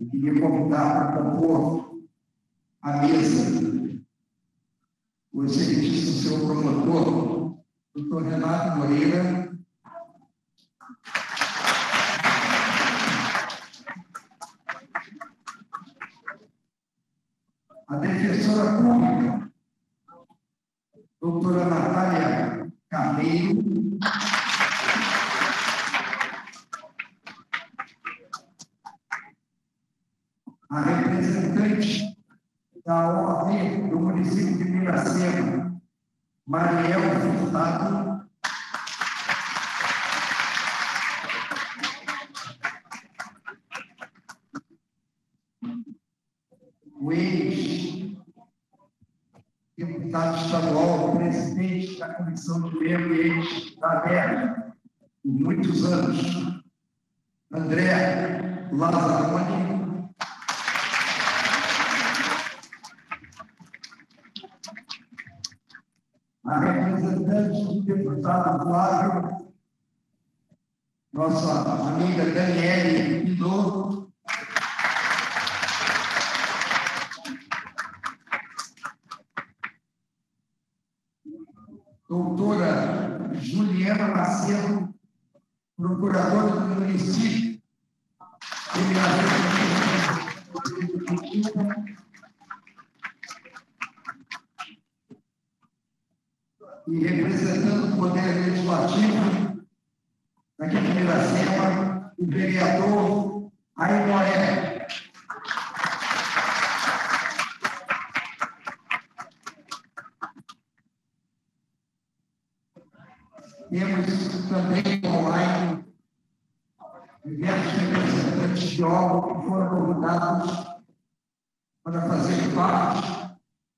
queria convidar para compor a mesa o excelentíssimo senhor promotor, doutor Renato Moreira, a defensora pública, doutora Natália Carneiro, a representante da OAB do município de Miracema, Mariel Furtado, o ex-deputado estadual, presidente da Comissão de Meio Ambiente da ABER, por muitos anos, André Lazzaroni, a representante do deputado Flávio, nossa amiga Daniele Pinot, doutora Juliana Macedo, procuradora do município, e representando o Poder Legislativo daqui de Miracema, o vereador Aimoré. Temos também online diversos representantes de órgãos que foram convidados para fazer parte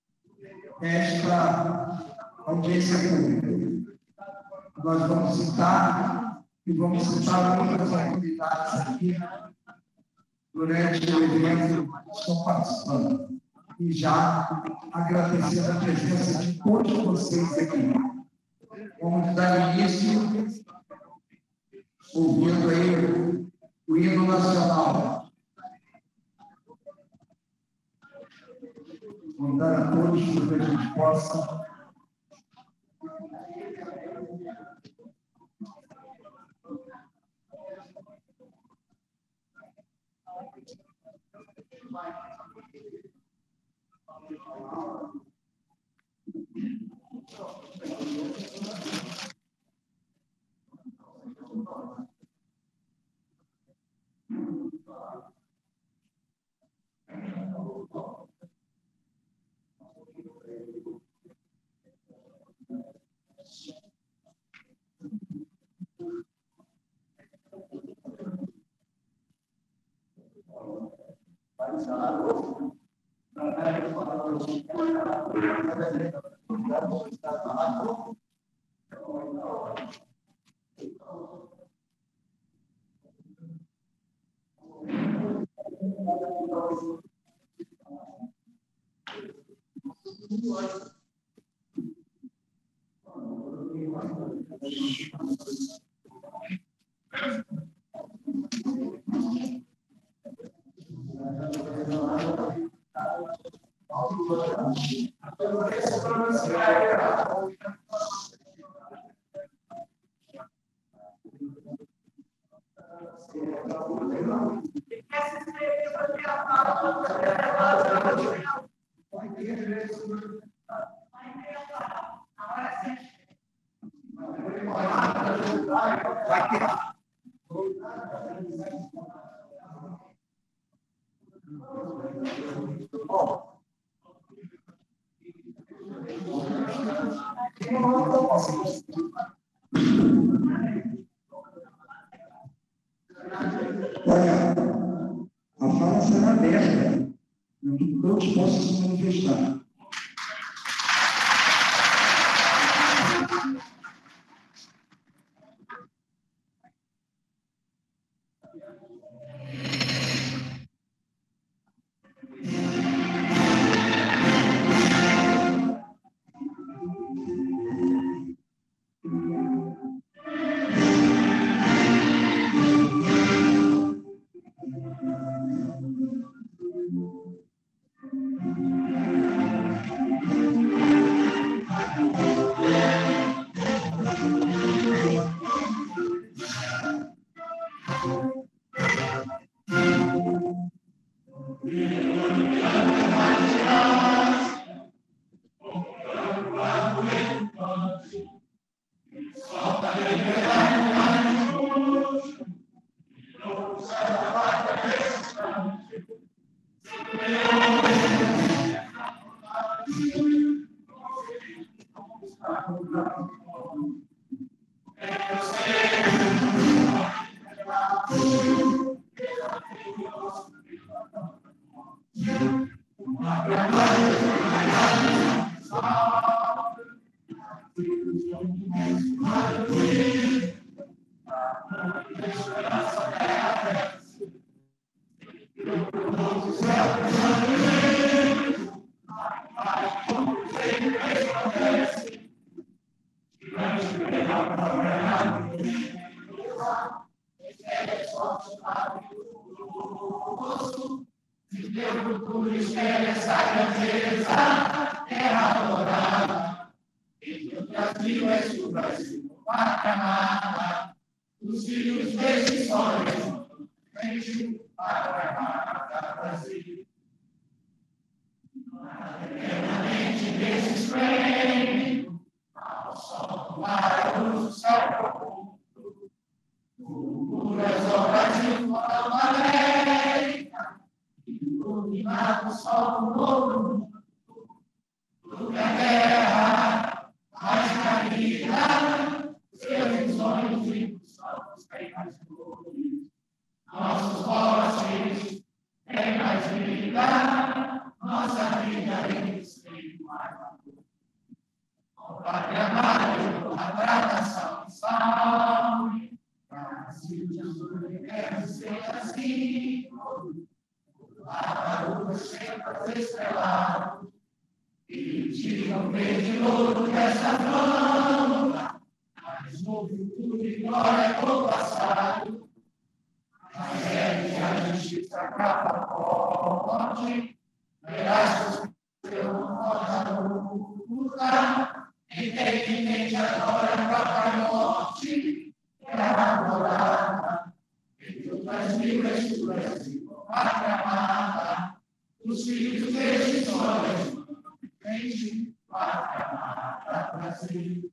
desta audiência pública. Nós vamos citar e vamos citar outras atividades aqui durante o evento que estão participando. E já agradecer a presença de todos vocês aqui. Vamos dar início ouvindo aí o hino nacional. Vamos dar a todos para que a gente possa a fala será aberta, para que todos possam se manifestar. Os filhos desses sonhos, eternamente desses prêmios, ao sol do mar, do céu, puras obras de forma alegre, iluminado o sol novo, do que a terra mais caída, seus sonhos vivos, nossos reinos flores, nossos rostos têm mais vida, nossa vida eles têm mais amor. Ó Pátria amada, sagrada salve, Brasil de amor, quero ser assim, para os centros estrelados, e digam verde ouro dessa flor, mas no futuro e glória do passado, mas é que a justiça capa forte, verás pelo modo lutar, e tem agora capa morte, é adorada, entre outras mil escuras e pátria amada, os filhos desses sonhos, vem pátria amada, Brasil.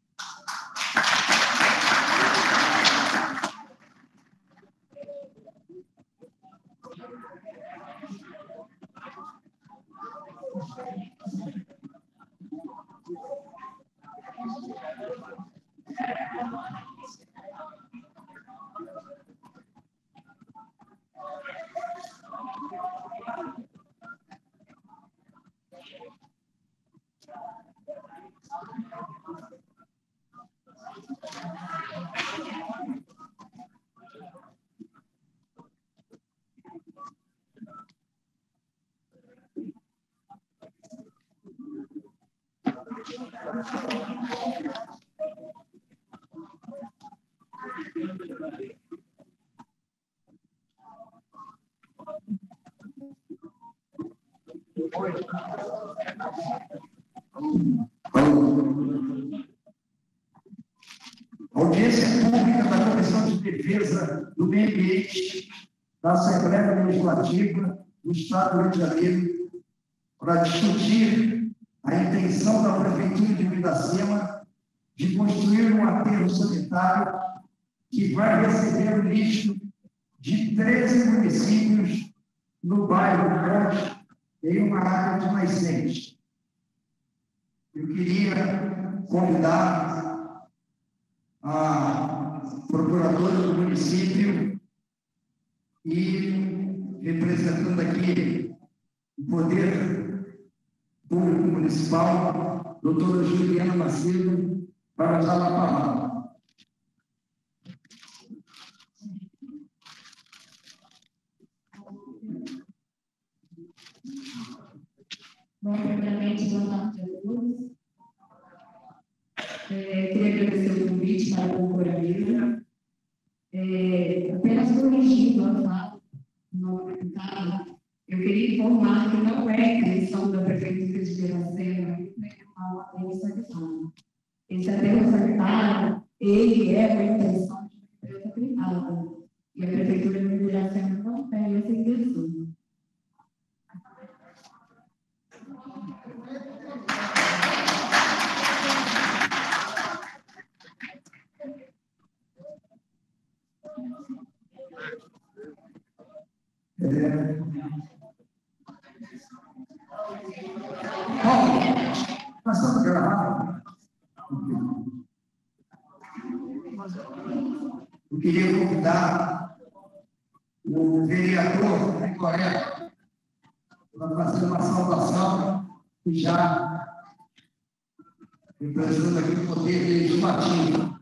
Audiência pública da Comissão de Defesa do Meio Ambiente da Assembleia Legislativa do Estado do Rio de Janeiro para discutir a intenção da Prefeitura de Iracema de construir um aterro sanitário que vai receber o lixo de 13 municípios no bairro Ponte, em uma área de nascente. Eu queria convidar a procuradora do município e representando aqui o Poder Público Municipal, doutora Juliana Macedo, para usar a palavra. Bom, primeiramente, boa tarde a todos. Queria agradecer o convite para compor a mesa. Apenas corrigindo a fala do nosso deputado, eu queria informar que não é a missão da Prefeitura de Iracema o aterro sanitário. Esse aterro sanitário, ele é uma intenção de uma empresa privada. E a Prefeitura de Iracema não tem essa intenção. Bom, nós estamos gravando. Eu queria convidar o vereador Nicoé para fazer uma saudação e já representando aqui o poder legislativo.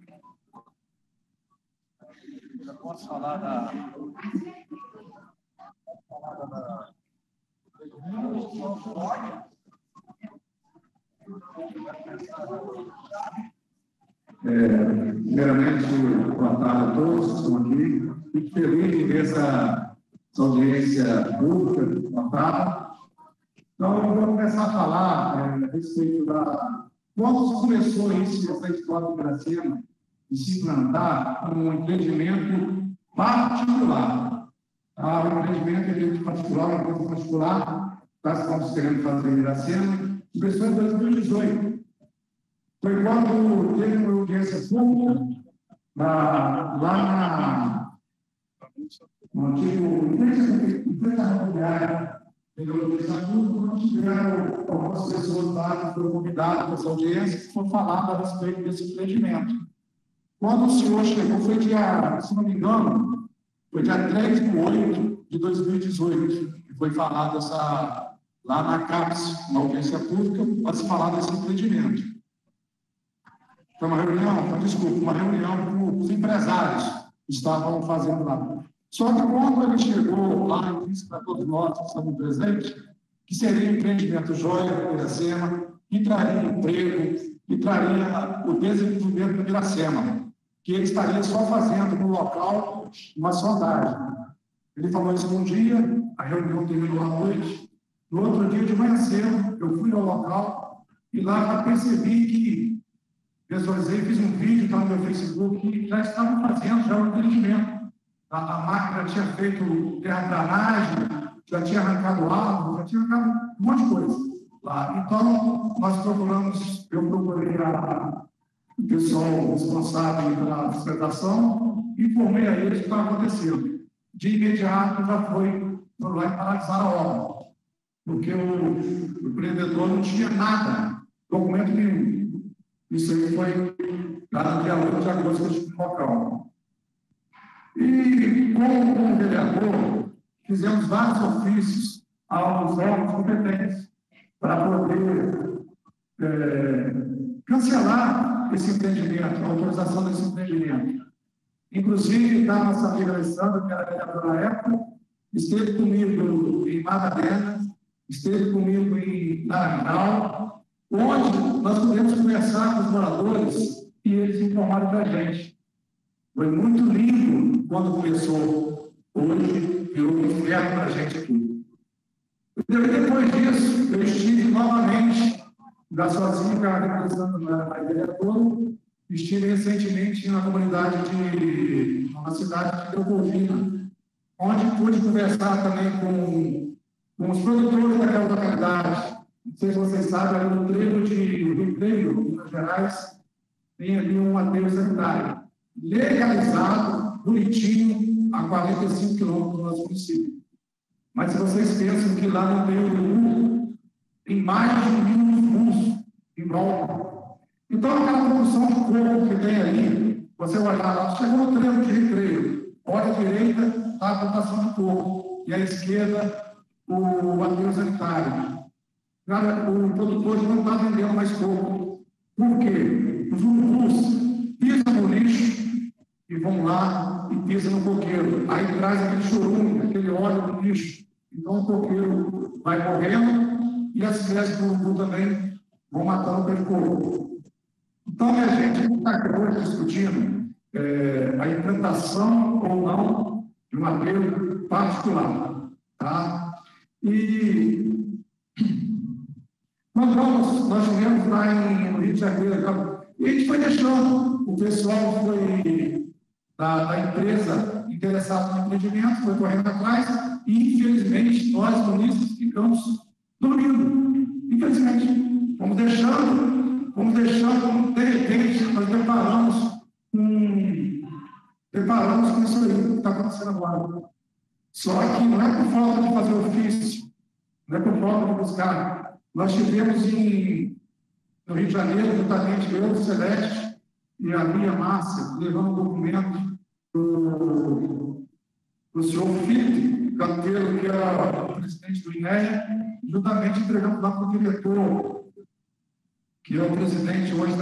Eu posso falar da... Primeiramente, boa tarde a todos que estão aqui. Fico feliz de ver essa audiência pública, boa tarde. Então, eu vou começar a falar a respeito da... Quando começou essa história do Iracema de se implantar um empreendimento particular. O empreendimento particular, uma coisa particular, nós estamos querendo fazer em Iracema, começou em 2018. Foi quando teve uma audiência pública lá no antigo empresa rodoviária, nós tiveram algumas pessoas lá que foram convidadas para essa audiência que foram falar a respeito desse empreendimento. Quando o senhor chegou, foi dia, se não me engano, foi dia 3/8/2018, que foi falado lá na CAPES, na audiência pública, para se falar desse empreendimento. Foi uma reunião com os empresários que estavam fazendo lá. Só que quando ele chegou lá, ele disse para todos nós que estavam presentes que seria um empreendimento joia para Iracema, que traria emprego, que traria o desenvolvimento do Iracema, que ele estaria só fazendo no local uma sondagem. Ele falou isso um dia, a reunião terminou à noite. No outro dia, de manhã cedo, eu fui ao local e lá já percebi que visualizei, fiz um vídeo lá no meu Facebook que já estavam fazendo já o empreendimento. A máquina tinha feito terraplanagem, já tinha arrancado árvore, já tinha arrancado um monte de coisa lá. Então, eu procurei o pessoal responsável pela fiscalização e informei a eles o que estava acontecendo. De imediato, já foram lá e paralisaram a obra, porque o empreendedor não tinha nada, documento nenhum. Isso aí foi lá no dia 8 de agosto do local. E, como vereador, fizemos vários ofícios aos órgãos competentes para poder cancelar esse empreendimento, a autorização desse empreendimento. Inclusive, a nossa amiga Alessandra, que era vereadora na época, esteve comigo em Madalena, esteve comigo em Naranjal, onde nós pudemos conversar com os moradores e eles informaram para a gente. Foi muito lindo quando começou. Hoje virou um inferno para a gente aqui. Depois disso, eu estive novamente, da sozinha, representando na vereadora, estive recentemente na comunidade uma cidade de Teopolina, onde pude conversar também com os produtores daquela localidade. Não sei se vocês sabem, ali no trevo de Rio Preto, Minas Gerais, tem ali um aterro sanitário legalizado, bonitinho, a 45 quilômetros do nosso município. Mas se vocês pensam que lá no meio do mundo tem mais de 1.000 muros em volta. Então, aquela produção de coco que tem ali, você olhar lá, chegou no trevo de Recreio, olha à direita, está a plantação de coco, e à esquerda, o aterro sanitário. O produtor não está vendendo mais coco. Por quê? Os urubus pisam no lixo e vão lá e pisam no coqueiro. Aí traz aquele chorume, aquele óleo do lixo. Então o coqueiro vai morrendo e as crianças do urubu também vão matando pelo coco. Então, minha gente, a gente está hoje discutindo a implantação ou não de um aterro particular. Tá? E nós tivemos lá no Rio de Janeiro, e a gente foi deixando, o pessoal foi da empresa interessada no empreendimento, foi correndo atrás, e infelizmente nós, munícipes, ficamos dormindo. Infelizmente, vamos deixando, de repente, nós deparamos com isso aí que está acontecendo agora. Só que não é por falta de fazer ofício, não é por falta de buscar. Nós tivemos no Rio de Janeiro, juntamente eu, Celeste, e a minha Márcia, levando documento do senhor Felipe Canteiro, que é o presidente do INEA, juntamente entregando lá para o diretor, que é o presidente hoje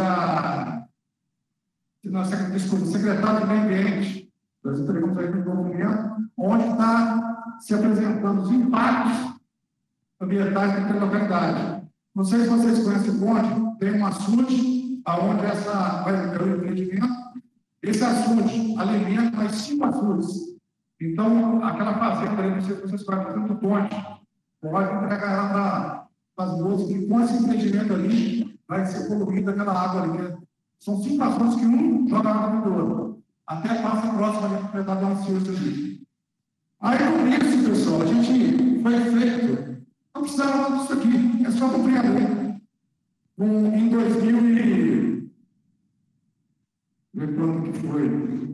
secretário do Meio Ambiente. Nós entregamos aí um documento onde está se apresentando os impactos ambientais daquela localidade. Não sei se vocês conhecem o Conde, tem um açude, aonde essa vai ter o empreendimento. Esse açude alimenta mais 5 açudes. Então, aquela fazenda, não sei se vocês conhecem do Conde, pode entregar ela para as moças, e com esse empreendimento ali, vai ser poluída aquela água ali. São 5 açudes que um joga água no outro. Até passa próximo ali para o pedaço da açude ali. Aí, com isso, pessoal, a gente foi feito. Não precisava disso aqui, é só cumprir a lei. Em 2000 e... quando que foi?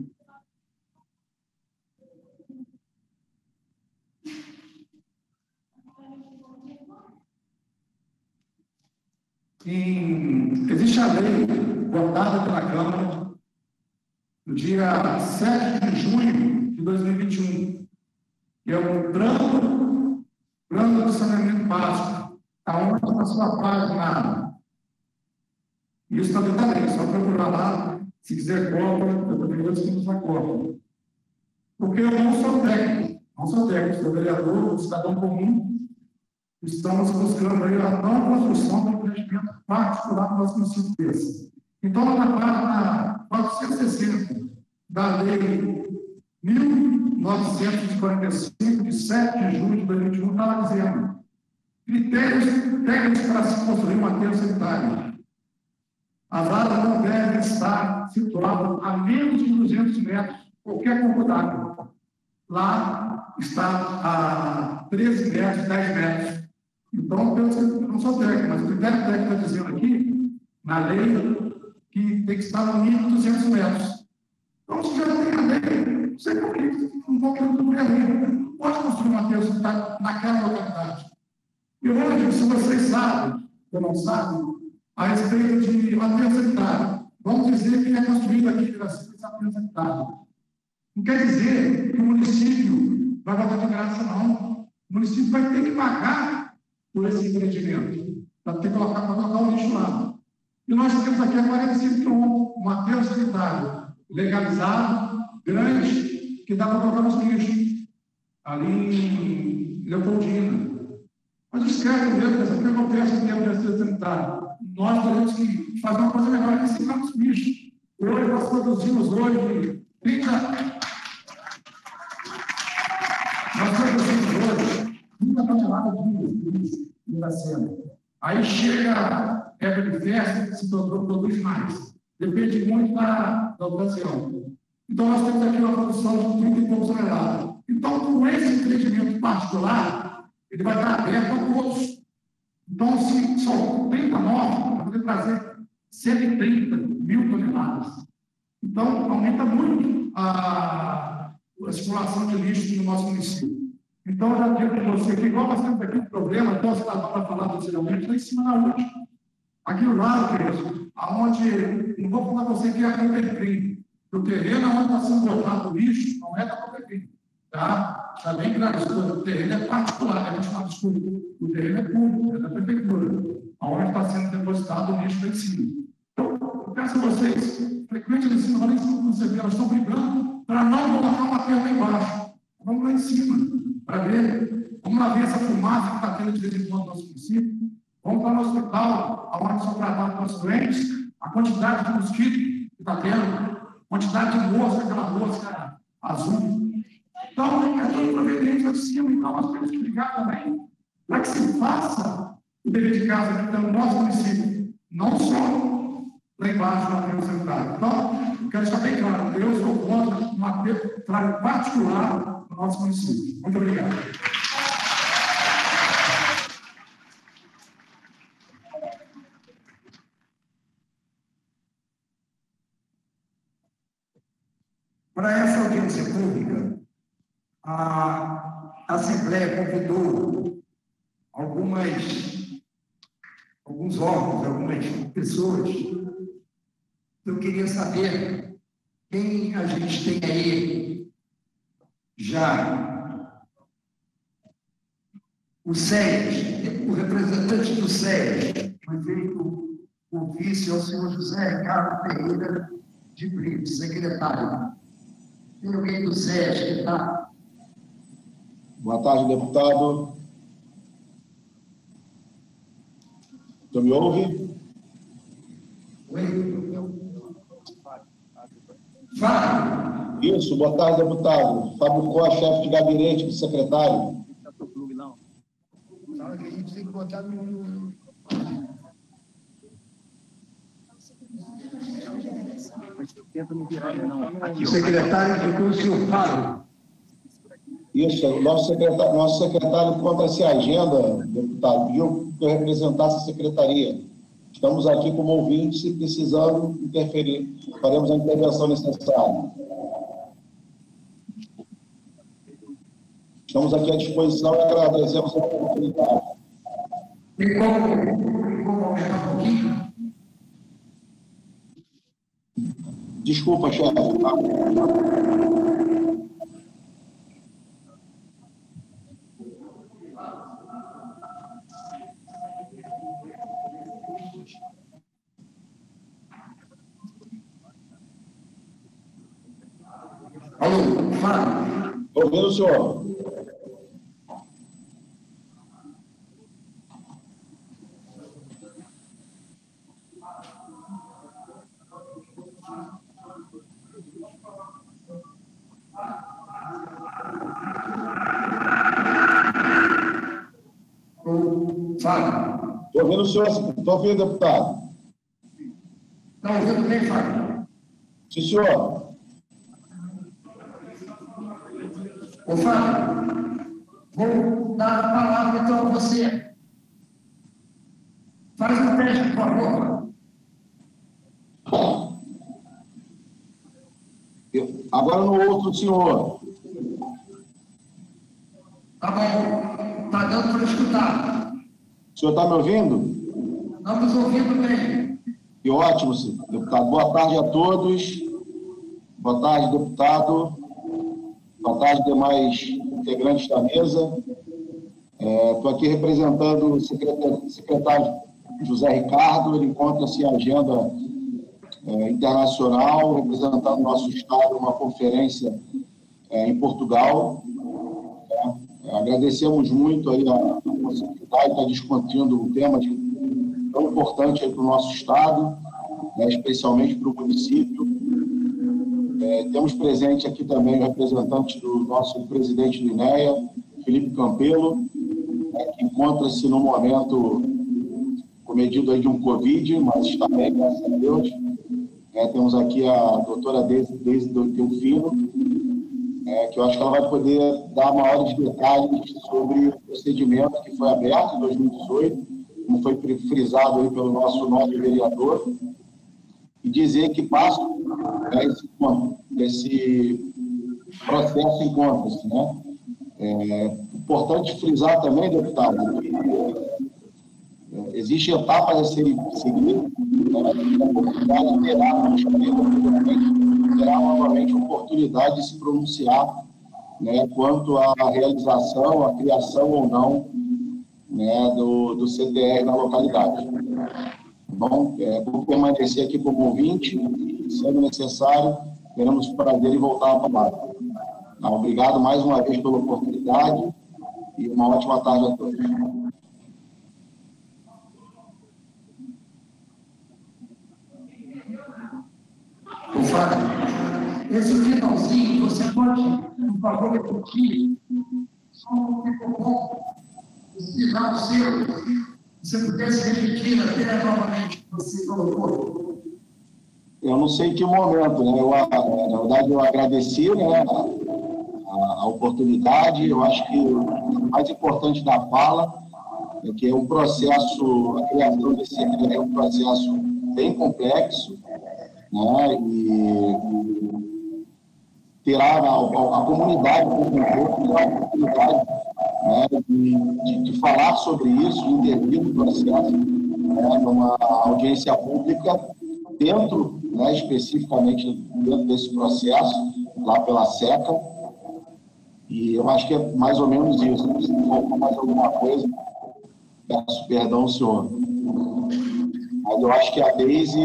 Existe a lei votada pela Câmara no dia 7 de junho de 2021, que é o Plano de Saneamento Básico, aonde na sua página, isso também está lei, só procurar lá, se quiser cópia, eu também vou disponibilizar cópia. Porque eu não sou técnico, sou vereador, cidadão comum, estamos buscando aí a não construção do empreendimento particular do nosso município desse. Então, na página 460 da Lei 1945, de 7 de junho de 2021, está lá dizendo critérios técnicos para se construir um aterro sanitário. As áreas não devem estar situadas a menos de 200 metros, qualquer corpo d'água. Lá está a 13 metros, 10 metros. Então, eu não sou técnico, mas o critério técnico está dizendo aqui, na lei, que tem que estar no mínimo 200 metros. Então, se já tem a lei, você não vão querer cumprir a lei. Não pode construir um aterro sanitário naquela localidade. E hoje, se vocês sabem, ou não sabem, a respeito de aterro sanitário, vamos dizer que é construído aqui em esse aterro sanitário. Não quer dizer que o município vai botar de graça, não. O município vai ter que pagar por esse empreendimento, para ter que colocar o lixo lá. E nós temos aqui a 45 quilômetros, um aterro sanitário legalizado, grande, que dá para colocar nos lixos, ali em Leopoldina. Mas esquece mesmo, o que acontece em termos de aterro sanitário? Nós teremos que fazer uma coisa melhor, ensinar os lixos. Hoje nós produzimos 30 toneladas de lixo em Iracema. Aí chega época de festa, se produz mais. Depende muito da ocasião. Então, nós temos aqui uma produção de 30 e poucos toneladas. Então, com esse empreendimento particular, ele vai estar aberto a todos. Então, se só 30 novos, vai poder trazer 130 mil toneladas. Então, aumenta muito a circulação de lixo no nosso município. Então, eu já digo para você que, igual nós temos aqui um problema, então você estava para falar posteriormente, lá em cima na última. Aqui no lado, querido, aonde, não vou falar para você que é a Copecrim, o terreno onde está sendo botado o lixo não é da Copecrim, tá? Está bem claro, o terreno é particular, a gente fala, desculpa, o terreno é público, é da prefeitura, aonde está sendo depositado o lixo lá em cima. Então, eu peço a vocês, frequente lá em cima, lá em cima, você vê, elas estão brigando para não colocar uma terra lá embaixo. Vamos lá em cima, para ver. Vamos lá ver essa fumaça que está tendo de vez em quando no nosso município. Vamos para o hospital, onde são tratados nossos doentes, a quantidade de mosquito que está tendo, a quantidade de mosca, aquela mosca azul. Então, é tudo proveniente de cima, então nós temos que ligar também para que se faça o dever de casa aqui no nosso município, não só lá embaixo no aterro sanitário. Então, eu quero deixar bem claro, eu sou contra um aterro sanitário particular no nosso município. Muito obrigado. Para essa audiência pública, a Assembleia convidou alguns órgãos, algumas pessoas eu queria saber quem a gente tem aí já. O SES, o representante do SES, foi feito o vice ao senhor José Ricardo Ferreira de Brito, secretário. Tem alguém do SES que está? Boa tarde, deputado. Tu me ouve? Oi? Fala. Isso, boa tarde, deputado. Fábio Costa, chefe de gabinete do secretário. Fala que a gente tem que botar no... O secretário ficou o senhor Fábio. Isso, nosso secretário encontra-se a agenda, deputado, pediu que eu representasse a secretaria. Estamos aqui como ouvintes e precisando interferir. Faremos a intervenção necessária. Estamos aqui à disposição e agradecemos a oportunidade. Tem como aumentar um pouquinho? Desculpa, chefe. Alô, fala. Ouvindo o senhor. Fala. Estou ouvindo o senhor. Estou ouvindo, deputado. Está ouvindo bem, Fábio? Sim, senhor. Ô, Fábio, vou dar a palavra então a você. Faz um teste, por favor. Agora no outro, senhor. Tá bom. Está dando para escutar. O senhor está me ouvindo? Estamos ouvindo bem. Que ótimo, deputado. Boa tarde a todos. Boa tarde, deputado. Boa tarde, demais integrantes da mesa. Estou aqui representando o secretário José Ricardo. Ele encontra-se em agenda internacional, representando o nosso estado uma conferência em Portugal. Agradecemos muito aí a possibilidade de estar discutindo um tema tão importante para o nosso estado, especialmente para o município. Temos presente aqui também o representante do nosso presidente do INEA, Felipe Campelo, que encontra-se no momento cometido aí de um Covid, mas está bem, graças a Deus. Temos aqui a doutora Deise Delfino, que eu acho que ela vai poder dar maiores detalhes sobre o procedimento que foi aberto em 2018, como foi frisado aí pelo nosso nobre vereador, e dizer que passa esse processo encontra-se, né? Importante frisar também, deputado, que existem etapas a serem seguidas, a comunidade terá novamente a oportunidade de se pronunciar, quanto à realização, à criação ou não, do CTR na localidade. Bom, vou permanecer aqui como ouvinte, e, sendo necessário, teremos o prazer em voltar à palavra. Obrigado mais uma vez pela oportunidade e uma ótima tarde a todos. Fábio, esse finalzinho, você pode, por favor, repetir? Só não ficou bom. O sinal seu, se você pudesse repetir até novamente o que você colocou. Eu não sei em que momento, né? Na verdade, eu agradeci, né, a oportunidade. Eu acho que o mais importante da fala é que é um processo, a criação desse CTR é um processo bem complexo, né? E terá a comunidade como a oportunidade, né, de falar sobre isso, de intervir no processo, numa audiência pública, dentro, né, especificamente dentro desse processo, lá pela SECA, e eu acho que é mais ou menos isso. Se faltar mais alguma coisa, peço perdão ao senhor. Mas eu acho que a Deise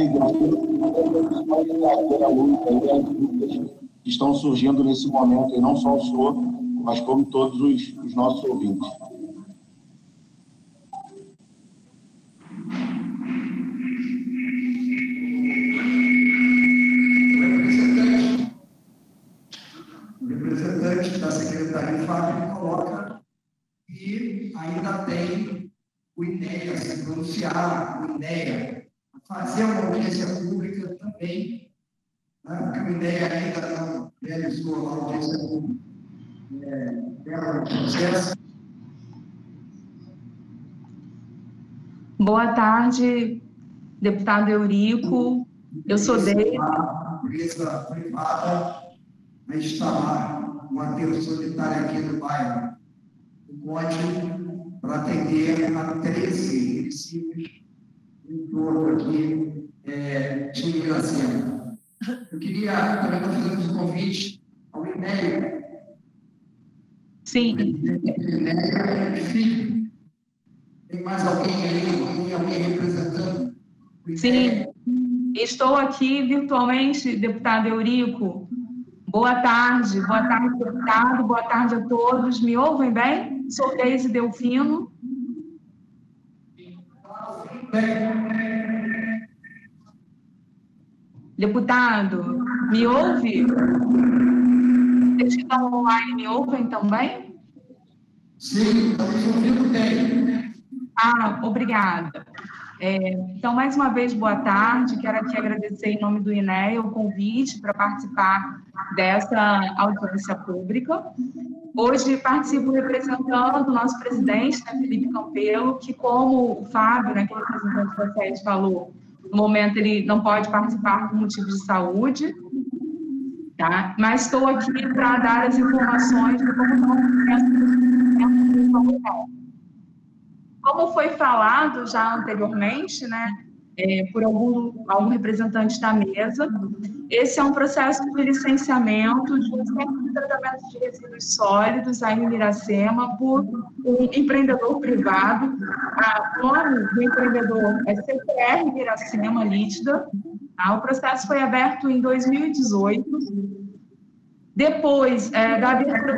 a luz que estão surgindo nesse momento, e não só o senhor, mas como todos os nossos ouvintes. O representante da Secretaria Fábio coloca que ainda tem o INEA se pronunciar, o INEA fazer uma audiência pública também, né, porque o INEA ainda não realizou a audiência pública dela no processo. Boa tarde, deputado Eurico. Eu sou Deise. A empresa privada a instalar uma aterro solitário aqui no bairro do Código para atender a 13 municípios em torno aqui de Iracema. Eu queria também fazer um convite ao INEA. Sim. Tem mais alguém aí, alguém representando? Sim, estou aqui virtualmente, deputado Eurico. Boa tarde, deputado, boa tarde a todos. Me ouvem bem? Sou Deise Delfino. Deputado, me ouve? Vocês que estão online me ouvem também? Sim, estamos ouvindo bem. Obrigada. Então, mais uma vez, boa tarde. Quero aqui agradecer em nome do INEA o convite para participar dessa audiência pública. Hoje participo representando o nosso presidente, né, Felipe Campelo, que, como o Fábio, né, que é representante da SED, falou, no momento ele não pode participar por motivos de saúde, tá? Mas estou aqui para dar as informações de como está o processo. Como foi falado já anteriormente, né, por algum representante da mesa, esse é um processo de licenciamento de um centro de tratamento de resíduos sólidos aí em Iracema por um empreendedor privado. O nome do empreendedor é CPR Iracema Lítida. Tá? O processo foi aberto em 2018. Depois da abertura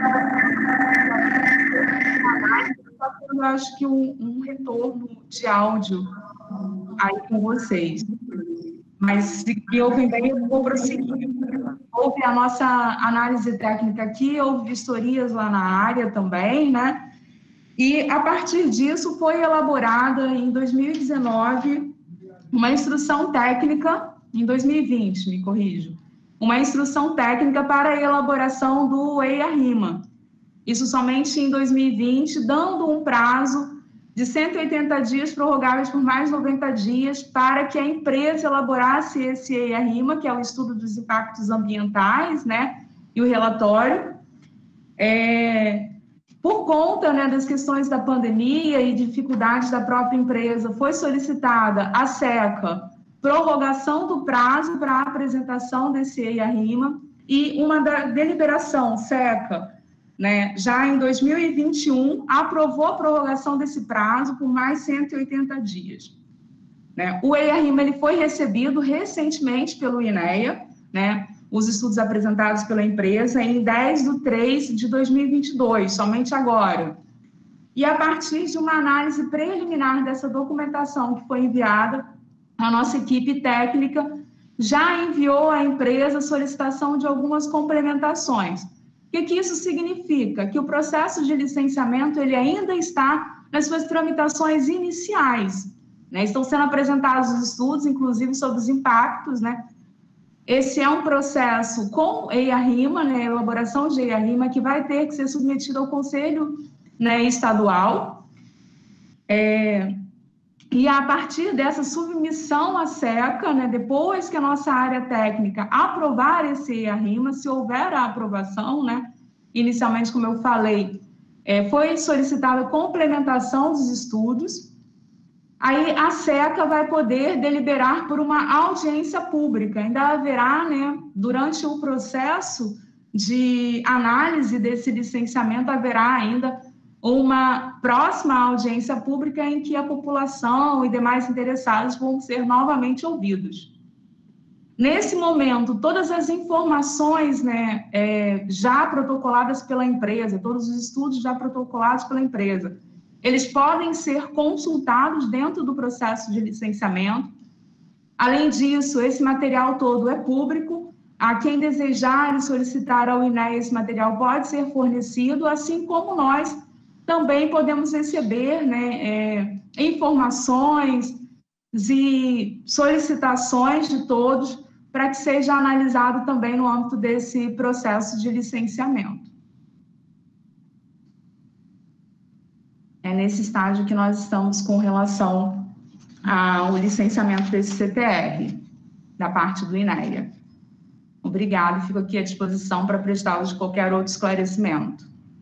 eu acho que um retorno de áudio aí com vocês. Mas se me ouvem bem, eu vou prosseguir. Houve a nossa análise técnica aqui, houve vistorias lá na área também, né? E, a partir disso, foi elaborada em 2019 uma instrução técnica, em 2020, me corrijo, uma instrução técnica para a elaboração do EIA-RIMA. Isso somente em 2020, dando um prazo de 180 dias, prorrogáveis por mais 90 dias, para que a empresa elaborasse esse EIA-RIMA, que é o estudo dos impactos ambientais, né, e o relatório. Por conta, né, das questões da pandemia e dificuldades da própria empresa, foi solicitada à SECA prorrogação do prazo para a apresentação desse EIA-RIMA e uma deliberação SECA, né, já em 2021, aprovou a prorrogação desse prazo por mais 180 dias. Né? O EIA-RIMA ele foi recebido recentemente pelo INEA, né, os estudos apresentados pela empresa, em 10/3/2022, somente agora. E a partir de uma análise preliminar dessa documentação que foi enviada, a nossa equipe técnica já enviou à empresa a solicitação de algumas complementações. O que isso significa? Que o processo de licenciamento ele ainda está nas suas tramitações iniciais, né? Estão sendo apresentados os estudos, inclusive sobre os impactos, né? Esse é um processo com EIA-RIMA, né? Elaboração de EIA-RIMA, que vai ter que ser submetido ao Conselho, né, estadual. E a partir dessa submissão à SECA, né, depois que a nossa área técnica aprovar esse EIA-RIMA, se houver a aprovação, né, inicialmente, como eu falei, foi solicitada a complementação dos estudos, aí a SECA vai poder deliberar por uma audiência pública. Ainda haverá, né, durante o processo de análise desse licenciamento, haverá ainda uma próxima audiência pública em que a população e demais interessados vão ser novamente ouvidos. Nesse momento, todas as informações, né, já protocoladas pela empresa, todos os estudos já protocolados pela empresa, eles podem ser consultados dentro do processo de licenciamento. Além disso, esse material todo é público. A quem desejar e solicitar ao INEA esse material pode ser fornecido, assim como nós também podemos receber, né, informações e solicitações de todos para que seja analisado também no âmbito desse processo de licenciamento. É nesse estágio que nós estamos com relação ao licenciamento desse CTR, da parte do INEA. Obrigada, fico aqui à disposição para prestá-los de qualquer outro esclarecimento.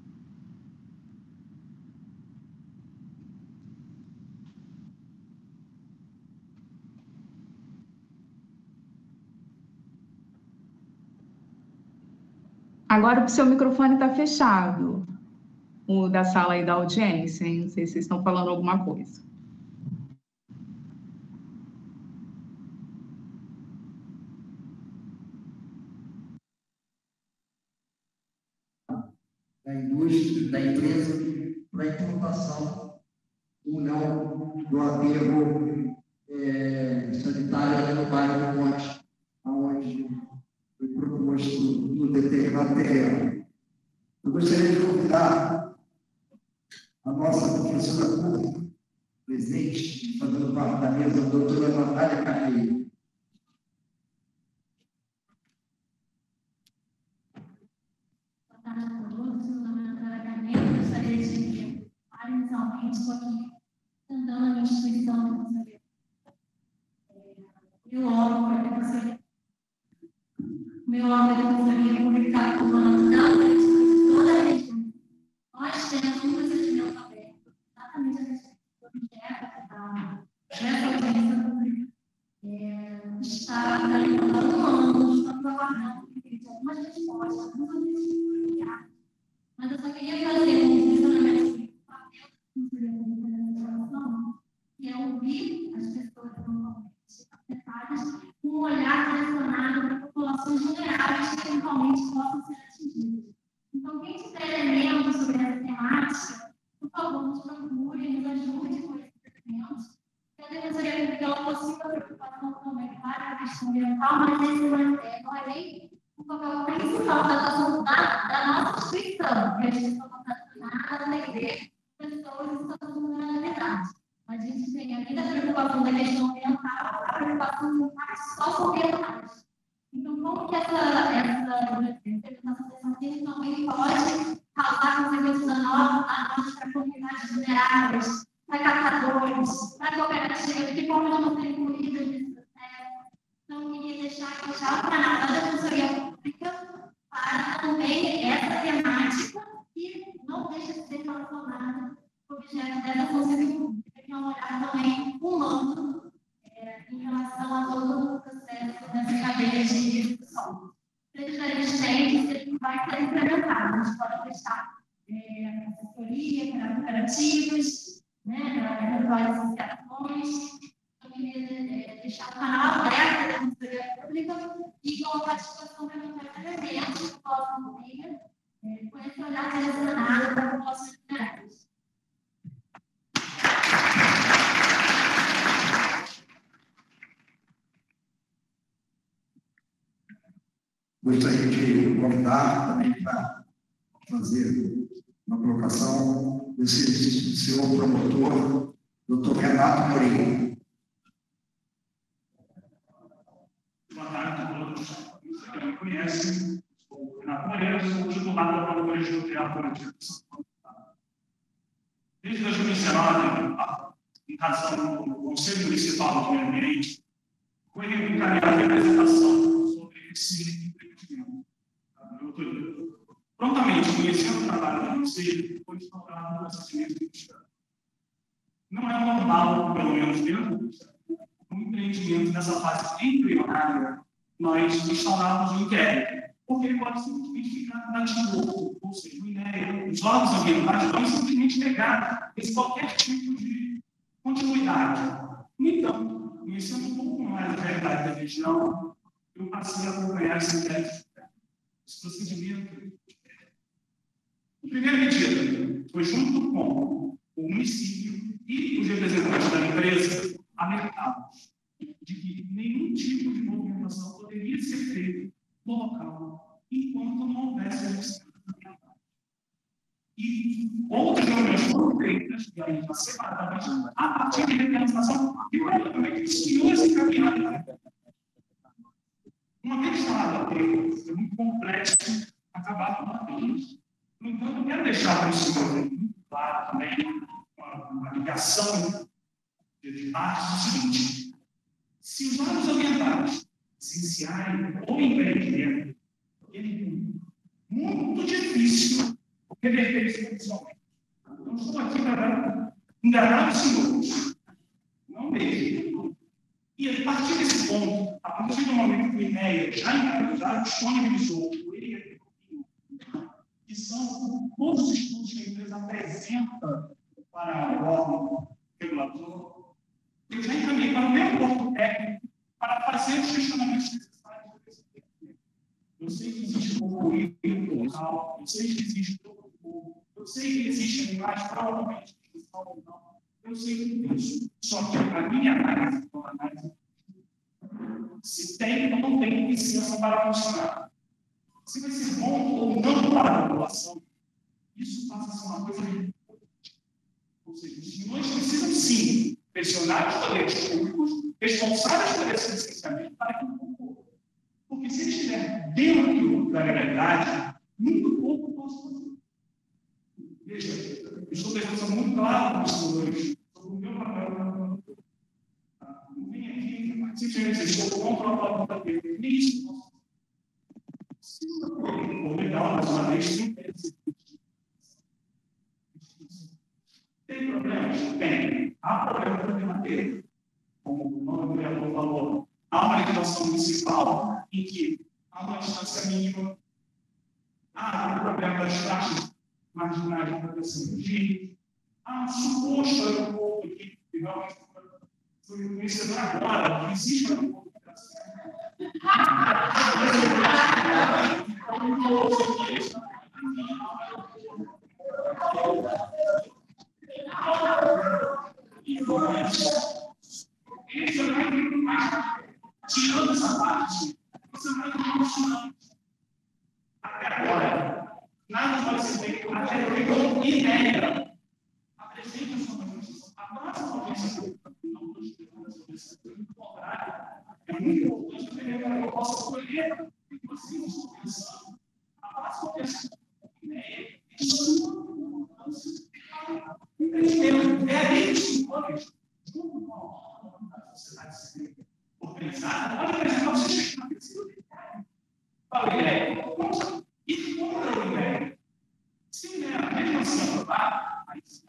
Agora o seu microfone está fechado, o da sala aí da audiência, hein? Não sei se vocês estão falando alguma coisa. Da indústria, da empresa, para a implantação ou não do aterro sanitário no bairro do Monte, onde foi proposto no determinado terreno. Eu gostaria de convidar a nossa professora pública, presente, fazendo parte da mesa, a doutora Natália Carneiro. Boa tarde a todos, meu nome é Natália Carneiro, eu gostaria de falar inicialmente, estou aqui tentando a minha instituição, meu órgão de conselheiro publicado por uma nacional, toda a região. Nós temos um procedimento aberto, exatamente a respeito do objeto dessa audiência pública. Está há um ano, estamos aguardando algumas respostas, algumas objetivos. Mas eu só queria fazer um questionamento do papel do conselheiro de informação, que é ouvir as pessoas normalmente afetadas com um olhar direcionado para populações vulneráveis que eventualmente possam ser atingidas. Então, quem tiver elementos sobre essa temática, por favor, nos procure, nos ajude com esses elementos. Eu demonstraria que ela possui a preocupação também, claro, a questão ambiental, mas esse não é nem o papel principal da nossa instituição, que a gente está contaminada na igreja, pessoas em situação de vulnerabilidade. A gente tem além da preocupação da questão ambiental, a preocupação dos impactos socioambientais. Então, como que essa implementação desse também pode causar consequências danosas para comunidades vulneráveis, para catadores, para cooperativas, que como não vão ser incluídas nesse processo. Então, eu queria deixar aqui já o canal da Defensoria Pública para também essa temática que não deixa de ser relacionada com o objeto dessa consciência pública, que é um olhar também humano em relação a todo o processo dessa cadeia de execução. Prejudicialmente, que vai ser implementado. A gente pode prestar assessoria para cooperativas, para eventuais associações. Eu queria deixar o canal aberto da Defensoria Pública e com a participação de eventuais eventos que possam vir com esse olhar direcionado para populações vulneráveis. Gostaria de convidar também para fazer uma colocação do senhor promotor, doutor Renato Moreira. Boa tarde a todos. Você que me conhece, sou o Renato Moreira, sou titular da Procuradoria Industrial Coletiva de São Paulo. Desde 2019, em razão do Conselho Municipal do Meio Ambiente, foi encaminhada a representação sobre esse empreendimento. Prontamente, conhecendo o trabalho do Conselho, foi instaurado o procedimento de Não é normal, pelo menos dentro do empreendimento nessa fase embrionária, nós instaurarmos um inquérito, porque ele pode simplesmente ficar nativo, ou seja, o INEA, os órgãos ambientais vão simplesmente negar qualquer tipo de continuidade. Então, conhecendo um pouco mais a realidade da região, eu passei a acompanhar esse inquérito, esse procedimento. A primeira medida foi, junto com o município e os representantes da empresa, alertados de que nenhum tipo de movimentação poderia ser feito no local enquanto não houvesse licença ambiental. E outras reuniões foram feitas, e aí, separadamente, a partir de determinação que o também iniciou esse caminho. Uma questão é muito complexo acabar com uma vez. No entanto, eu quero deixar para o senhor muito claro também uma ligação de parte do seguinte: se os órgãos ambientais licenciarem ou empreendimento, ele é muito difícil reverter isso judicialmente. Então, estou aqui para enganar os senhores, não mesmo. E a partir desse ponto, a partir do momento que o INEA já disponibilizou o EIA, que são todos os estudos que a empresa apresenta para o órgão regulador, eu já encaminhei para o meu corpo técnico para fazer os questionamentos necessários para esse tempo. Eu sei que existe ruído local, eu sei que existe eu sei que existem animais provavelmente que estão não. Eu sei tudo isso. Só que a minha análise, se tem ou não tem licença para funcionar. Se vai ser bom ou não para a população, isso passa a ser uma coisa importante. Ou seja, os senhores precisam sim pressionar os poderes públicos responsáveis por esse licenciamento para que não ocorra. Porque se ele estiver dentro da legalidade, muito pouco posso fazer. Veja, eu estou deixando muito claro para os senhores sobre o meu papel. Não vem aqui, simplesmente estou contra a prova da lei. Nem isso posso fazer. Se não for legal, mais uma vez, não tem esse tem problemas? Tem. Há problema dele. Como o nome do vereador falou, há uma legislação municipal em que há uma distância mínima, há o problema das taxas marginais de proteção de há um suposto aeroporto aqui, que realmente foi conhecido agora, que existe um aeroporto de tirando essa parte, você vai continuar. Até agora, nada vai ser feito até pegou ideia. Apresente a sua manifestação. A próxima audiência pública, não estou muito contrário, é muito importante para que eu possa escolher o que vocês estão pensando. A próxima audiência pública, ideia, é sua importância. Entendimento é a lei dos senhores, junto com a sociedade civil organizada, pode apresentar o sistema que se fala ideia. E contra a ideia. Se der a mesma assim aprovada, aí sim.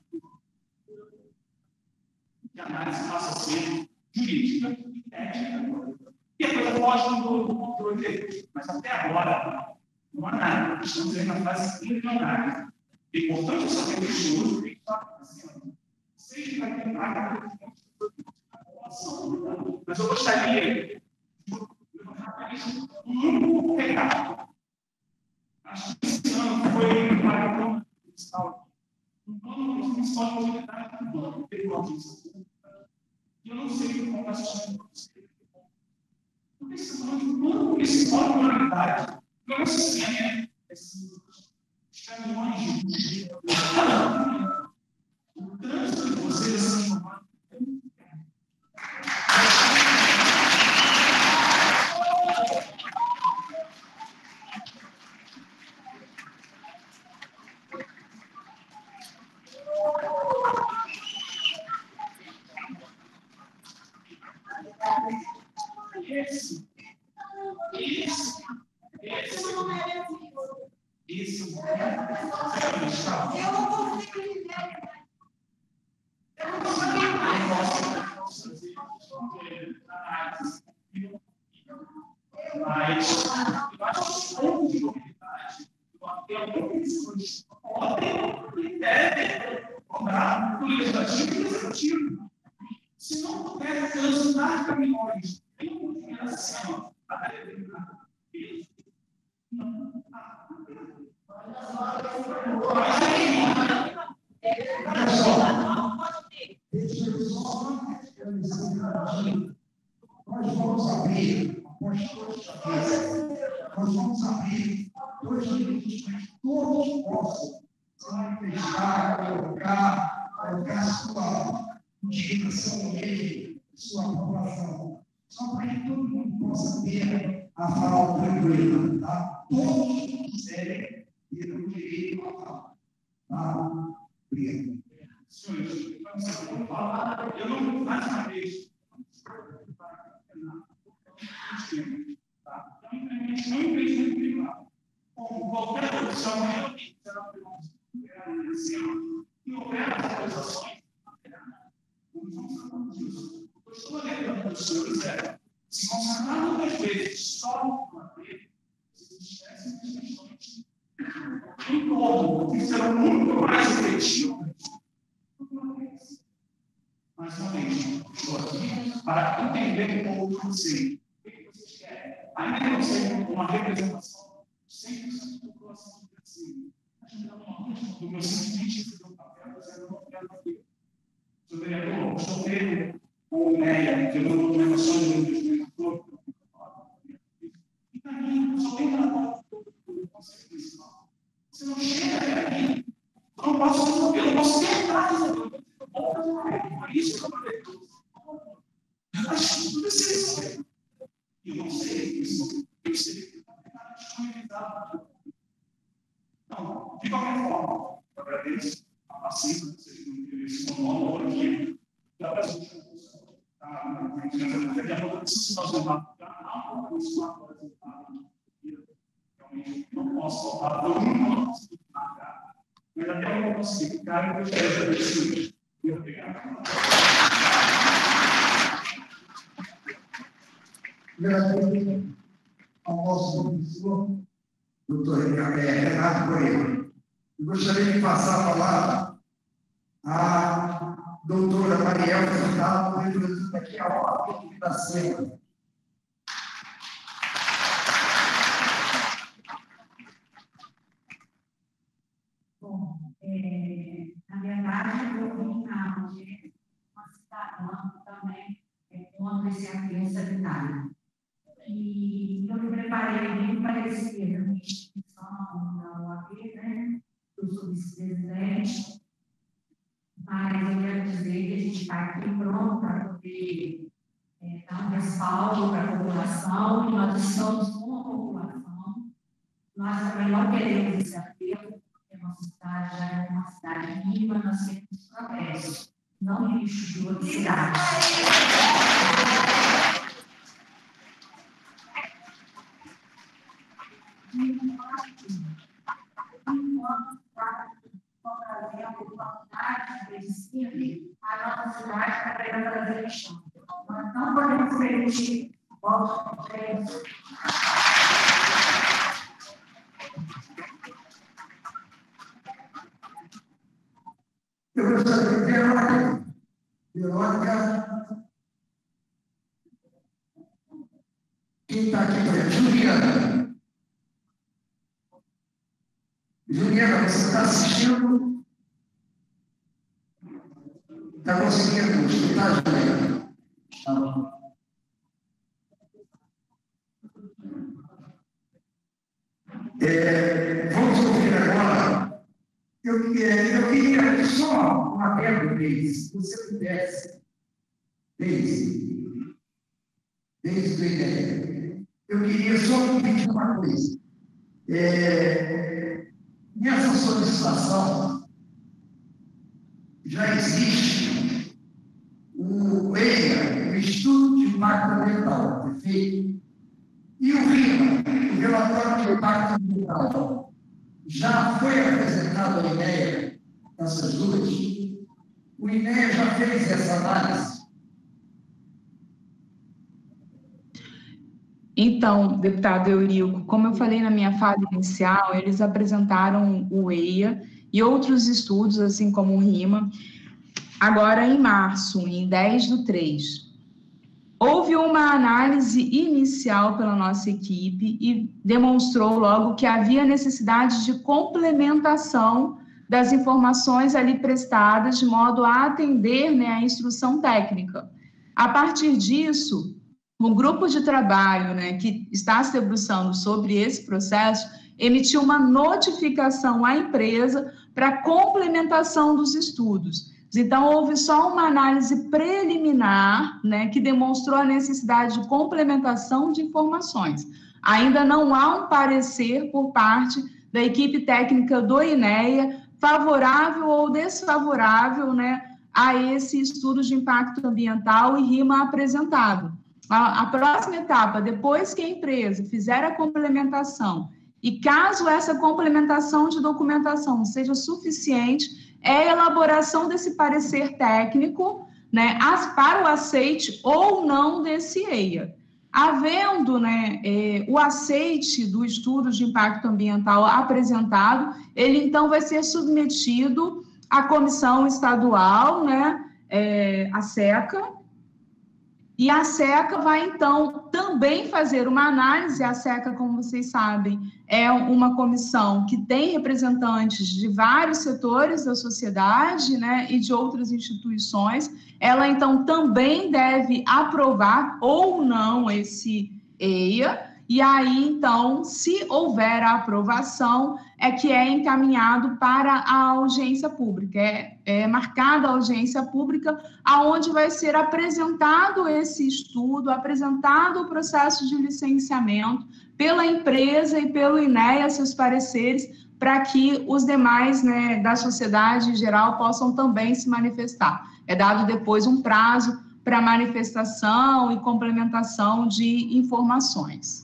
Que a análise passa a ser jurídica e técnica. E a coisa foge do controle dele. Mas até agora, não há nada. Estamos aí na fase embrionária. É importante saber que o senhor tem que estar fazendo. Sei que vai ter nada. Mas eu gostaria de um recado. Acho que esse ano foi para o plano municipal. Um plano municipal de mobilidade urbana, teve uma audiência pública. E eu não sei como vai ser porque esse plano municipal de mobilidade não é sistema, os caminhões de o trânsito de vocês Eu não consigo entender. Eu não consigo Mas eu acho que pouco de mobilidade, tem algumas decisões que podem e devem cobrar do legislativo e do executivo. Se não puder sancionar caminhões em consideração a determinada isso, não. Nós vamos abrir, após todos nós vamos abrir 2023, todos possam se manifestar, colocar sua indicação no meio, sua população, só para que todo mundo possa ter a fala tranquila, tá? Todos que quiserem ter o direito à fala, tá? Obrigado. Senhores, vamos falar, eu não, mais uma vez, tá? Então, implemente no empreendimento privado, como qualquer opção, eu que e houver atualizações, eu estou lembrando para os senhores, se concentrar muitas vezes só uma vez, se esquecem das questões em todo, que serão muito mais efetivas. Mais uma vez, estou aqui para entender um pouco você. O que vocês querem? Ainda não sei uma representação 100% da população do Brasil. Do meu simplesmente do papel, mas eu não quero fazer. Sou vereador, estou tendo uma ideia de uma documentação de um diretor. E também, só tem para nós do Conselho Municipal. Se não chega até aqui, eu não posso resolver, eu não posso tentar resolver. Por isso que eu falei. Acho que tudo isso resolver. Eu não sei isso. Eu sei que está disponibilizado. Então, de qualquer forma, eu agradeço a paciência de vocês no interesse do nome aqui. Já peço desculpas. Daqui a pouco eu preciso fazer uma realmente não posso faltar, eu não consigo pagar. Mas até eu não consigo ficar, eu gostaria de agradecer. Obrigado. Primeiramente, ao nosso professor, doutor Renato Coelho. Eu gostaria de passar a palavra à doutora Mariel Furtado, representante aqui a OAB da SEMA. Bom, na verdade, eu vim na audiência uma cidadã também contra esse apelo sanitário. E eu me preparei bem parecer na instituição da OAB, né? Eu sou vice-presidente, mas eu quero dizer que a gente está aqui pronto para poder dar um respaldo para a população, e nós estamos com a população. Nós também não queremos esse apelo, porque a nossa cidade já é uma cidade viva, nós temos progresso, não lixo de outra cidade. Enquanto trazer a oportunidade de medicina, a nossa cidade para trazer lixão. Nós não podemos permitir votos concretos. Eu gostaria de ver Verônica. Quem está aqui para Juliana? Juliana, você está assistindo? Está conseguindo escutar, Juliana? Tá bom. Vamos ouvir agora. Eu queria só um adendo, Deise, se você pudesse. Deise do INEA. Eu queria só pedir uma coisa. Nessa solicitação, já existe o EIA, o Estudo de Impacto Ambiental, perfeito? E o RIMA, o Relatório de Impacto Ambiental, já foi apresentado à INEA, essas duas? O INEA já fez essa análise? Então, deputado Eurico, como eu falei na minha fala inicial, eles apresentaram o EIA e outros estudos, assim como o RIMA, agora em março, em 10/3. Houve uma análise inicial pela nossa equipe e demonstrou logo que havia necessidade de complementação das informações ali prestadas, de modo a atender, né, a instrução técnica. A partir disso, o grupo de trabalho, né, que está se debruçando sobre esse processo, emitiu uma notificação à empresa para complementação dos estudos. Então, houve só uma análise preliminar, né, que demonstrou a necessidade de complementação de informações. Ainda não há um parecer por parte da equipe técnica do INEA, favorável ou desfavorável, né, a esse estudo de impacto ambiental e RIMA apresentado. A próxima etapa, depois que a empresa fizer a complementação, e caso essa complementação de documentação seja suficiente, é a elaboração desse parecer técnico, né, para o aceite ou não desse EIA. Havendo, né, o aceite do estudo de impacto ambiental apresentado, ele então vai ser submetido à comissão estadual, né, a SECA, e a SECA vai, então, também fazer uma análise. A SECA, como vocês sabem, é uma comissão que tem representantes de vários setores da sociedade, né, e de outras instituições. Ela, então, também deve aprovar ou não esse EIA, e aí, então, se houver a aprovação, é que é encaminhado para a audiência pública, é marcada a audiência pública, aonde vai ser apresentado esse estudo, apresentado o processo de licenciamento pela empresa e pelo INEA, seus pareceres, para que os demais, né, da sociedade em geral possam também se manifestar. É dado depois um prazo para manifestação e complementação de informações.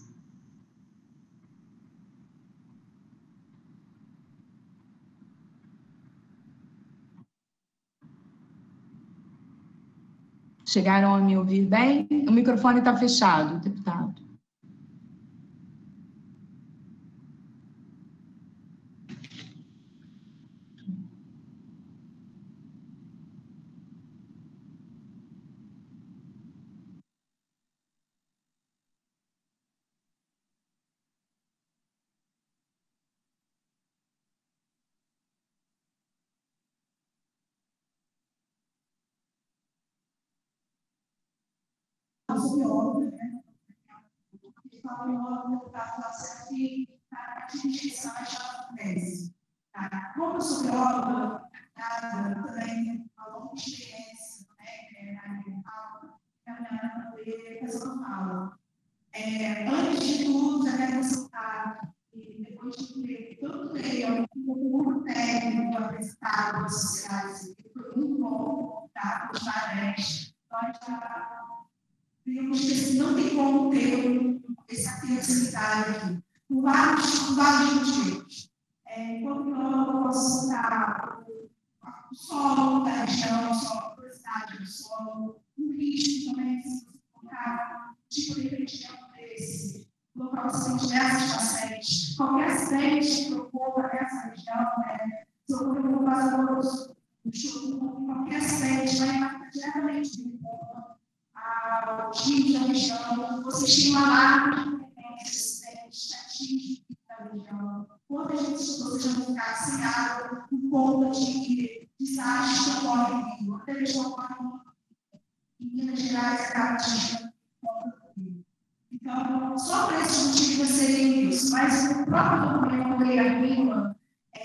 Chegaram a me ouvir bem? O microfone está fechado, deputado. Como socióloga, também uma longa experiência, ambiental, para poder fazer uma fala. Antes de tudo, já quero ressaltar que depois de ver tanto ele, o técnico apresentado à sociedade civil, foi muito bom, tá? Os parabéns. Nós já vimos que não tem como ter esse apelo sanitário aqui, por vários motivos. Enquanto eu posso citar o solo da região, a porosidade do solo, o risco também, se você colocar tipo de empreendimento desse, local que tem diversos pacientes, qualquer acidente que ocorra nessa região, se ocorrer no vazamento do chuva, qualquer acidente vai impactar diretamente ao time da região, você estima lá que tem esses acidentes atingem da região. Quantas pessoas já vão ficar sem água por conta de desastres que ocorrem no Rio, até mesmo ocorrem em Minas Gerais, Caratinga, então, só por esse motivo seria isso. Mas o próprio documento Lei a RIMA,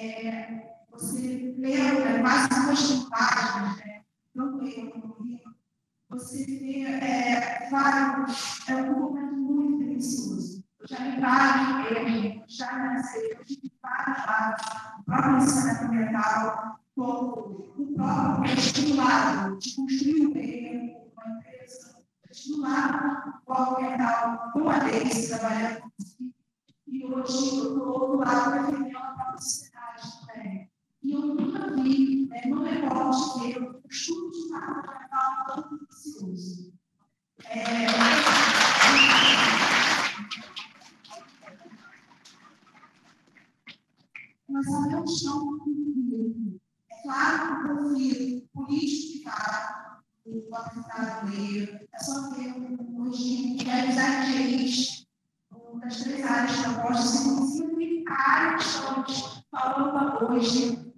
você lê quase 2 páginas, não Lei a RIMA, você vê vários, um documento muito delicioso. Eu já li vários, já analisei, eu tive vários dados, o próprio licenciamento ambiental, como o próprio estimulado de construir uma empresa, estimulado o ambiental com a lei se trabalhando e hoje, do outro lado, defendendo a própria sociedade também. E eu nunca vi, não recordo de ver o estudo de impacto ambiental tão precioso. Nós sabemos não concluir. É claro que o conflito político que está no atentado dele, é só ter hoje realizar direitos das 3 áreas propostas, inclusive áreas que estamos falando hoje.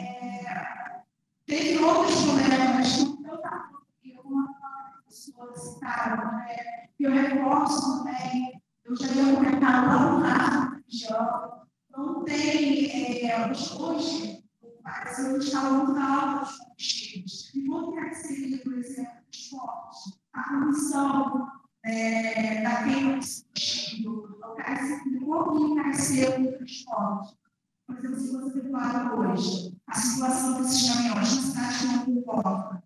Teve outros problemas, que algumas pessoas citaram, que eu reforço também, eu já ia comentar lá no caso da região. Não tem, hoje, o Brasil está muito alto os combustíveis. E como quer ser, por exemplo, o esporte, a comissão da queima de combustível, como quer ser o transporte. Por exemplo, se você fala hoje, a situação desses caminhões na cidade não comporta.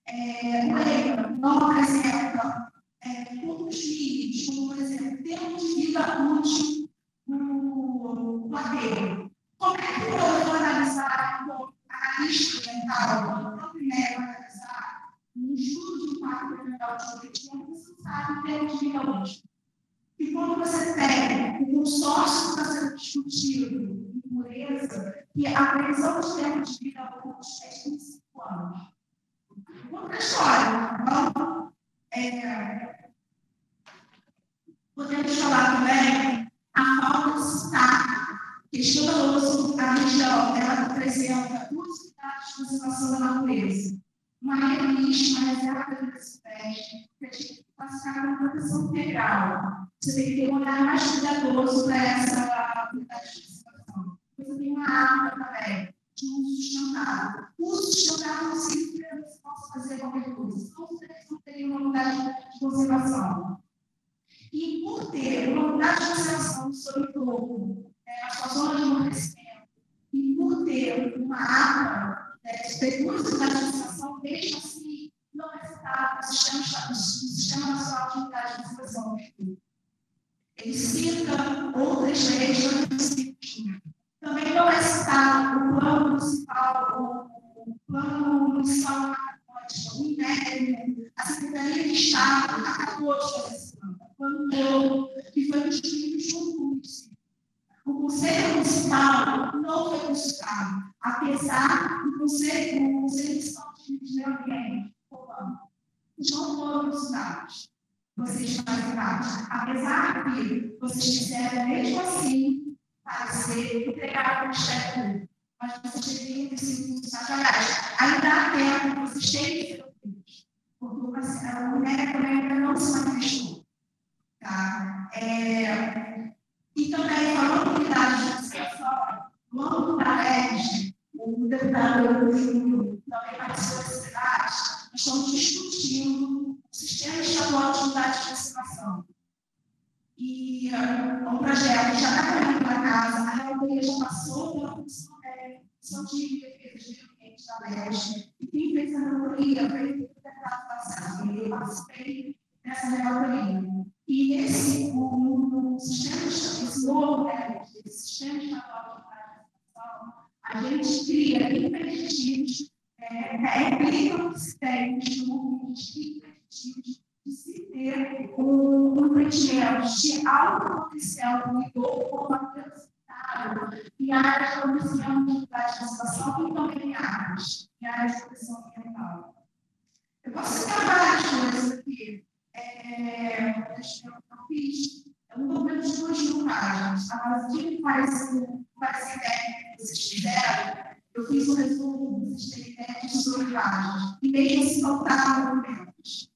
Não apresenta todos os níveis, como, por exemplo, tempo de vida útil no aterro. Como é que eu vou analisar a lista ambiental, o próprio INEA vai analisar um estudo de impacto ambiental de origem, você sabe o tempo de vida útil. E quando você tem o consórcio que está sendo discutido em pureza, que a previsão de tempo de vida útil é de 25 anos. Outra história, então, podemos falar também a falta de sotaque, que escandaloso a região, ela apresenta 2 unidades de conservação da natureza, uma revista, uma reserva de silvestre, que a gente tem que classificar como proteção integral. Você tem que ter um olhar mais cuidadoso para essa unidade de conservação. Você tem uma área também de uso sustentável. Uso sustentável não significa que você possa fazer qualquer coisa. Não tem uma unidade de conservação. E por ter uma unidade de conservação sobre o corpo, a sua zona de amortecimento, e por ter uma área de ter 2 unidades de conservação, mesmo assim, não é citado no Sistema Nacional de Unidade de Conservação. Ele cita outras leis do município. Também não é citado o plano municipal, o INEA, a Secretaria de Estado acabou de fazer esse plano. O plano novo que foi construído junto com o município. O Conselho Municipal não foi consultado, apesar do Conselho Municipal de Meio Ambiente, não foram consultados. Vocês fazem parte. Apesar que vocês fizeram mesmo assim, parecer entregar o Ministério Público. Mas vocês deveriam ter sido consultados. Aliás, ainda há tempo, vocês têm que ser ouvidos. Porque a mulher também ainda não se manifestou. Tá? E também, falando de unidade de conservação, no âmbito da LERJ, o deputado também participou desse debate, nós estamos discutindo o sistema estadual de unidade de conservação. E o projeto já está correndo para casa, a relatoria já passou pela Comissão de Defesa do Meio Ambiente da LERJ, e quem fez a relatoria foi o deputado Marcelo, eu participei dessa relatoria. E esse novo sistema estadual de unidade de conservação, a gente cria impeditivos, implica que se tem estudos impeditivos de se ter um empreendimento de alto potencial do idoso como atenção em áreas comerciais de unidade de conservação e também em áreas de proteção ambiental. Eu posso citar várias coisas aqui. Eu fiz um documento de 2.000 páginas. A que parece ideia que vocês fizeram, eu fiz um resumo, vocês terem ideia de 2 páginas. E mesmo assim faltaram documentos.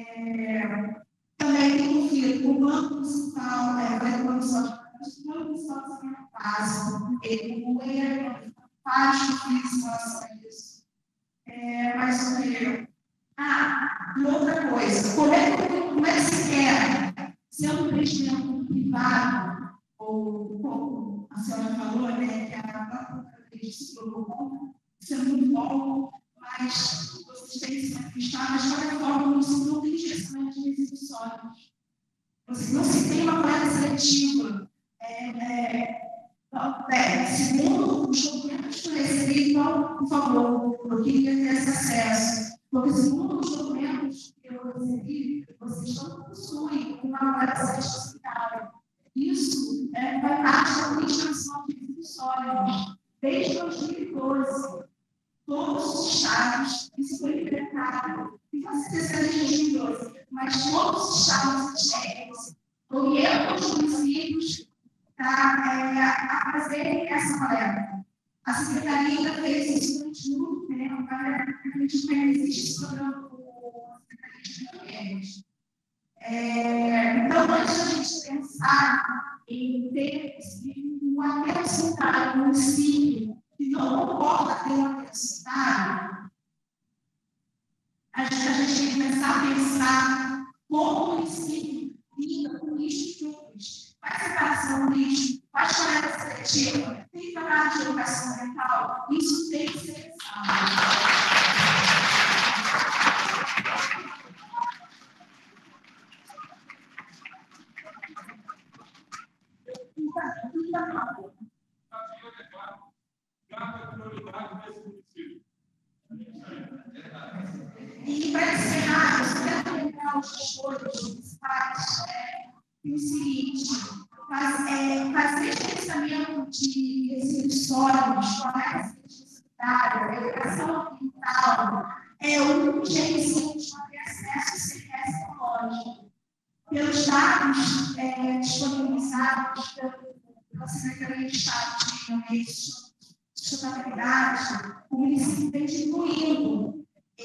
Também tem um filho, o Banco Municipal, o Banco Municipal de Saneamento Básico, ele faz difícil em relação a isso. Mas o que? E outra coisa, como é que se quer ser um investimento privado, ou como a senhora falou, né, que a própria se colocou, isso é muito bom, mas vocês têm que se manifestar, mas de qualquer forma, não tem direcionamento de resíduos sólidos. Não se tem uma coleta seletiva Segundo os documentos que eu recebi, então, por favor, eu queria ter esse acesso. Porque, segundo os documentos que eu recebi, vocês não possuem uma avaliação societária. Isso vai parte da administração de resíduos sólidos. Desde 2012, todos os estados, isso foi implementado, e com certeza desde 2012, mas todos os estados técnicos orientam os municípios a fazerem essa coleta. A Secretaria ainda fez isso durante muito tempo, a gente não existe esse programa com a Secretaria de Então, antes de a gente pensar em ter um aterro sanitário no município, que não comporta ter um aterro sanitário, a gente tem que começar a pensar como o município lida com lixos públicos, faz separação do lixo, faz coleta seletiva, tem trabalho de educação ambiental, isso tem que ser pensado. E para encerrar, eu quero lembrar os gestores municipais o seguinte: fazer gerenciamento de resíduos sólidos, coleta sanitária, educação ambiental, um jeito de ter acesso ao CPS ecológico. Pelos dados disponibilizados pela Secretaria de Estado de Meio e Sustentabilidade, o município tem diminuindo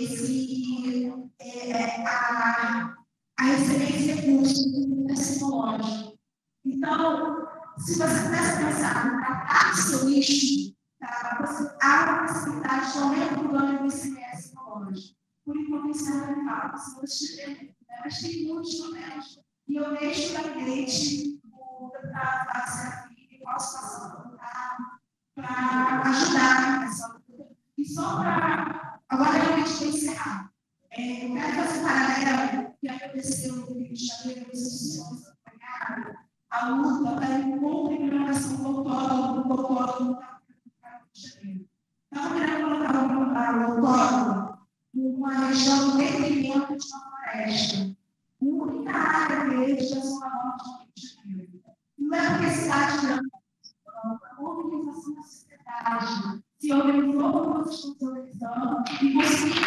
a receber esse recurso tecnológico. Então, se você começa a pensar no tratar do seu lixo, há uma possibilidade de aumento do ganho do ICMS ecológico. Por enquanto, isso é fundamental. Se você mas tem muitos problemas. E eu deixo o gabinete do deputado Fábio Serafim, que posso passar para ajudar nessa luta. E só para. Agora, realmente, vou encerrar. Eu quero fazer um paralelo que aconteceu no Rio de Janeiro, não sei se vocês acompanharam, a luta para a implementação do autódromo no Rio de Janeiro. Estava querendo colocar o autódromo numa região de detrimento de uma floresta. Muita área verde da zona norte do Rio de Janeiro. Não é porque a cidade não, a organização da sociedade se organizou como vocês estão se organizando e conseguiu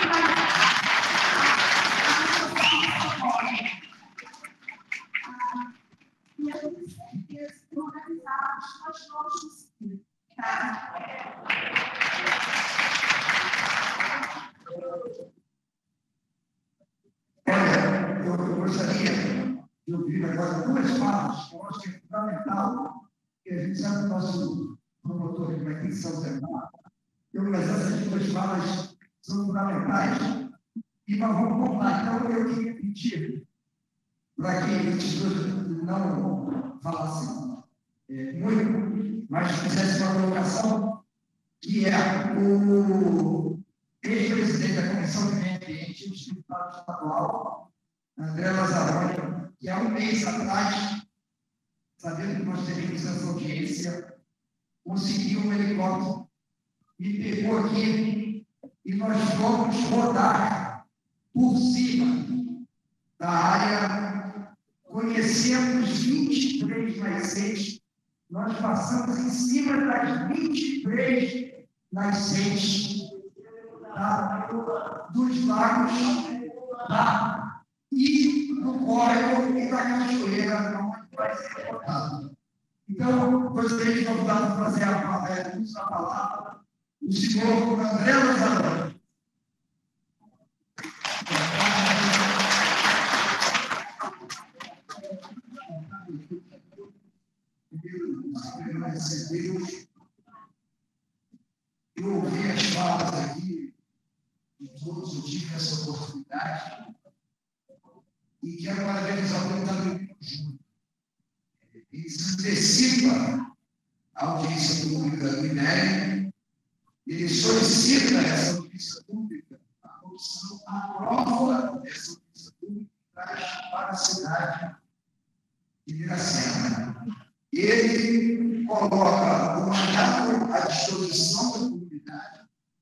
e eu tenho certeza que organizados nós vamos conseguir. Eu gostaria de ouvir agora duas falas, que eu acho que é fundamental, que a gente sabe que o nosso promotor de medição terminal. Mas essas duas falas são fundamentais. E nós vamos lá. Então, eu queria pedir para que esses dois não falassem muito, mas fizessem uma colocação, que é o ex-presidente da Comissão de Meio Ambiente, o deputado estadual, André Lazzaroni, que há um mês atrás, sabendo que nós teríamos essa audiência, conseguiu um helicóptero e pegou aqui e nós vamos rodar por cima da área, conhecemos 23 nascentes, nós passamos em cima das 23 nascentes dos lagos e do córrego e da cachoeira, onde vai ser cortado. Então, gostaria de convidar para fazer a palavra o senhor André Lazzaroni. Eu ouvi as falas aqui de todos, eu tive essa oportunidade e quero parabenizar o deputado Júnior. Ele se antecipa a audiência pública do INEA, ele solicita essa audiência pública, a comissão aprova essa audiência pública e traz para a cidade de Miracema. Ele coloca o mandato à disposição da comunidade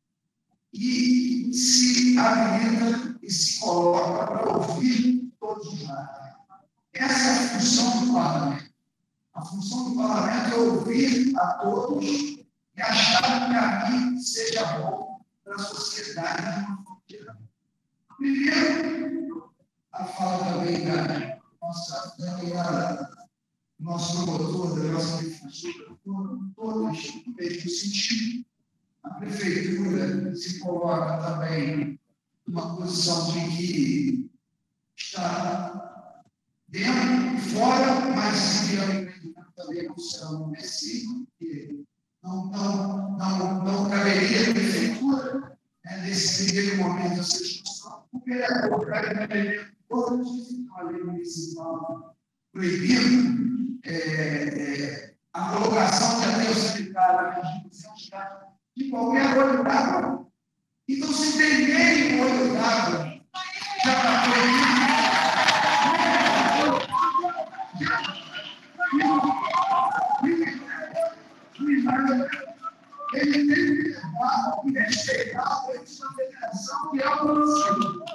e se habilita e se coloca para ouvir todos os lados. Essa é a função do parlamento. A função do parlamento é ouvir a todos e achar que o caminho seja bom para a sociedade de uma fronteira. Primeiro, a fala também da nossa nosso promotor, da nossa prefeitura, todos no mesmo sentido. A prefeitura se coloca também numa posição de que está dentro e fora, mas se também não serão versículos, porque não caberia a prefeitura, nesse primeiro momento dessa discussão, o vereador caberia todas a lei municipal proibindo a colocação de aterro sanitário de qualquer olho d'água. Então, se tem meio olho d'água, já está proibido. Ele tem que levar e respeitar a política da federação que é o município.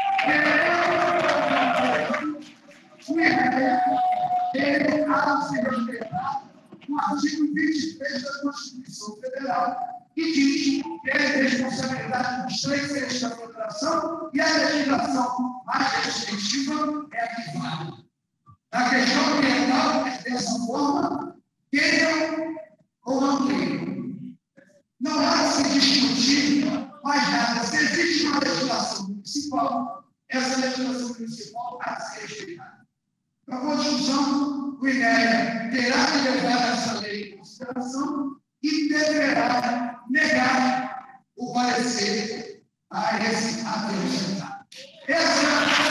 Ele há de se respeitar o artigo 23 da Constituição Federal, que diz que é responsabilidade dos 3 entes da federação e a legislação mais restritiva é a que vale. Na questão ambiental, é dessa forma, queiram ou não queiram. Não há de se discutir mais nada. Se existe uma legislação municipal, essa legislação municipal há de ser respeitada. A Constituição, o INEA terá que levar essa lei em consideração e deverá negar o parecer a esse aterro. Essa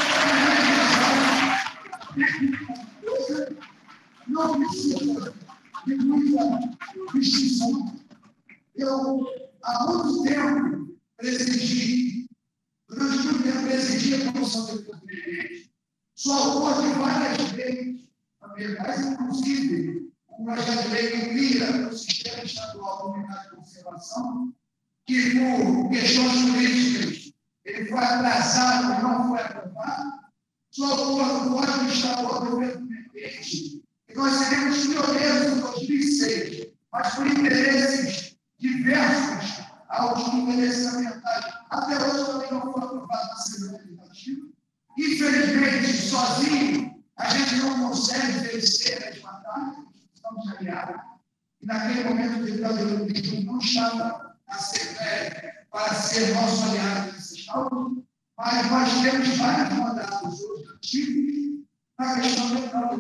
é a legislação. Não precisa de muita discussão. Eu, há muito tempo, durante muito tempo, presidi a Comissão de Desenvolvimento. Sou autor de várias leis, mas, inclusive, o projeto de lei que cria o Sistema Estadual de Unidade de Conservação, que, por questões políticas, ele foi atrasado e não foi aprovado. Sou autor do Código Estadual do Meio Ambiente, e nós seremos pioneiros em 2006, mas por interesses diversos aos interesses ambientais. Até hoje também não foi aprovado na Assembleia Legislativa. Infelizmente, sozinho, a gente não consegue vencer as batalhas, estamos aliados. E naquele momento, o ditador não estava na Assembleia para ser nosso aliado nessas causas, mas nós temos vários mandatos hoje ativos na questão ambiental,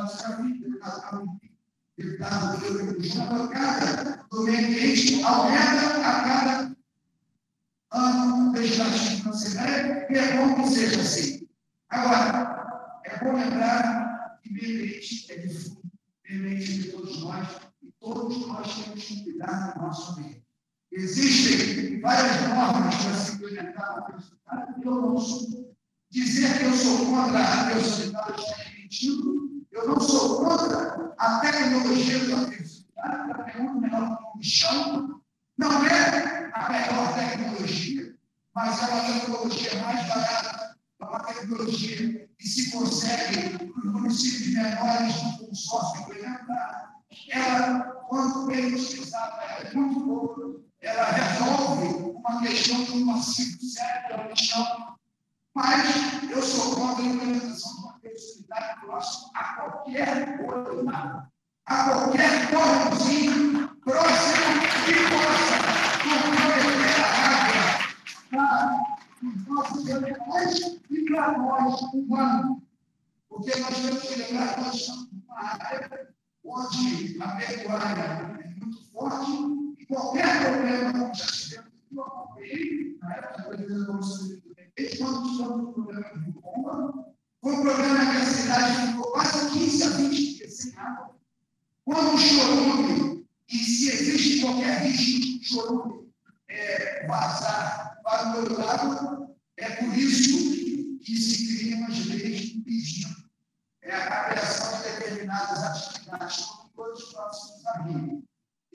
deputado cada do meio ambiente aumenta a cada ano legislativo na Assembleia, e é bom que seja assim. Agora, é bom lembrar que meio ambiente é de fundo, meio ambiente de todos nós, e todos nós temos que cuidar do nosso meio. Existem várias normas para se implementar no aterro sanitário, e eu não sou. Dizer que eu sou contra a aterro sanitário está mentindo. Eu não sou contra a tecnologia do aterro sanitário, que é muito melhor que o chão. Não é a melhor tecnologia, mas é uma tecnologia mais barata, é uma tecnologia que se consegue nos municípios menores do consórcio implementar. Ela, quando bem utilizada, é muito boa. Ela resolve uma questão de um maciço sério no chão. Mas eu sou contra a implementação de uma flexibilidade próxima a qualquer coisa, a qualquer córregozinho próximo que possa comprometer a água para os nossos animais e para nós, humanos. Porque nós temos que lembrar que nós estamos numa área onde a pecuária é muito forte e qualquer problema, como já tivemos aqui, eu acompanhei, na época da presidência da Comissão de quando estamos no problema de bomba, foi um problema que a cidade ficou quase 15 a 20 dias sem água. Quando o chorume, e se existe qualquer risco de chorume vazar para o meu lado, é por isso que se criam as leis impedindo a criação de determinadas atividades, como todos os próximos amigos.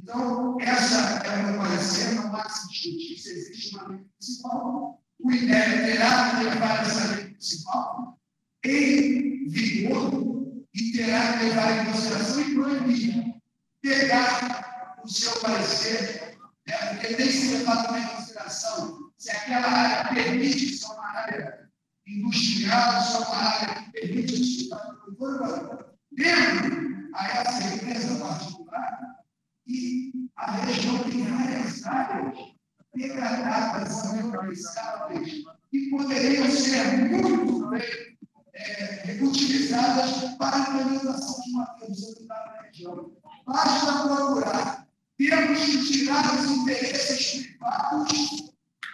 Então, essa é o meu parecer, não há que se discutir se existe uma lei municipal. O INEP terá que levar essa lei municipal em vigor e terá que levar em consideração e proibir pegar o seu parecer, porque tem que ser levado em consideração se aquela área permite ser uma área industrial, se é uma área que permite estudar dentro a essa empresa particular, e a região tem várias áreas degradadas, ambientalizáveis, que poderiam ser muito bem utilizadas para a implementação de uma redução da região. Basta procurar. Temos que tirar os interesses privados,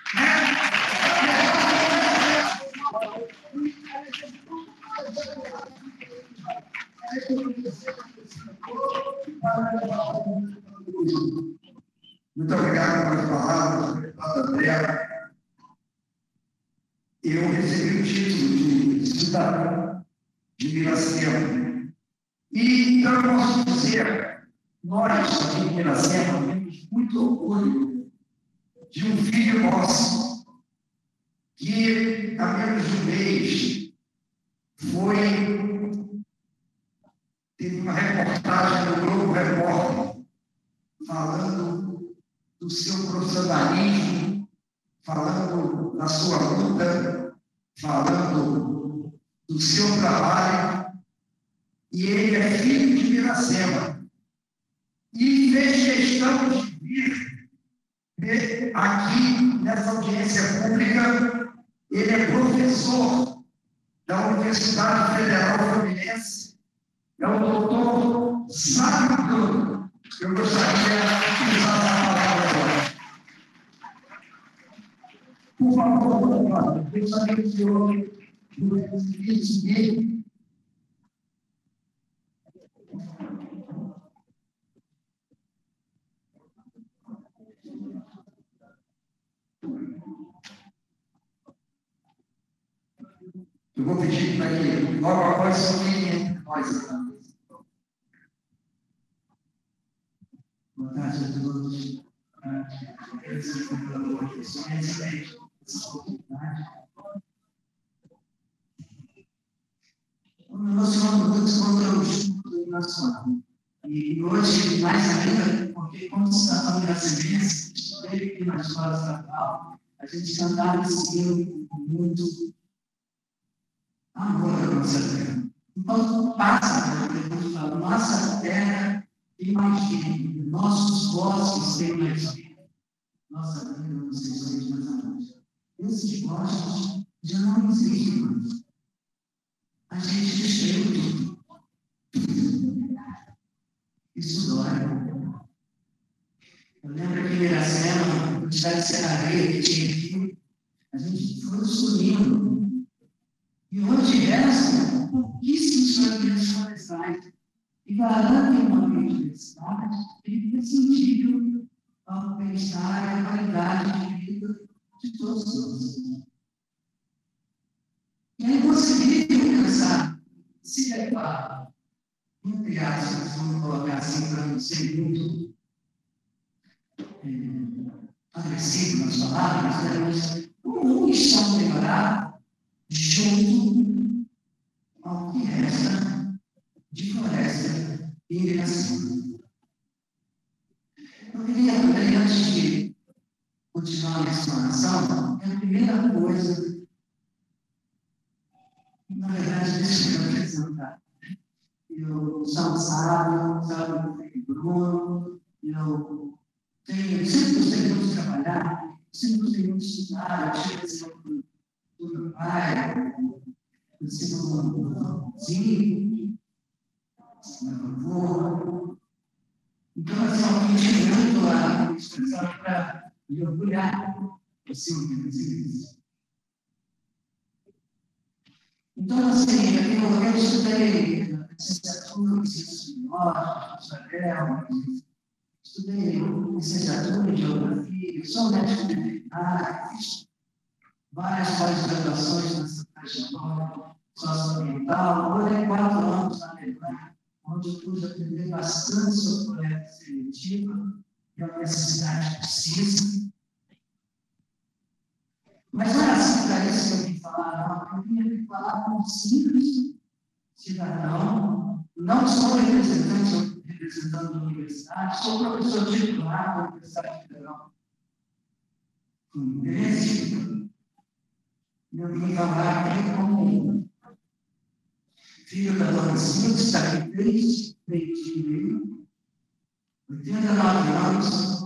Muito obrigado pelas palavras, deputada Andréa. Eu recebi o título de cidadão de Miracema. E então eu posso dizer, nós aqui em Miracema temos muito orgulho de um filho nosso que há menos de um mês teve uma reportagem no Globo Repórter falando do seu profissionalismo, falando da sua luta, falando do seu trabalho, e ele é filho de Miracema. E fez questão de vir aqui nessa audiência pública. Ele é professor da Universidade Federal Fluminense, é o doutor Sábio Bruno. Eu gostaria de usar essa palavra agora. Por favor, eu gostaria que o senhor me seguir. Eu vou pedir para que logo após sorriem entre nós. Boa tarde a todos. Agradeço pela oportunidade. Nós falamos contra o estudo nacional. E hoje, mais ainda, porque como cidadão da Semente, estudei aqui na escola estadual, a gente cantava esse hino com muito amor à nossa terra. Enquanto passa, Deus fala, nossa terra tem mais vida, nossos bosques têm mais vida, nossa vida não sei se mais amante. Esses bosques já não existem mais. A gente destruiu tudo. Isso dói. Eu lembro que em Miracema, no estado de Serraria, que tinha aqui, a gente foi sumindo. E hoje restam pouquíssimos fragmentos florestais. E garantem uma biodiversidade que tem sentido ao bem-estar e à qualidade de vida de todos nós. E é impossível pensar, se é claro, entre aspas, vamos colocar assim para não ser muito agressivo nas palavras, né? Mas como um chão melhorar junto ao que resta de floresta e irrigação. Eu queria também, antes de continuar a minha explanação, a primeira coisa, na verdade, deixa eu apresentar. Eu sou sábio Bruno, eu sempre gostei muito de trabalhar, sempre gostei muito de estudar, eu tive esse do meu pai, eu tive um vizinho, meu avô. Então, assim, eu tive muito a expressão para me orgulhar do seu vizinho. Então, assim, eu estudei licenciatura em ciências biológicas, estudei licenciatura em geografia, sou médico veterinário, fiz várias pós-graduações nessa trajetória socioambiental, morei 4 anos na Alemanha, onde eu pude aprender bastante sobre o coleta seletiva, que é uma necessidade precisa. Mas não é assim para isso que eu vim falar, não. Eu vim falar como simples cidadão, não sou representando a universidade, sou professor titular da Universidade Federal Fluminense. Eu vim falar aqui como filho da dona Silvia, que está aqui desde 89 anos.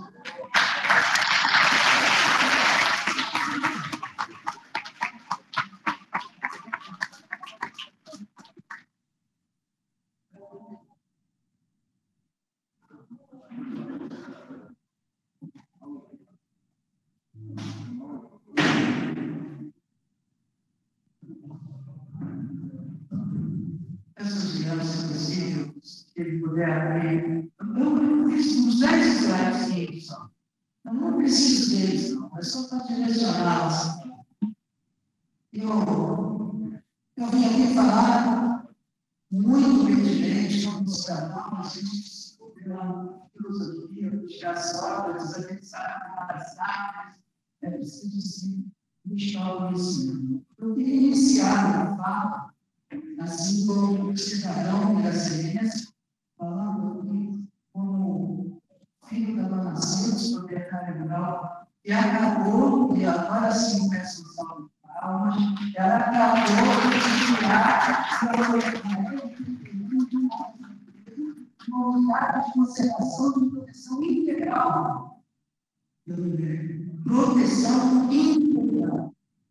Essas crianças possíveis, que ele puder abrir. Eu não preciso dos 10 slides que são. Eu não preciso deles, não. É só para direcioná-los. Eu vim aqui falar muito brevemente como cidadão, a gente descobriu a filosofia, buscar Sócrates, a gente sabe que uma das árvores é preciso sim buscar o conhecimento. Eu queria iniciar a fala, assim como cidadão da ciência, falando aqui como filho da dona Silvia, proprietária rural, que acabou, e agora sim peço salve de palmas, ela acabou de tirar uma unidade de conservação de proteção integral. Proteção integral.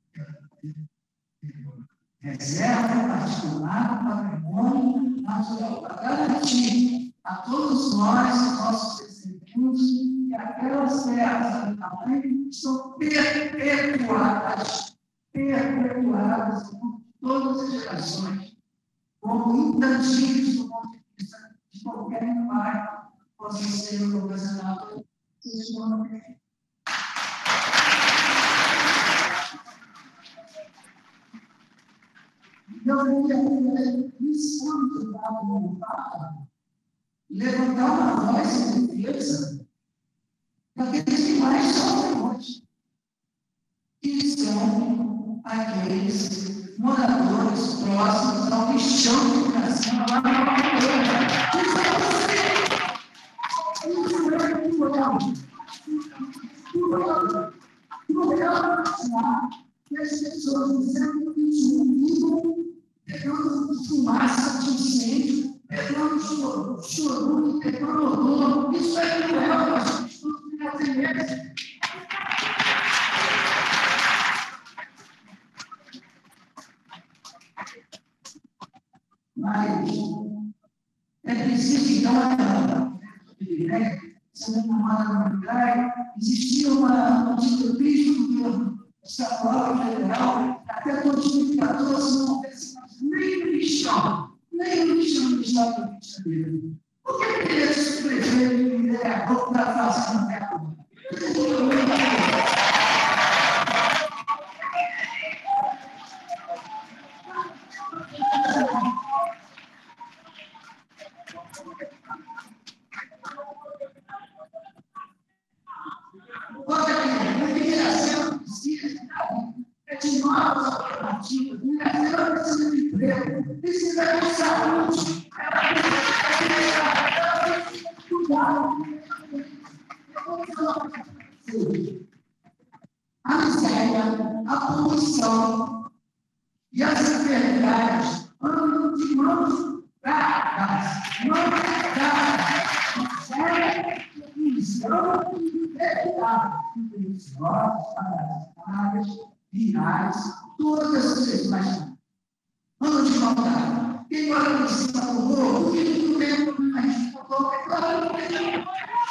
Reserva particular do patrimônio natural, para garantir a todos nós, nossos descendentes, que aquelas terras do tamanho são perpetuadas por todas as gerações, como intangíveis do ponto de vista de qualquer pai possa ser ocasionado. Eu queria, isso levantar uma voz de defesa daqueles que mais sofrem hoje, que são aqueles moradores próximos ao lixão de educação, lá na Palmeira. Isso é você! Isso é o que as pessoas dizendo que isso pegando fumaça de incêndio, pegando chorume, pegando odor. Isso é cruel, nós estudos brasileiros. Mas é preciso, então, sendo tomada no lugar, existia uma diretriz do governo estadual e federal, até 2014, não houvesse nem o lixão do Estado do Rio de Janeiro. Por que queria esse prefeito e vereador para fazer na terra? É de novas alternativas, ela precisa de emprego, precisa de saúde, ela precisa de cuidado. A miséria, a poluição e as enfermidades andam de mãos dadas, virais, todas as questões. Vamos de maldade. Quem mora no cima do morro, que não tem problema de fotógrafo, é claro que tem.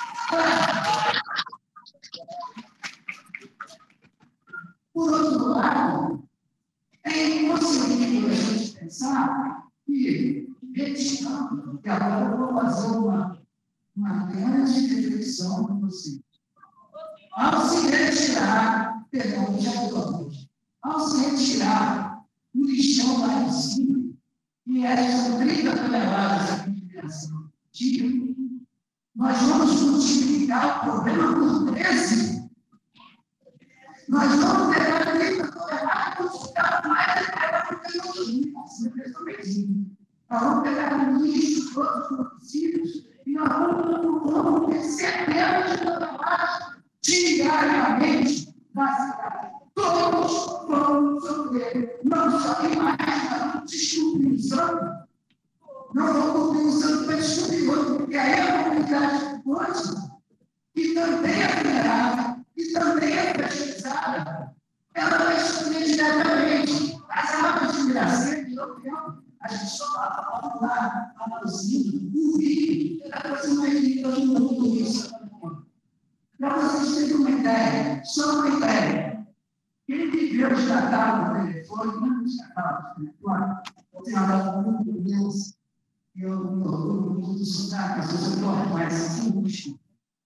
Por outro lado, é impossível a gente pensar que, retirando, e agora eu vou fazer uma grande reflexão com vocês. Ao se retirar, perdão, já estou ao se retirar o lixão lá em cima, que são 30 toneladas aqui de imigração. Nós vamos multiplicar o problema por 13. Nós vamos pegar a lei tolerada e multiplicar mais o problema por imigração. Nós vamos pegar o lixo, todos os municípios, e nós vamos ter centenas de toneladas diariamente na cidade. Todos vão sofrer, não só mais, não desculpe usando, não vamos usando para descobrir outro, porque aí a comunidade hoje, que também é vulnerável, que também é pesquisada, ela vai estudar diretamente as águas de Miracema, de Opião. A gente só fala lá, a Luzinha, o vídeo, a coisa mais linda do mundo, isso. Para vocês terem uma ideia, só uma ideia. Quem viveu os catálogos do telefone, não os catálogos do telefone, tem uma data muito imensa. Eu me orgulho muito do sotaque, às vezes eu torno mais simples.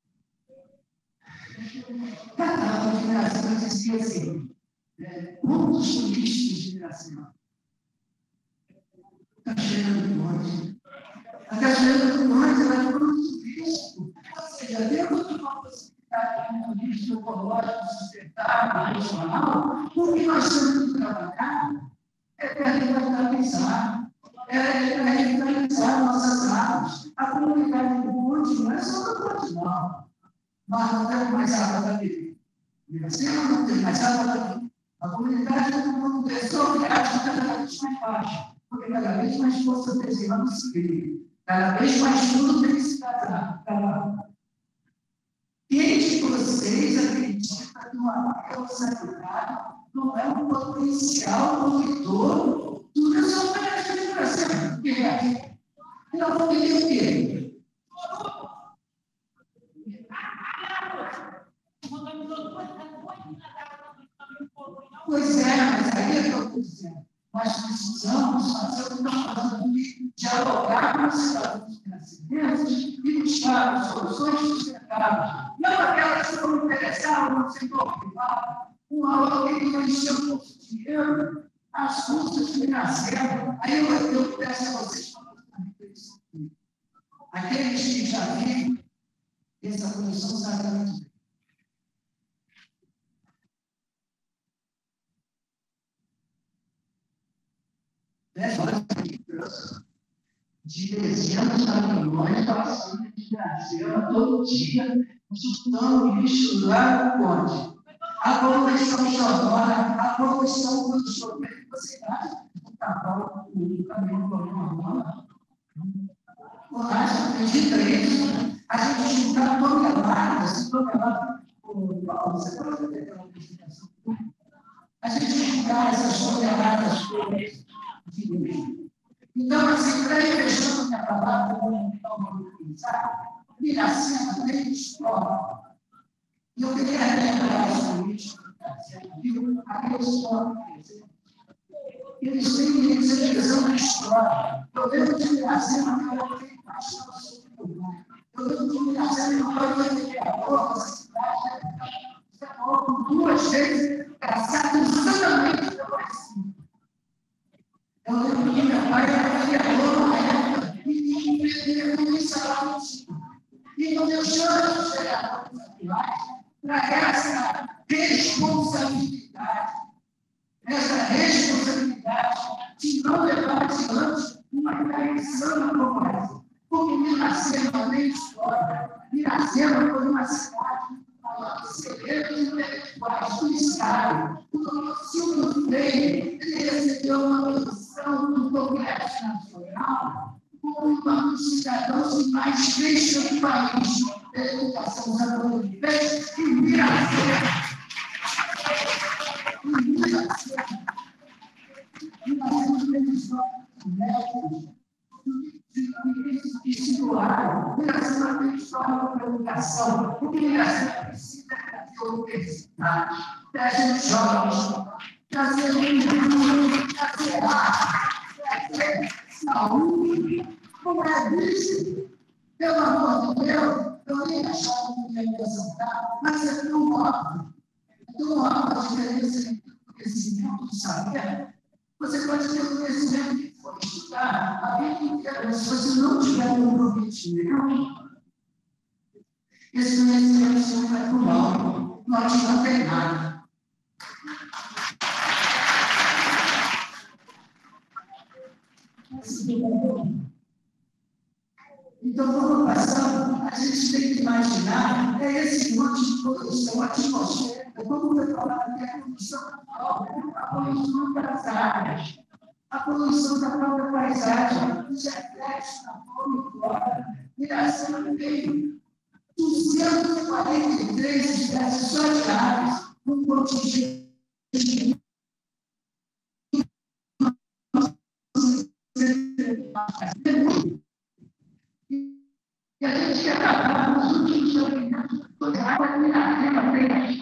Catálogo de Miracema dizia assim: pontos turísticos de Miracema. Cachoeira do Norte. A Cachoeira do Norte ela é ponto turístico. Ou seja, dentro de uma possibilidade de turismo ecológico, sustentável, regional, o que nós temos que trabalhar é para revitalizar, nossas águas. A comunidade do Monte não é só do Monte, não. Nós não temos mais água para beber. Miracema não tem mais água para beber. A comunidade do mundo é só cada vez mais baixa. Porque cada vez mais força adesiva no se cada vez mais tudo tem que se casar. Quem de vocês acredita que uma água sanitária não é um potencial poluidor do que são operações de Miracema? Por quê? Nós vamos ver o quê? Pois é, mas aí é que eu estou dizendo. Nós precisamos fazer o que nós fazemos, dialogar com os cidadãos brasileiros e buscar soluções sustentáveis. Não aquelas que vão interessar no setor privado, uma outra que vai encher o nosso dinheiro, as custas de Miracema. Aí eu peço a vocês para fazer reflexão. Aqueles que já viram essa condição certamente bem. De dezenas de caminhões passando de Miracema todo dia, juntando lixo lá no ponte. A poluição sonora, a poluição do sorvete, você acha que o caminhão normal? Você acredita nisso? A gente juntar toneladas, você pode ter uma apresentação? A gente juntar essas toneladas todas. Então, assim, para ir fechando minha palavra, eu vou utilizar, Miracema tem escola. E eu queria lembrar os políticos viu? Aqueles pobres. Eles têm essa visão de história. Eu lembro de Miracema, eu tenho paixão sobre o lugar. Eu lembro de Miracema, eu tenho que a nossa cidade, duas vezes, graçado exatamente pelo ensino. Eu lembro que meu pai era criador na época e ninguém sabia ensino. E não deixou de chegar para essa responsabilidade de não levar adiante uma tradição como essa. Porque Miracema nem história. Miracema foi uma cidade celebre intelectuais do Estado. O Silvio Freire recebeu uma posição do Congresso Nacional como um dos cidadãos que mais crescem no país da educação zaporizense e Miracema. Miracema tem história de médicos, que se doaram. Miracema tem história de educação, porque Miracema precisa de universidade, trazer jovens, trazer trazer saúde. Como eu disse, pelo amor de Deus, eu nem achava que ia me apresentar, mas é tão óbvio a diferença entre o conhecimento e o saber. Você pode ter conhecimento de for estudar a vida inteira, se você não tiver comprometimento, esse conhecimento não vai para o mal, não adianta em nada. Então, quando passamos, a gente tem que imaginar esse monte de poluição atmosférica, como foi falado aqui, a poluição das áreas, a poluição da própria paisagem, os reflexos da fauna e flora, viração do meio, 243 espécies só de aves, um contingente e a gente quer acabar nos últimos alimentos toda a água que a terra tem.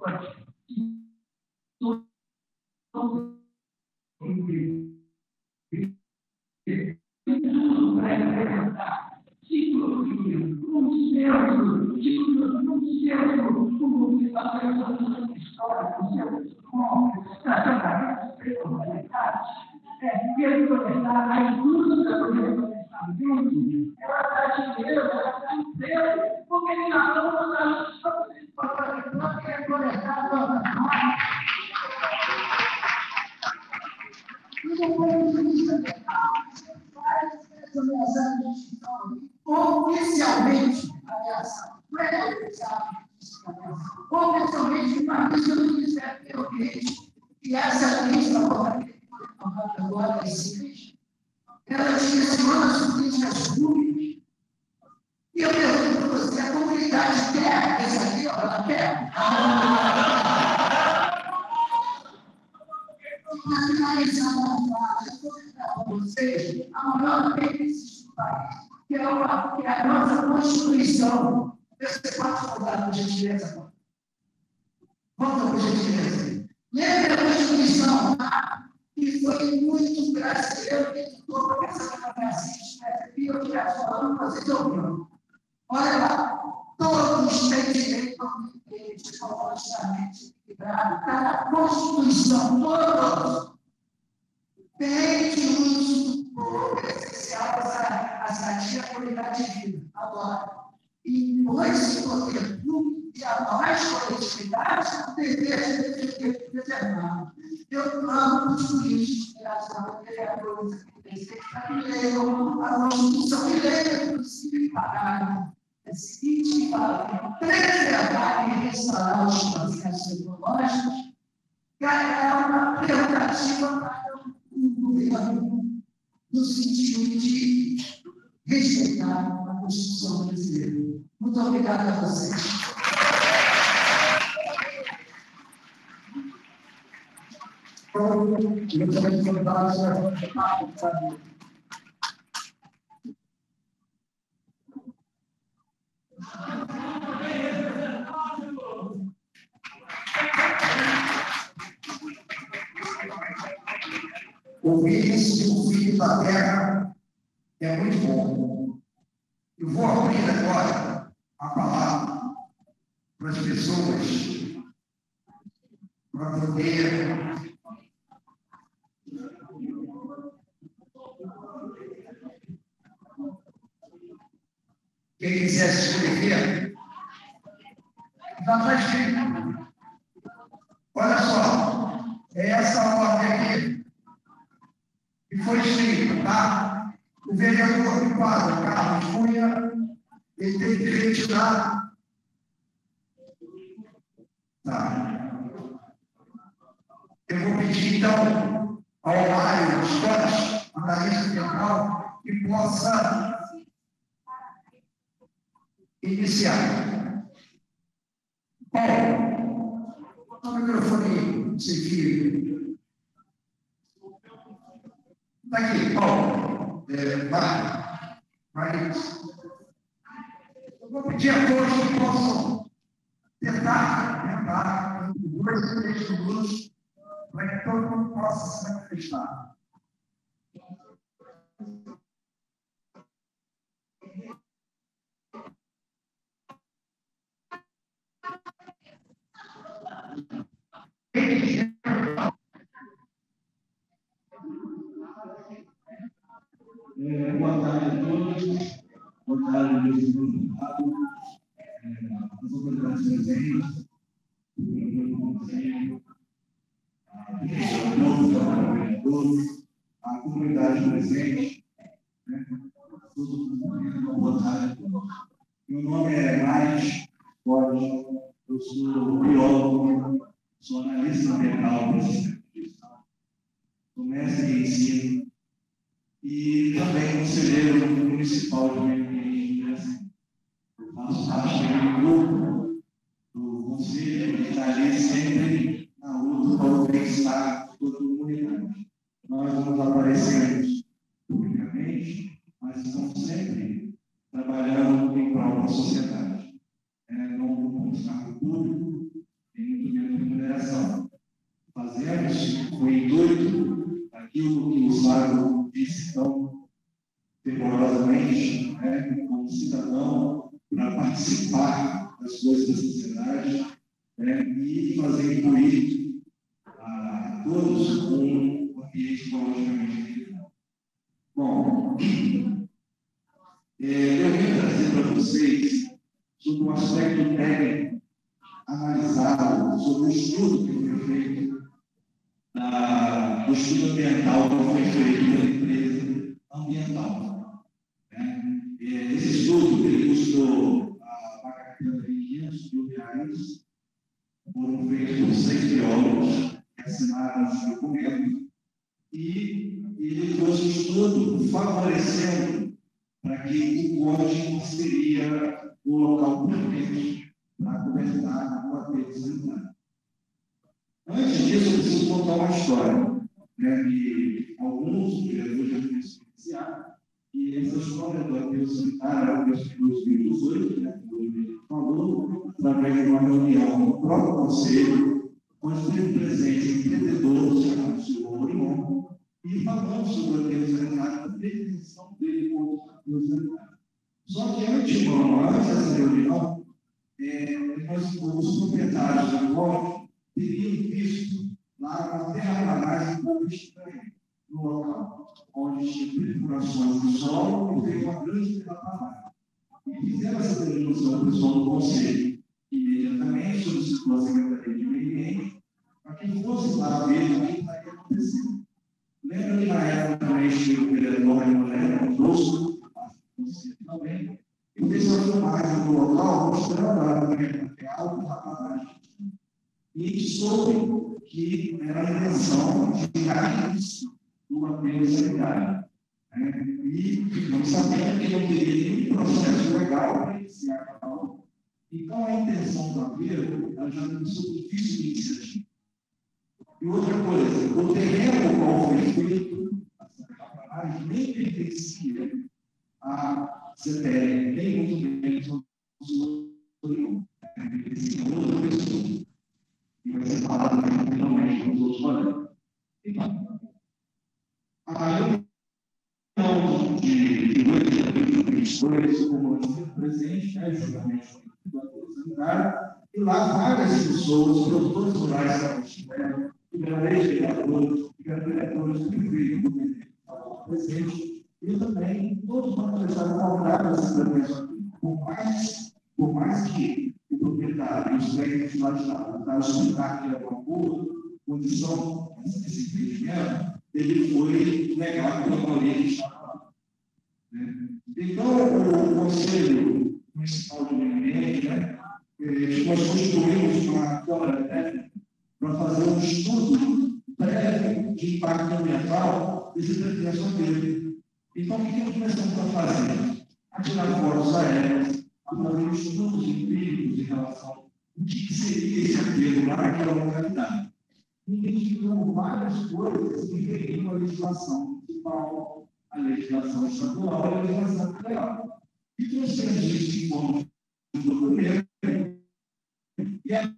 Oficialmente, oficialmente, uma lista do Ministério do Ambiente, e essa lista agora existe, ela direciona as políticas públicas. E eu pergunto para você, a comunidade quer isso aqui, ela quer? Vocês, a maior crise do país, que é a nossa Constituição. Você pode falar por gentileza? Vamos por gentileza. Lembra a Constituição, que foi muito brasileiro, que tudo começando a Brasil, e eu quero falando, vocês ouviram. Olha lá, todos têm direito ao ambiente, ecologicamente equilibrado, está na Constituição, todos. Tem de uso essencial a sadia qualidade de vida. Agora, impõe esse poder público e a mais coletividade o dever de determinar. Eu amo os políticos, graças a vereadores que leiam a Constituição e leiam o princípio parágrafo. É o seguinte, que fala preservar e restaurar os processos ecológicos, que é uma prerrogativa para o governo, no sentido de respeitar a Constituição brasileira. Muito obrigada a vocês. Ouvir esse ouvido da terra é muito bom. Eu vou abrir agora a palavra para as pessoas, para poder quem quiser se inscrever, já está escrito. Olha só, é essa ordem aqui que foi escrita, tá? O vereador do quadro, Carlos Cunha, ele tem que retirar. Tá. Eu vou pedir, então, ao Mário Scott, analista ambiental, que possa iniciar. Paulo, bota o microfone sem fio. Está aqui, Paulo. Mário. Eu vou pedir a todos que possam tentar, em 2 a 3 minutos, para que todo mundo possa se manifestar. secretário de Estado, as autoridades presentes, o conselho, a comunidade presente, todos os boa tarde. Meu nome é Maris Borges, eu sou biólogo, sou analista ambiental do sistema de gestão, sou mestre em ensino e também conselheiro municipal de meio ambiente. Eu faço parte do grupo do conselho que está ali sempre na luta para o bem-estar de toda a comunidade. Nós não aparecemos publicamente, mas estamos sempre trabalhando em prol da sociedade. Não vamos cargo público, nem muito menos remuneração. Fazemos o intuito daquilo que o Sábio disse tão rigorosamente, como cidadão, para participar das coisas da sociedade e fazer incluir a todos um ambiente ecologicamente equilibrado. Bom, eu vim trazer para vocês sobre um aspecto técnico analisado, sobre o estudo que foi feito, o estudo ambiental que foi feito pela empresa ambiental. Esse estudo ele custou a bagatela de R$500 mil, foram feitos por 6 biólogos que assinaram os documentos, e ele trouxe um estudo favorecendo para que o código seria o local perfeito para conversar com a rede sanitária. Antes disso, eu preciso contar uma história, que alguns vereadores já conheciam, e essa história do aterro sanitário é de 2018, como ele falou, através de uma reunião no próprio conselho, onde teve presente empreendedores, chamado o senhor Morimon, e falamos sobre o aterro sanitário, a definição dele como aterro sanitário. Só que antes dessa reunião, os proprietários do imóvel teriam visto lá uma terraplanagem um pouco estranha no local, onde tinha perfurações no solo e veio uma grande terraplanagem. E fizeram essa denúncia ao pessoal do conselho, imediatamente solicitou a Secretaria de Meio Ambiente para que fosse lá ver o que estaria acontecendo. Lembra que na época também tinha o vereador Raimolé, o Dosso, também, e fez uma filmagem do local mostrando a área real da terraplanagem. E soube que era a intenção de tirar isso do aterro sanitário. E ficamos sabendo que não teria nenhum processo legal para iniciar a causa. Então, a intenção do aterro já começou difícil de iniciativa. E outra coisa, o terreno qual foi feito, a nem pertencia à CTR, nem muito menos ao senhor, pertencia a outra pessoa. E vai ser falado finalmente com os outros colegas. Então, a reunião de 2022, como eu presente, justamente do aterro sanitário, e lá várias pessoas, produtores rurais que estiveram, tiveram ex-vereadores, tiveram vereadores do prefeito presente, e também todos manifestaram contrário a essa intervenção. Por mais que o proprietário e os técnicos lá estavam explicar que era uma boa condição desse empreendimento, ele foi negado pela maioria que estava lá. Então, o Conselho Municipal de Meio Ambiente, nós constituímos uma Câmara Técnica para fazer um estudo prévio de impacto ambiental desse pretensão dele. Então, o que nós começamos a fazer? A tirar fotos aéreas, a fazer estudos empíricos em relação ao que seria esse aterro lá naquela localidade. Identificamos várias coisas que feriam a legislação municipal, a legislação estadual e a legislação federal. E trouxemos isso em forma de documento e a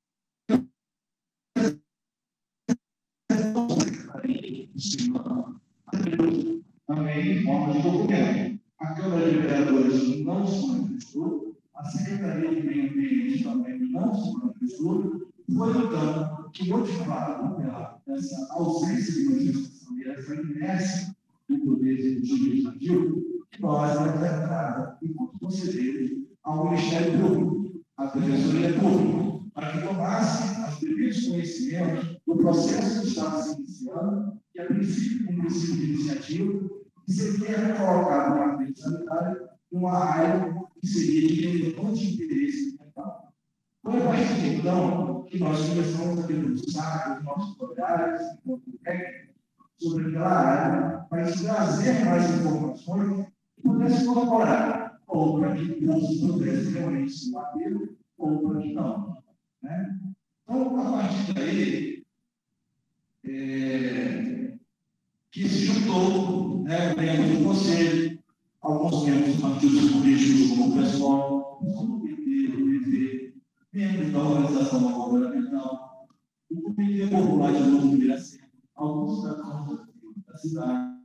também em forma de documento. A Câmara de Vereadores não se manifestou, a Secretaria de Meio Ambiente também não se manifestou, foi então que motivado pela essa ausência de manifestação e essa inércia do poder executivo legislativo, que nós demos entrada, enquanto conselheiros, ao Ministério Público, à Defensoria Pública, para que tomasse os devidos conhecimentos do processo que estava se iniciando, que a princípio, um princípio de iniciativa, que seria colocado no ambiente sanitário numa área que seria de relevante interesse ambiental. Foi a partir de então que nós começamos a debruçar os nossos olhares sobre aquela área, para trazer mais informações que pudessem colaborar, ou para que o uso pudesse realmente se manter, ou para que não. Né? Então, a partir daí, que se juntou, né, membros do Conselho, alguns membros dos partidos políticos, como o PSOL, como o PT, o PV, membros da organização não governamental, o Comitê Popular de Novo do Miracema, alguns cidadãos da cidade.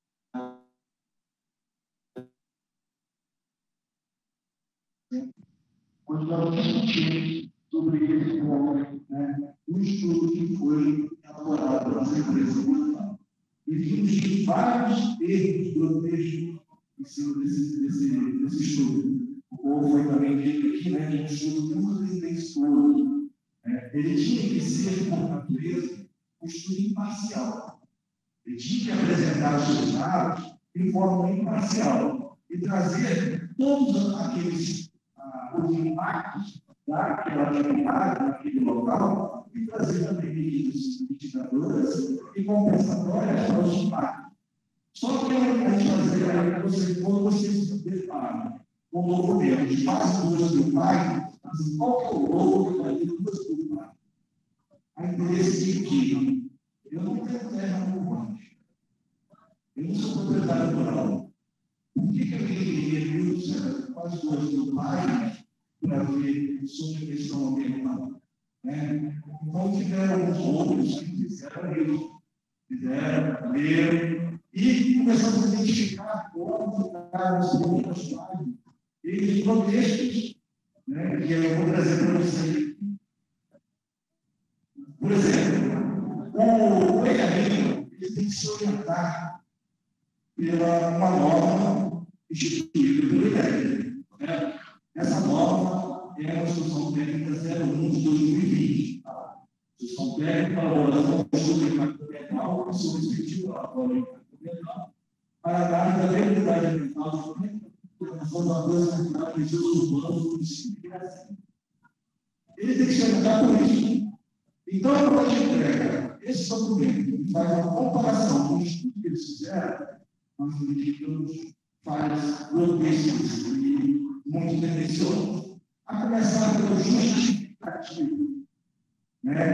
Onde nós discutimos sobre esse momento, né, um estudo que foi elaborado pela Secretaria Municipal. E vimos de vários erros grotescos em cima desse estudo. Como foi também dito aqui, né, que um estudo muito tendencioso. Ele tinha que ser, por natureza, um estudo imparcial. Ele tinha que apresentar os seus dados de forma imparcial e trazer todos aqueles os impactos daquela atividade, naquele local, e trazer também medidas mitigadoras e compensatórias para os impactos. Só que ao invés de fazer aí, quando você se depara com um documento de quase 2 mil páginas, assim, qual que é o logo que vai ter 2 mil páginas? A interesse de que eu não tenho terra no monte. Eu não sou proprietário rural. Por que eu queria quase 2 mil páginas para ver sobre a questão ambiental? Então, tiveram alguns outros que fizeram isso, fizeram, leram, e começamos a identificar como ficaram os outros páginas, e os contextos, né, que eu vou trazer para vocês. Por exemplo, o ECAMI tem que se orientar pela uma norma instituída pelo INEP. Né? Essa norma é a Instrução Técnica 01 de 2020. Instrução Técnica para a elaboração do estudo de impacto ambiental e seu respectivo relatório de impacto ambiental para análise da viabilidade ambiental de organização da coisa de resíduos urbanos do município de Miracema. Ele tem que se orientar por isso. Então, quando a gente entrega esse documento e faz uma comparação com o estudo que eles fizeram, nós identificamos falhas grotescas e muito tendenciosas. A começar pelo justificativo. Né?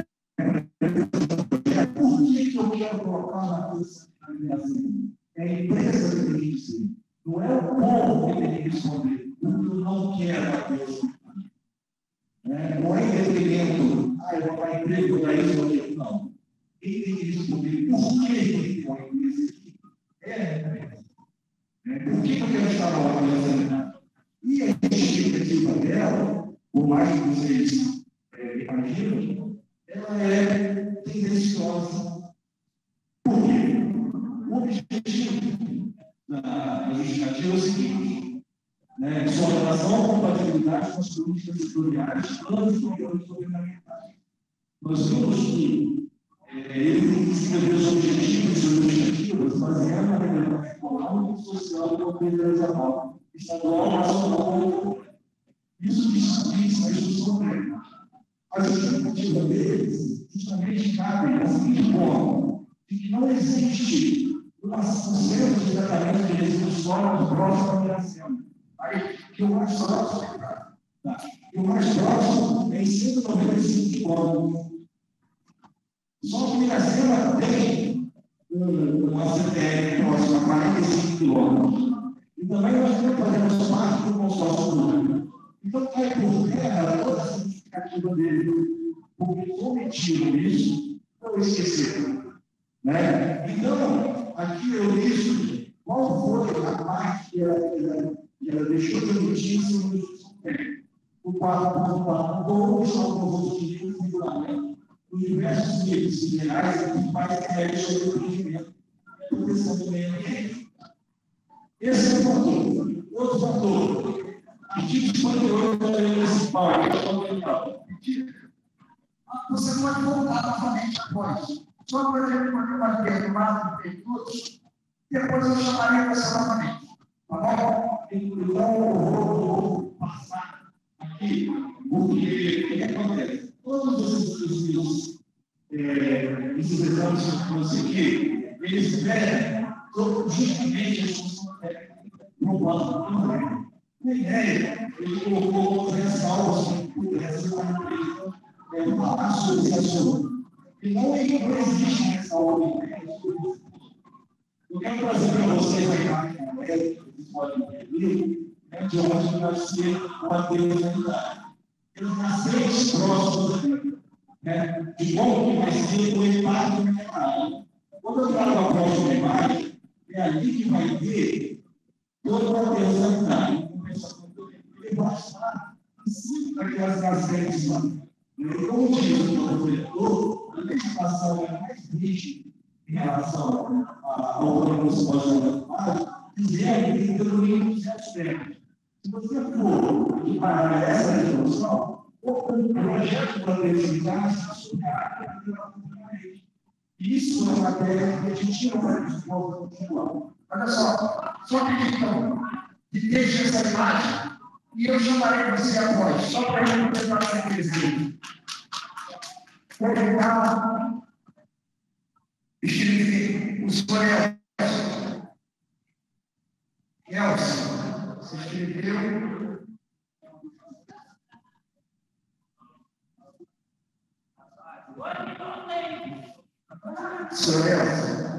Por que eu quero colocar na coisa assim? É a empresa que tem que dizer. Não é o povo que tem que responder. O que eu não quero a Deus. Não é detrimento, eu vou dar emprego para isso ou aquilo, não. Quem tem que responder por que ele tem uma empresa aqui é a empresa. Por que eu quero estar lá na e a justificativa dela, por mais que vocês imaginam, ela é tendenciosa. Por quê? O objetivo da justificativa é o seguinte: sua relação à compatibilidade com as políticas setoriais, planos e programas governamentais. Nós vimos que ele tem que escrever os objetivos e objetivas baseando na relevância econômica e social do governo regional, estadual, nacional. Isso diz a instrução técnica. A justificativa deles justamente cabe da seguinte forma: de que não existe um centro de tratamento de resíduos sólidos próximo à Miracema. Aí, que o mais próximo, o mais próximo é em 195 quilômetros. Só que Miracema tem uma CTR próxima a 45 quilômetros. E também nós fazemos parte do consórcio público. Então, cai por terra toda a justificativa dele, porque cometiram isso, não esqueceram. Então, aqui eu disse qual foi a parte que ela deixou de emitir sobre o 4.4, todos são constituídos regularmente nos diversos níveis minerais e principais critérios sobre o rendimento e proteção do meio ambiente. Esse é um fator. Outro fator. Artigo 58 da lei municipal, você pode voltar novamente após. Só para ele poder bater no máximo de todos, depois eu chamarei você novamente. Tá bom? Então, eu vou passar aqui o que acontece. Todos esses exames que eu trouxe aqui, eles pedem justamente a função técnica no banco. A ideia, ele colocou ressalvas por essa uma associação. E não existe ressalva. Eu quero trazer para vocês a imagem que vocês podem ver, de onde vai ser o aterro sanitário. Eles nasceram próximos, né, de como que vai ser o impacto ambiental. Quando eu trago a próxima imagem, é ali que vai ter todo o aterro sanitário. Ele vai estar em cima daquelas nascentes lá. Como diz o professor, a legislação é mais rígida em relação ao plano dizendo que tem muitos aspectos. Se você for equiparar essa resolução, o projeto de planificar está associado. Isso é uma matéria que a gente não vai continuar. Olha só que questão de deixar essa imagem e eu chamarei você após, só para ele começar a ser presente. Vou tentar escrever o senhor Elcio. Você escreveu? Senhor Elcio.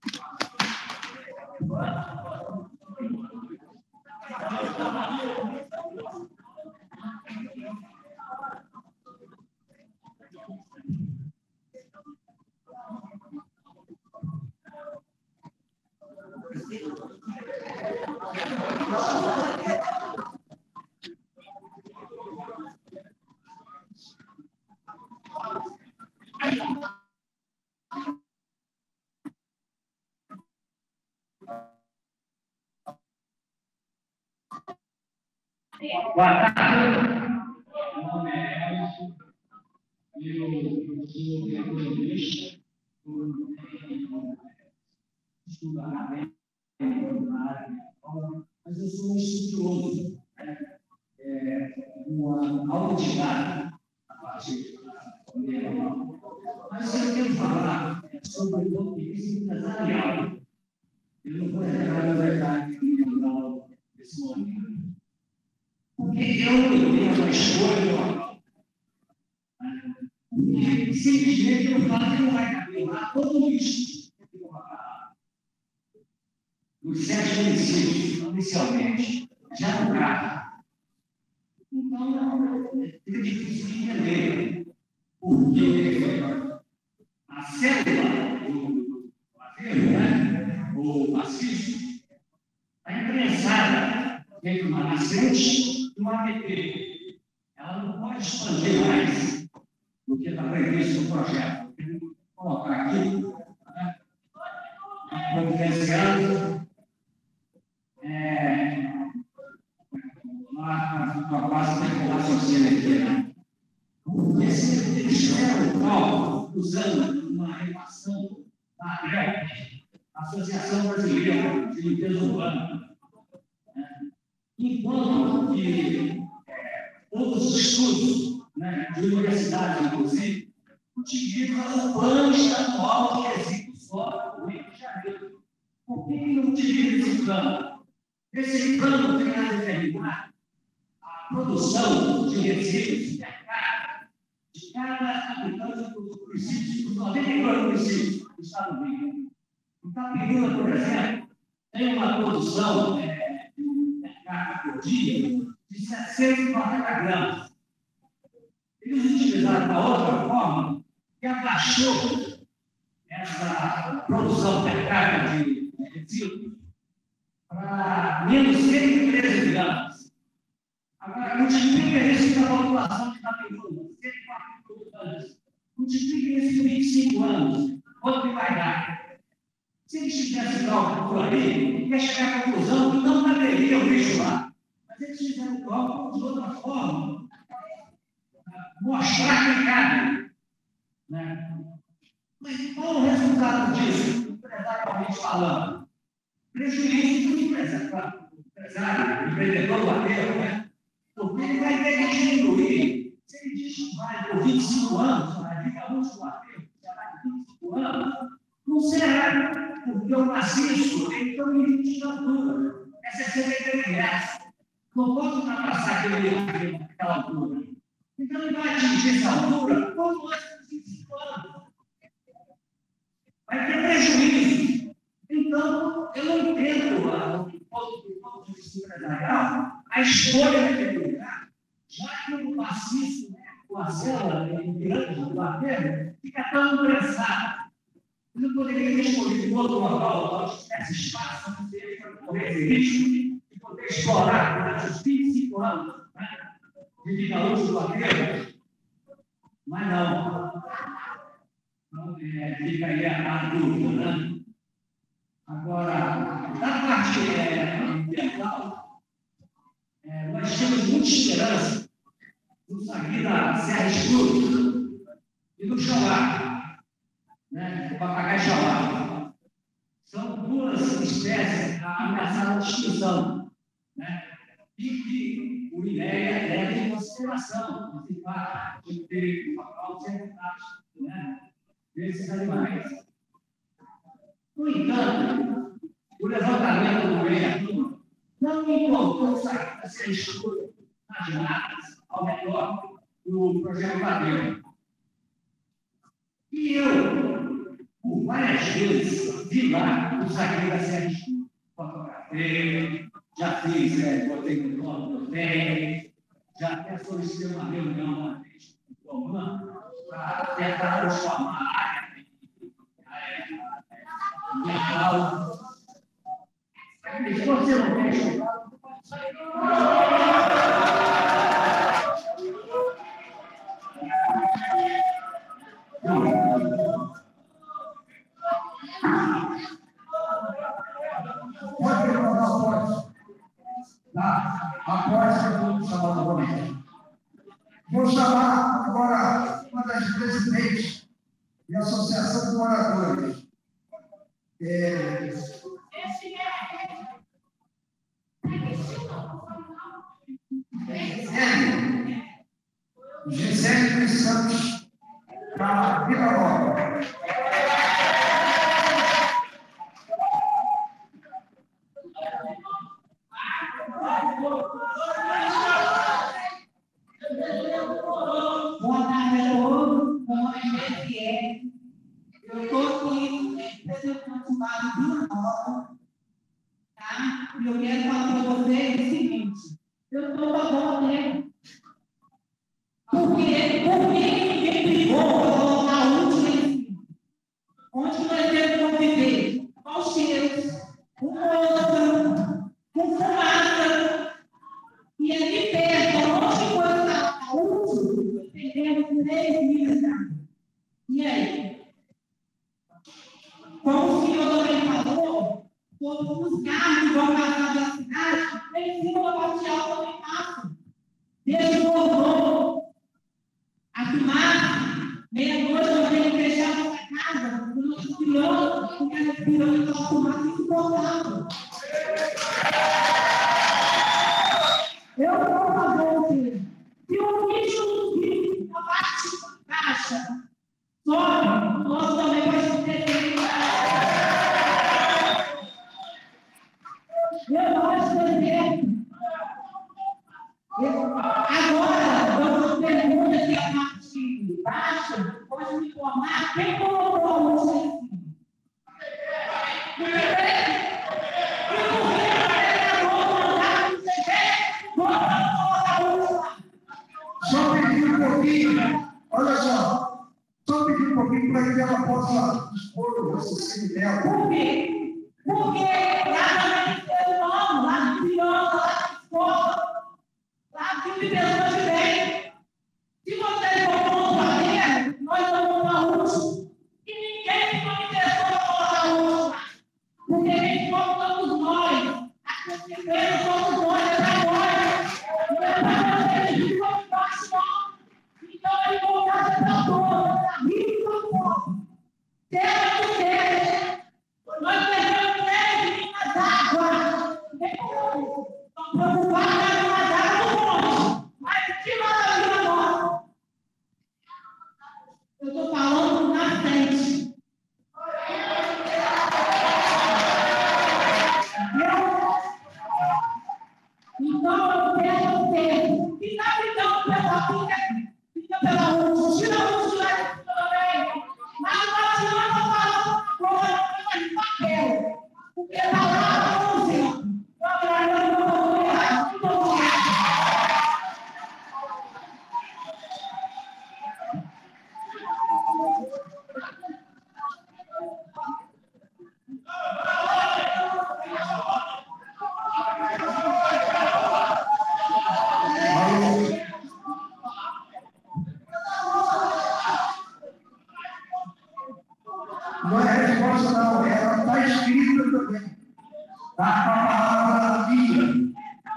Boa tarde. Meu nome é Elcio. Eu sou economista. Estudar na área, mas eu sou um estudioso, uma autodidata a partir da mas eu quero falar sobre o ponto de vista empresarial. Eu não vou entrar na verdade nesse momento. Porque eu tenho uma escolha, porque simplesmente eu falo que não vai caber lá todo isso. Os 7 municípios, inicialmente, já não cabe. Então, é difícil de entender, porque a célula do aterro, né, o maciço, está imprensada entre uma nascente e uma APP. Ela não pode expandir mais do que está previsto no projeto. Vou colocar aqui, né, providenciando uma base de raciocínio aqui, né? Porque se eles fizeram o cálculo usando uma relação da ABEL, Associação Brasileira de Limpeza Urbana, né? Enquanto que outros estudos, né, de universidades, inclusive, utilizam o plano estadual de resíduos sólidos do Rio de Janeiro. Por que não utiliza esse plano? Esse plano tem a determinar a produção de resíduos de cada habitante dos municípios, dos 92 municípios do Estado do Rio. Então, Piruna, por exemplo, tem uma produção de carga por dia de 740 gramas. Eles utilizaram uma outra forma que abaixou essa produção per capita de resíduos para menos 113 gramas. Agora, multiplica isso pela população que está pegando 140 anos. Multiplica isso em 25 anos. Quanto que vai dar? Se eles tivessem cálculo ali, ia chegar à conclusão que não caberia o lixo lá. Mas eles fizeram o cálculo de outra forma, mostrar que cabe. Né? Mas qual o resultado disso, empresarialmente falando? Prejuízo do empresário, empreendedor do aterro, né? Porque ele vai ter que diminuir. Se ele diz que vai por 25 anos, digamos do aterro, será de 25 anos, não será, porque o maciço ele tem um limite de altura. Essa é a CBDMS. Não pode ultrapassar aquela altura. Então, ele vai atingir essa altura quanto antes de 25 anos. Vai ter prejuízo. Então, eu não entendo, do ponto de vista empresarial, a escolha de peculiar, já que o maciço, com a célula grande do aterro, fica tão prensado. Eu não poderia ter escolhido outro local onde tivesse espaço para correr risco e poder explorar durante os 25 anos, né, de vida útil do aterro. Mas não. Então, fica aí a dúvida, né? Agora, da parte ambiental, nós temos muita esperança no Sagui da Serra Escura e do Xauá, né? O papagaio Xauá. São duas espécies ameaçadas de extinção, né? E que o INEA leva em consideração esse fato de ter um papel secundário, né, desses animais. No entanto, o levantamento do meio não encontrou Sagui da Serra Escura nas matas ao redor do projeto Padrão. E eu, por várias vezes, vi lá o Sagui da Serra Escura. Fotografei, já fiz, botei no nome do hotel, já até solicitei uma reunião uma vez com o comando para tentar transformar a área ambiental. Se você não quer chegar, pode levantar a porta. A porta que eu vou chamar novamente. Vou chamar agora uma das presidentes da Associação de Moradores. Gisele dos Santos, para Vila Nova. Boa tarde a todos. Meu nome é Gisele. Eu estou aqui representando o bairro Vila Nova. Tá? E eu quero falar para vocês o seguinte: eu estou falando mesmo. Por que ninguém brigou para colocar a última em cima? Onde nós temos que viver? Com cheiros, com outra, com fumaça. E ali perto, onde foi a última, perdemos 3 mil. E aí? Como o senhor também falou, todos os carros que vão passar da cidade, em cima da parte alta também passam. Desbordou. A fumaça, meia-noite, eu tenho que deixar a nossa casa, o nosso piloto, porque essa piloto está fumaça insuportável. Eu vou fazer o quê? Se o lixo na parte baixa sobe, nós também vamos ter que. Eu acho que agora, eu pergunto se a parte baixa pode me informar quem colocou a luz em cima. Só pedir um pouquinho, olha só, só pedir um pouquinho para que ela possa expor o raciocínio dela. Por quê? Porque lá também tem o nome, lá de criança, lá de escola, lá de pessoas que vêm. Se vocês vão contra nós vamos na última. E ninguém se manifestou para colocar a última. pela URSS, tira a URSS também. Mas não adianta falar uma coisa de papel, porque está lá a Rússia. Não é resposta, não. Ela está escrita também. Está com a palavra minha.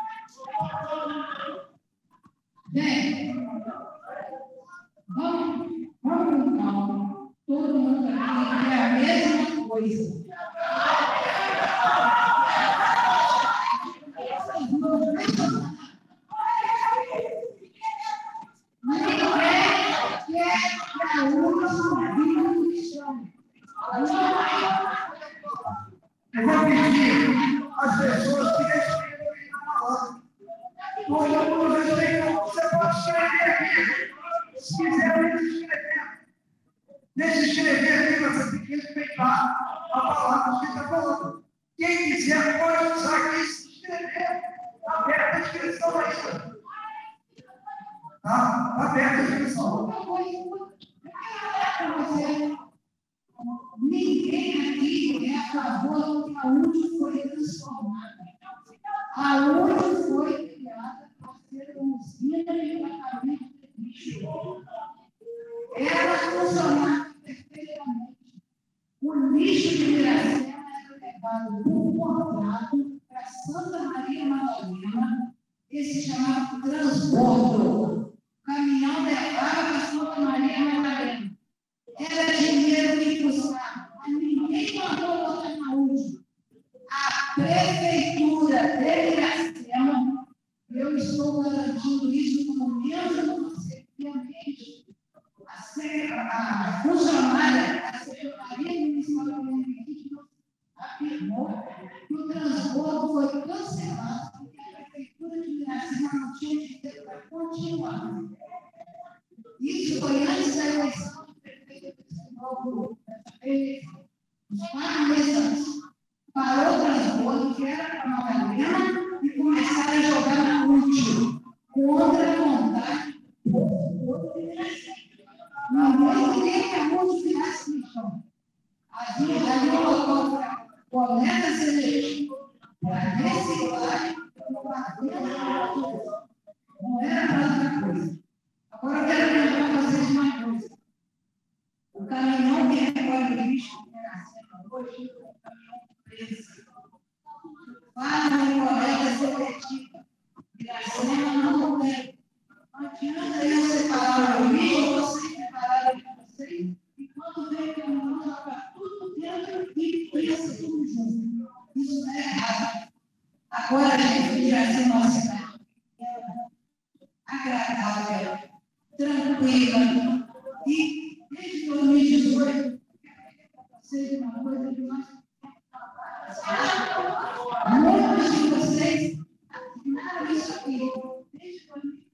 Gente, vamos com calma. Todo mundo aqui quer a mesma coisa. Eu vou pedir às pessoas que respeitem a palavra. Você pode escrever aqui. Se quiser, escrever. Deixa escrever aqui, você tem que respeitar a palavra que está falando. Quem quiser pode usar aqui e se inscrever. Está aberta a inscrição ainda. Está aberta a inscrição. Ninguém aqui é a favor que a URSS foi transformada. A URSS foi criada para ser uma usina de tratamento de lixo. Ela funcionava perfeitamente. O lixo de Miracema era levado por contrato para Santa Maria Madalena, que se chamava transbordo. O caminhão levava para Santa Maria Madalena. Era dinheiro que custava, mas ninguém mandou botar na URSS. A prefeitura de Miracema, eu estou garantindo isso como membro do secretariamente, a funcionária da Secretaria Municipal do Meio Ambiente afirmou que o transbordo foi cancelado porque a prefeitura de Miracema não tinha dinheiro para continuar. Isso foi antes da eleição do prefeito desse novo eleição. Uns 4 meses antes. Parou o transbordo, que era para Madalena, e começaram a jogar na última, contra a vontade do povo de Miracema. Ninguém queria que a música virasse lixão. Havia um local para coleta seletiva, para reciclagem, não era para outra coisa. Agora eu quero lembrar vocês uma coisa. O caminhão que recolhe lixo em Miracema hoje é um caminhão preso. Fazem coleta seletiva. Miracema não tem. Não adianta eu separar o lixo, vocês separarem de vocês, e quando vem o caminhão, joga tudo dentro e pensa tudo junto. Isso é errado. Agora a gente Miracema é uma cidade agradável, tranquila, e desde 2018, seja uma coisa de mais. Muitos de vocês assinaram isso aqui, desde 2018.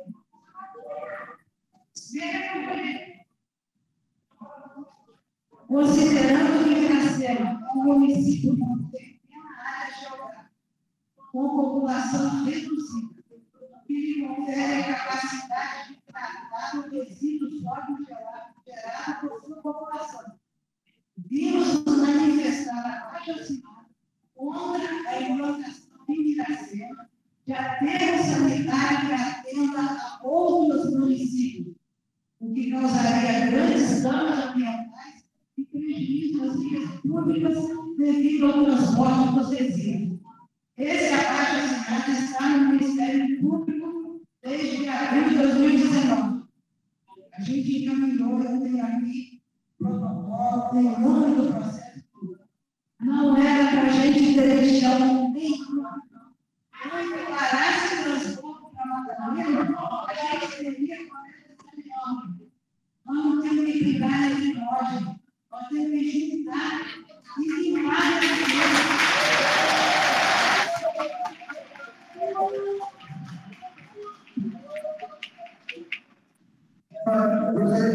Considerando que Miracema é um município com pequena área geográfica, com população reduzida, que lhe confere a capacidade de tratar o resíduo sólido gerado por sua população. Vimos nos manifestar apaixonados contra a implantação em Miracema de aterro sanitário que atenda a outros municípios, o que causaria grandes danos ambientais e prejuízo às vias públicas devido ao transporte dos resíduos. Esse abaixo-assinado está no Ministério Público desde abril de 2019. A gente encaminhou, eu tenho aqui protocolo, tem o nome do processo. Não era para a gente ter lixão nenhuma. Não declarasse transporte para Madalena, a gente teria nós não temos que brigar entre nós, nós temos que juntar e limpar essa coisa.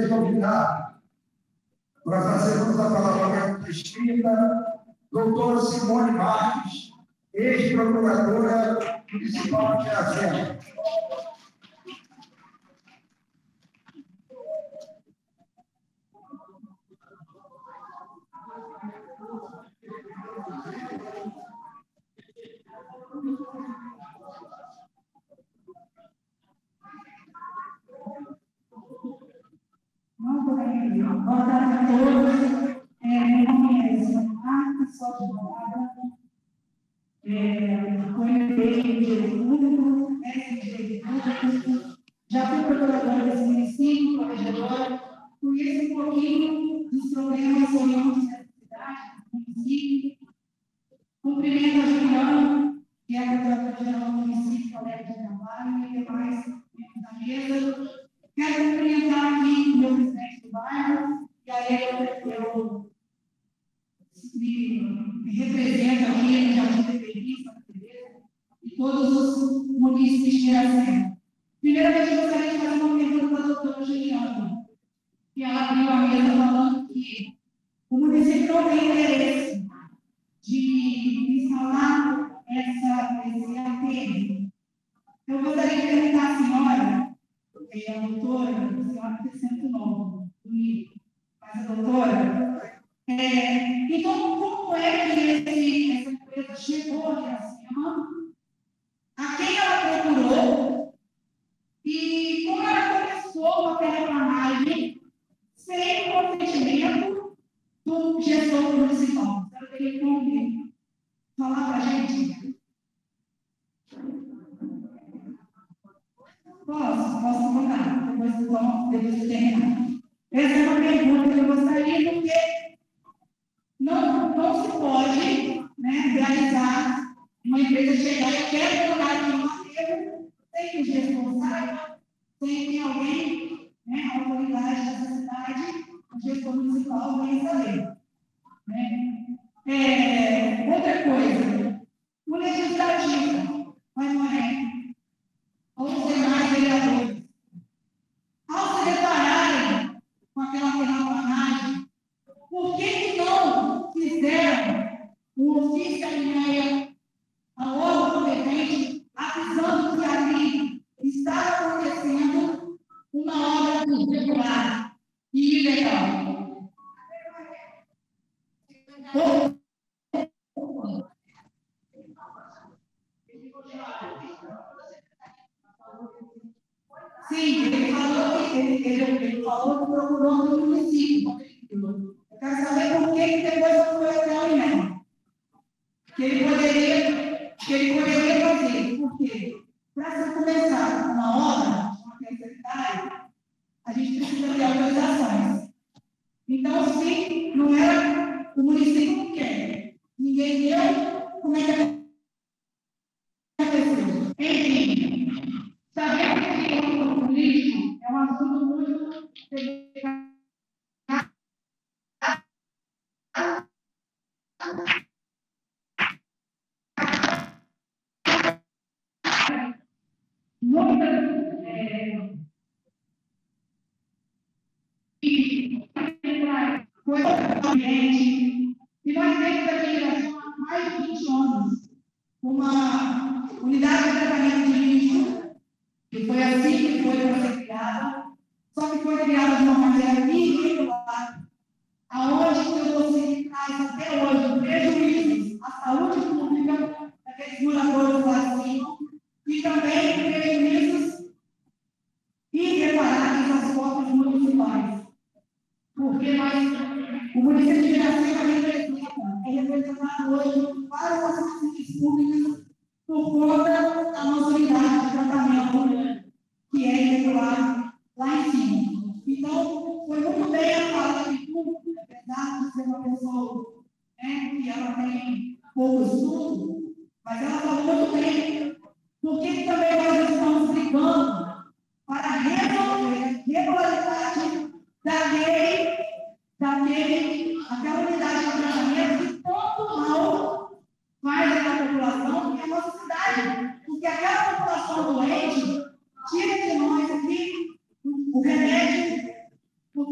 ser convidado para fazermos a palavra escrita, doutora Simone Marques, ex-procuradora municipal de Iracema. Muito bem, boa tarde a todos. Meu nome é Simone Marques, sou advogada. Conheci o direito público, mestre em direito público, já fui procuradora desse município, corregedora, conheço um pouquinho dos problemas que oriundos da cidade, do município. Cumprimento a Juliana, que é a procuradora-geral do município, colega de trabalho, e demais membros da mesa. Quero cumprimentar aqui o meu presidente do bairro, e aí eu me represento aqui no Jardim Pequenino, Santa Teresa, e todos os munícipes de Iracema. Primeiramente, eu gostaria de fazer uma pergunta para a doutora Juliana, que ela abriu a mesa falando que o município não tem interesse de instalar esse ATM. Eu gostaria de perguntar à senhora, a doutora, a senhora tem sempre novo, bonito, mas a doutora, então, como é que essa empresa chegou aqui acima? A quem ela procurou? E como ela começou a terraplanagem sem o consentimento do gestor municipal? Eu queria que falar para a gente. Posso contar? Depois de terminar. Essa é uma pergunta que eu gostaria, porque não se pode, né, realizar uma empresa chegar em qualquer lugar de uma feira sem que o gestor saiba, sem que alguém, né, a autoridade dessa cidade, o gestor municipal, venha saber. Né? Outra coisa, o legislativo vai morrer, ou os demais vereadores, ao se depararem com aquela terraplanagem, por que não fizeram um ofício a órgão competente avisando que ali está acontecendo uma obra irregular e ilegal? Sim, ele falou que procurou no município. Eu quero saber por que depois não foi até o INEM. Que ele poderia fazer. Por quê? Para se começar uma obra, uma terceiridade, a gente precisa ter autorizações. Então, se não era o município não quer, ninguém deu, como é que aconteceu? Enfim, sabemos que o político é um assunto muito delicado. E nós temos aqui em Iracema há mais de 20 anos uma unidade de tratamento de lixo, que foi assim que foi criada, só que foi criada de uma maneira irregular, aonde você traz até hoje prejuízos à saúde pública daqueles moradores lá acima, e também prejuízos irreparáveis às portas municipais. Porque o município de Iracema é representado hoje por várias ações públicas por conta da nossa unidade de tratamento, que é irregular lá em cima. Então, foi muito bem a fala de público, apesar de ser uma pessoa, né, que ela tem pouco estudo, mas ela falou muito bem, porque também nós estamos brigando para resolver a regularidade daquela unidade de tratamento que tanto mal faz a população e a nossa cidade. Porque aquela população doente tira de nós aqui o remédio,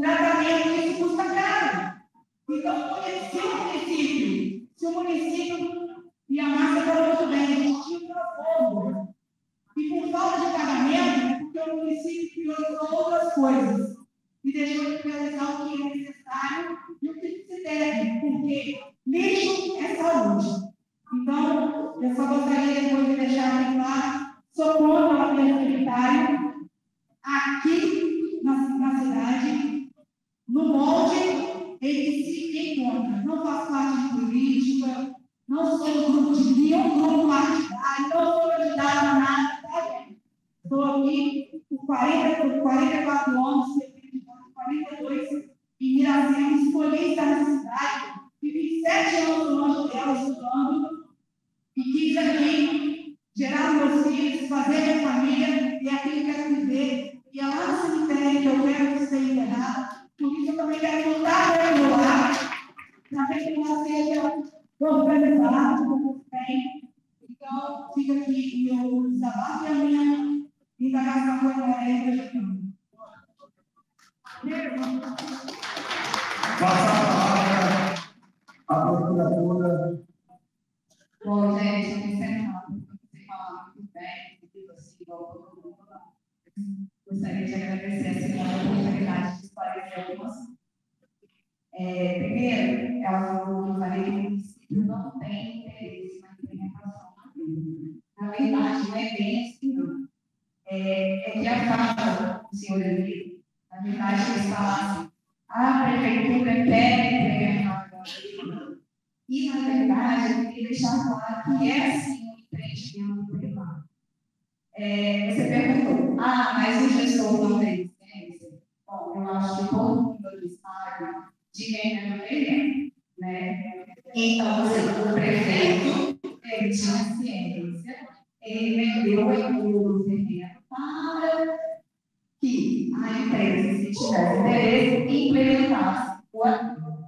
coisas e deixou de realizar o que é necessário e o que se deve, porque lixo é saúde. Então, eu só gostaria depois de deixar bem claro, sou contra o aterro sanitário aqui na cidade, no molde em que se encontra. Não faço parte de política, não sou do grupo de nenhum grupo partidário, não sou candidato a nada, tá, gente? Estou aqui por 44 anos, 42, em Miracema, escolhi estar na cidade, vivi 7 anos longe dela estudando, e quis aqui gerar meus filhos, fazer minha família, e aqui eu quero viver, e é lá no cemitério que eu quero ser enterrado, por isso eu também quero lutar para meu lar, para que não seja organizado, como tem. Então, fica aqui meu desabafo e a minha indagação com a igreja. Passa a palavra à procuradora. Bom, gente, eu me encerrar, porque você fala muito bem, assim, igual todo mundo. Gostaria de agradecer a senhora a oportunidade de esclarecer algumas coisas. Primeiro, ela falou que o município não tem interesse na implementação da lei. Na verdade, não é bem assim, não. É que a fala do senhor Emílio, na verdade, eles falaram a prefeitura quer implementar a lei. E, na verdade, eu queria deixar claro que é assim um empreendimento privado. Você perguntou, mas o gestor não tem licença? Bom, eu acho que todo mundo aqui sabe de quem é o terreno, né? Então, o prefeito, ele tinha ciência, ele vendeu o terreno para que a empresa, se tivesse interesse, implementasse o acordo.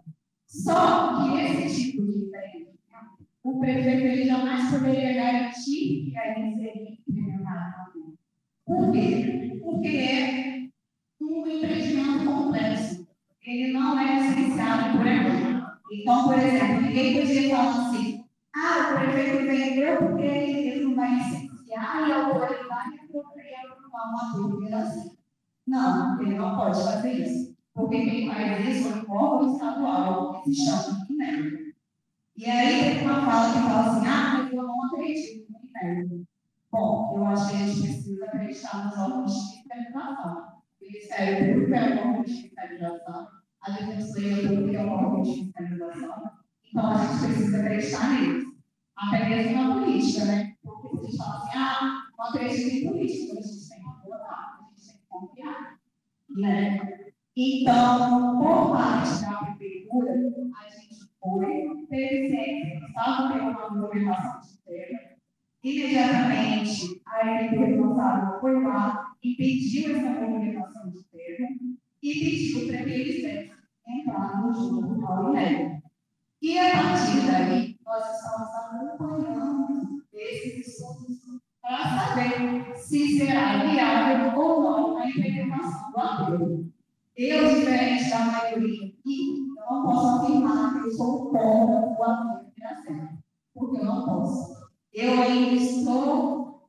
Só que esse tipo de empreendimento, o prefeito ele jamais poderia garantir que a gente seria implementada. Por quê? Porque é um empreendimento complexo. Ele não é licenciado por ele. Então, por exemplo, ninguém podia falar assim, o prefeito vendeu porque ele não vai licenciar e a autoridade apropriada uma dúvida assim. Não, ele não pode fazer isso. Porque quem faz isso é o órgão estadual, que se chama INEP. E aí tem uma fala que fala assim, mas eu não acredito no INEP. Bom, eu acho que a gente precisa acreditar nos órgãos de fiscalização. O Ministério Público é um órgão de fiscalização, a Defensoria Pública é um órgão de fiscalização, então a gente precisa acreditar neles. Até mesmo na política, né? Porque vocês falam assim, não acredito em política, a gente tem que votar, a gente tem que confiar. Né? Então, por parte da prefeitura, a gente teve ciência, estava tendo uma movimentação de terra. Imediatamente, a equipe responsável foi lá, impediu essa movimentação de terra e pediu para que eles entrassem junto ao INEP. E a partir daí, nós estamos acompanhando esses estudos para saber se será viável ou não a implementação do acordo. Eu, diferente da maioria aqui, eu não posso afirmar que eu sou contra o acordo de Miracema, porque eu não posso. Eu ainda estou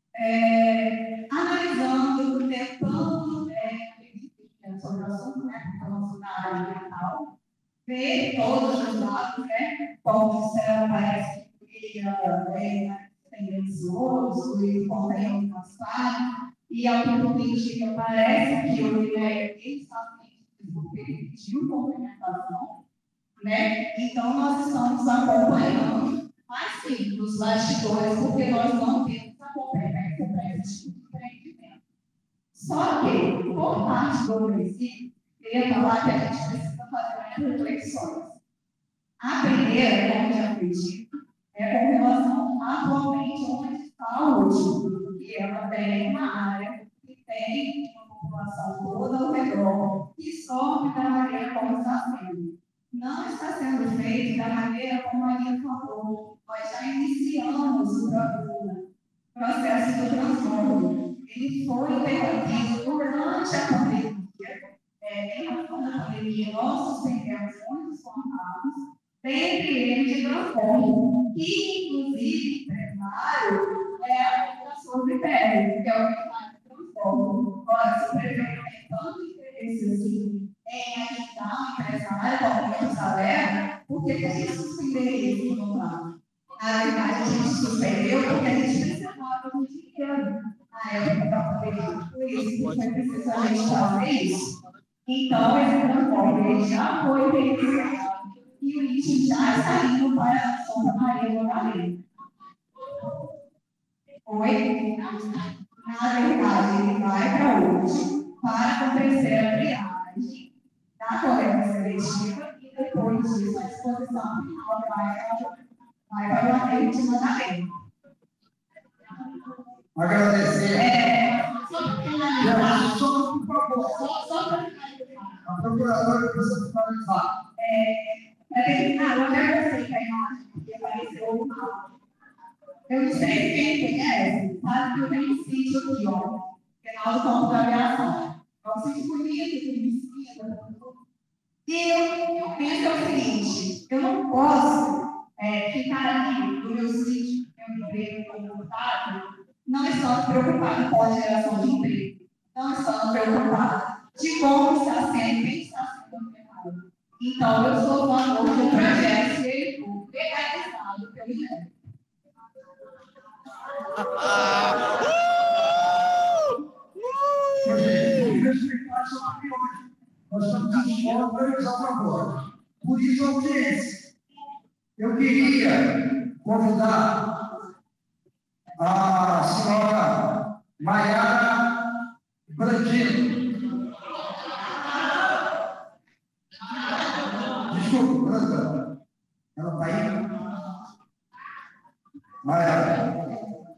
analisando, tentando, sobre o assunto, né, porque eu não sou da área ambiental, ver todos os dados, né, como se ela parece que tem desuso e contém o translado, e ao que tudo indica, parece que o INEP está pediu complementação, né? Então, nós estamos acompanhando, mas sim, nos bastidores, porque nós não temos a competência para esse tipo de empreendimento. Só que, por parte do município, eu queria falar que a gente precisa fazer umas reflexões. A primeira, como já foi dito, é com relação atualmente onde está o último, que ela tem uma área que tem uma população toda ao redor, que sofre da maneira como está sendo. Não está sendo feito da maneira como a Maria falou. Nós já iniciamos o processo do transtorno. Ele foi debatido durante a pandemia. Em relação à pandemia, nós suspendemos muitos contatos, dentre eles de transtorno, que, inclusive, empresário, é a sobre pele, que é o que faz o transtorno. Ora, se o prefeito tem tanto interesse interesse assim, em ajudar o empresário, com aumento do salário, porque a gente suspendeu isso no contrato. Na verdade, a gente suspendeu porque a gente precisava do dinheiro. Na época, para poder com isso, a gente precisava fazer isso. Então, esse transporte já foi realizado e o lixo já saiu para a Santa Maria do Além. Oi? Na verdade, ele vai para hoje para acontecer a triagem da coleta seletiva e depois disso a disposição final vai para uma vítima da lei. Agradecer. Só para a procuradora precisa finalizar. Para terminar, eu agradecer a imagem que apareceu. Eu não sei quem conhece, sabe que eu tenho um sítio aqui, ó, final do campo da aviação. É um sítio bonito, tem piscina. E eu penso o seguinte, eu não posso ficar aqui no meu sítio, meu emprego confortável, não estando preocupado com a geração de emprego, não estando preocupado de como está sendo, quem está sendo afetado. Então, eu sou a favor do projeto se ele for legalizado pelo INEP. Nós estamos à escola para realizar uma prova. Por isso, a audiência. Eu queria convidar a senhora Maiara Brandino. Desculpa, Branda. Ela está aí? Maiara.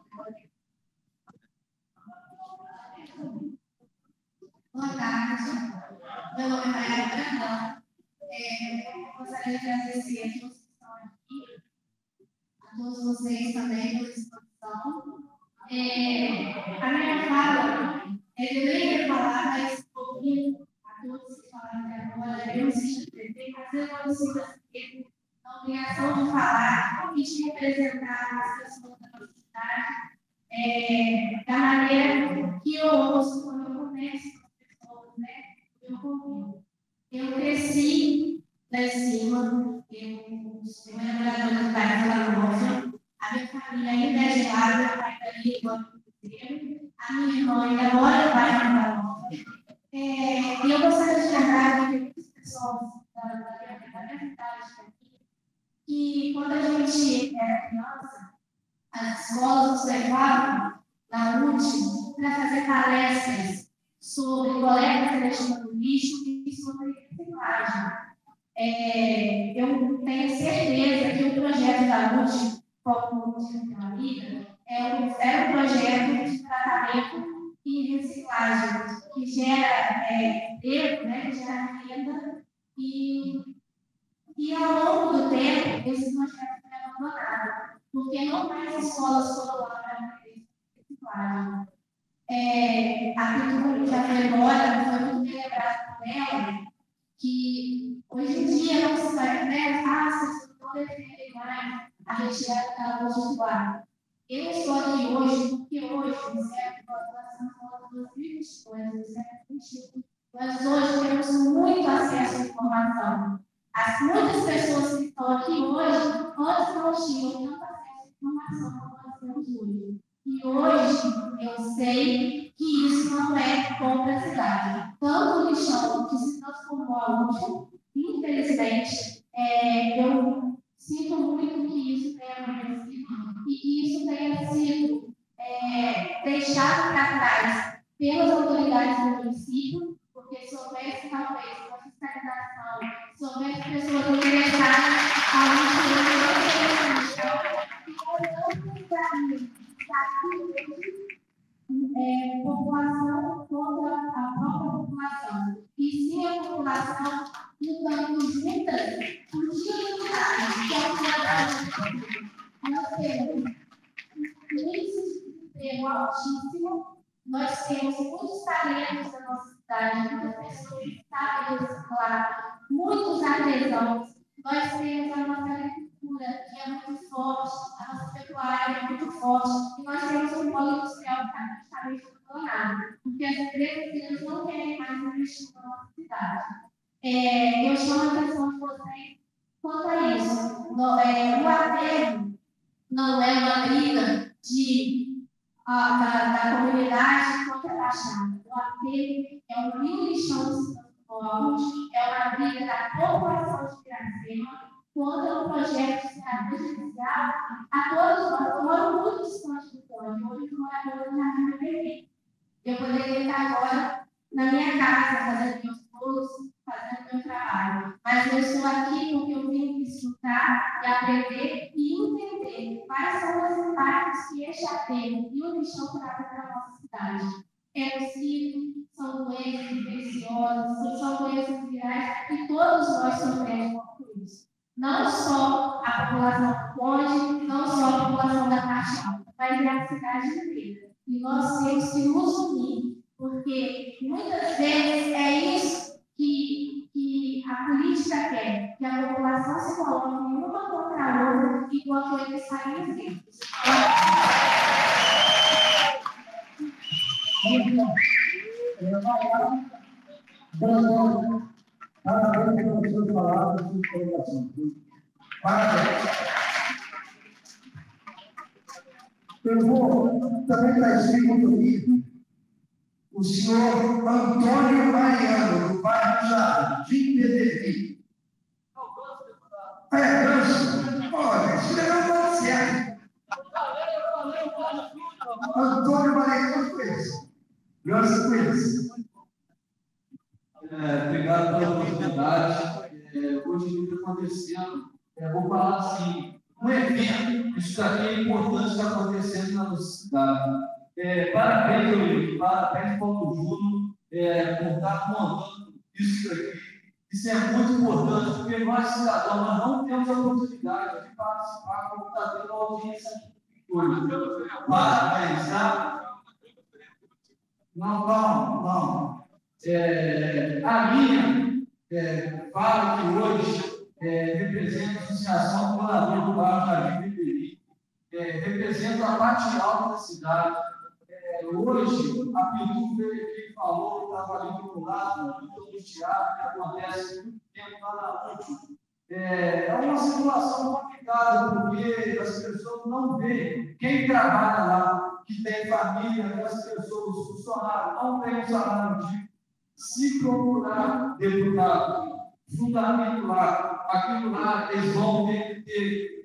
Boa tarde. Meu nome é Maiara Brandão. Eu gostaria de agradecer a todos que estão aqui, a todos vocês também pela exposição. A minha fala, eu nem ia falar, mas ouvindo a todos que falaram até agora, eu me sinto mas eu não sinto a obrigação de falar e de representar as pessoas da nossa cidade da maneira que eu ouço quando eu converso com as pessoas, né? Eu cresci lá em cima, eu sou moradora do bairro da Rosa, a minha família ainda é de lá, meu pai também é a minha irmã ainda mora no bairro da Rosa. E eu gostaria de lembrar que muitas pessoas da minha cidade aqui, que quando a gente era criança, as escolas nos levavam na última para fazer palestras sobre coleta seletiva do lixo e sobre reciclagem. Eu tenho certeza que o projeto da LUT, como a vida, é um projeto de tratamento e reciclagem, que gera emprego, né, gera renda, e ao longo do tempo, esse projeto foi abandonado, porque não mais escolas foram lá para reciclagem. A cultura já foi embora, foi muito bem lembrado por ela, que hoje em dia não se vai, né, vocês não defendem mais a retirada da luz do ar. Eu estou aqui hoje porque hoje, no século, nós estamos falando de 2022, no século XXI, nós hoje temos muito acesso à informação. Muitas pessoas que estão aqui hoje, antes não tinham tanto acesso à informação como nós temos hoje. E hoje eu sei que isso não é bom para a cidade. Tanto o lixão que se transformou a último, infelizmente, eu sinto muito que isso tenha acontecido e que isso tenha sido deixado para trás pelas autoridades do município, porque se houvesse talvez uma fiscalização, se houvesse pessoas interessadas a população contra a própria população. E sim a população lutando juntas por dignidade, que é o cidadão. Nós temos índices de emprego altíssimo, nós temos muitos talentos na nossa cidade, muitas pessoas que sabem reciclar, muitos artesãos, nós temos a nossa agricultura, que é muito forte, a nossa pecuária é muito forte, e nós temos um polo industrial que está praticamente abandonado, porque as empresas não querem mais investir na nossa cidade. Eu chamo a atenção de vocês quanto a isso. O aterro não é uma briga da comunidade contra a Baixada. O aterro é um lixão de Santos Povos, é uma briga da população de Piracema contra o projeto de cidade residencial a todos nós. Eu moro muito distante do ponto, hoje os moradores na Vila Vermelha. Eu poderia estar agora na minha casa, fazendo meus cursos, fazendo meu trabalho. Mas eu estou aqui porque eu vim escutar e aprender e entender quais são os impactos que este aterro e o lixão trazem para a nossa cidade. É possível, são doenças infecciosas, são doenças virais e todos nós sofremos com isso. Não só a população pode, não só a população da parte alta, mas a cidade inteira. E nós temos que nos unir, porque muitas vezes é isso que a política quer, que a população se coloque uma contra a outra, enquanto eles saem juntos. Parabéns pelas suas palavras e suas colocações. Parabéns. Eu vou também estar escrito comigo o senhor Antônio Mariano, do bairro Jardim Pedreiro. Ganso. Olha, isso não é nada certo. Antônio Mariano conhece. Ganso conhece. Obrigado pela oportunidade. Hoje o que está acontecendo, vou falar assim, um evento, isso daqui é importante está acontecendo na nossa cidade. Parabéns, Eurico, parabéns, Paulo Júnior, por estar montando isso daqui. Isso é muito importante, porque nós, cidadãos, nós não temos a oportunidade de participar como está tendo a audiência hoje. Parabéns, tá? Não. A minha fala que hoje representa a Associação Morador do Bairro Jardim Pedreiro, representa a parte alta da cidade. Hoje, a Pitu veio aqui e falou que estava ali do lado, do teatro, que acontece muito tempo lá na última. É uma situação complicada, porque as pessoas não veem quem trabalha lá, que tem família, que as pessoas, os funcionários, não têm um salário digno. Se procurar deputado, fundamento lá, aquilo lá, eles vão ter que ter.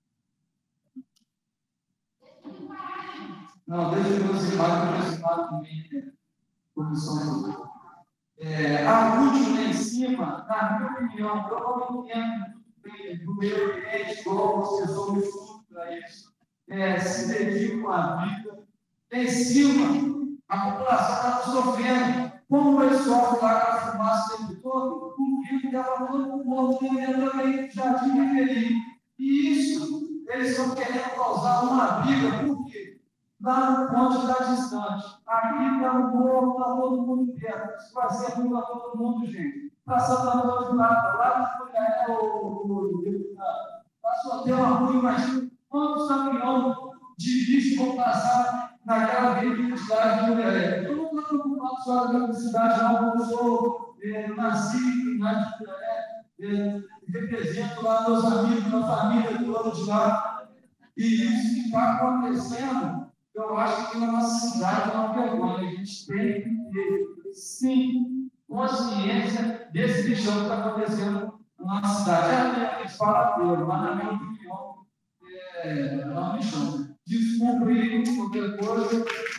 Não, deixa eu aproximar também, comissão. A última lá em cima, na minha opinião, eu não entendo do meu ambiente, igual as pessoas estudam para isso, se dedicam à vida. Em cima, a população está sofrendo. Como eles sofrem lá com a fumaça o tempo todo, o rio estava todo mundo também já tinha ferido. E isso, eles estão querendo causar uma briga, por quê? Lá no ponto está distante. Aqui está no morro, está todo mundo perto. Isso vai ser ruim para todo mundo, gente. Está Santo Antônio de Lata, lá o deputado. Está só tem uma ruim, mas quantos caminhões de lixo vão passar naquela avenida de lá de Mulher? Eu não estou preocupado só com a cidade, não. Eu sou nasci na represento lá meus amigos, minha família do lado de lá. E isso que está acontecendo, eu acho que na nossa cidade é uma vergonha. A gente tem que ter, sim, consciência desse lixão que está acontecendo na nossa cidade. A gente fala dele, mas na minha opinião, é um lixão. Descobrir qualquer coisa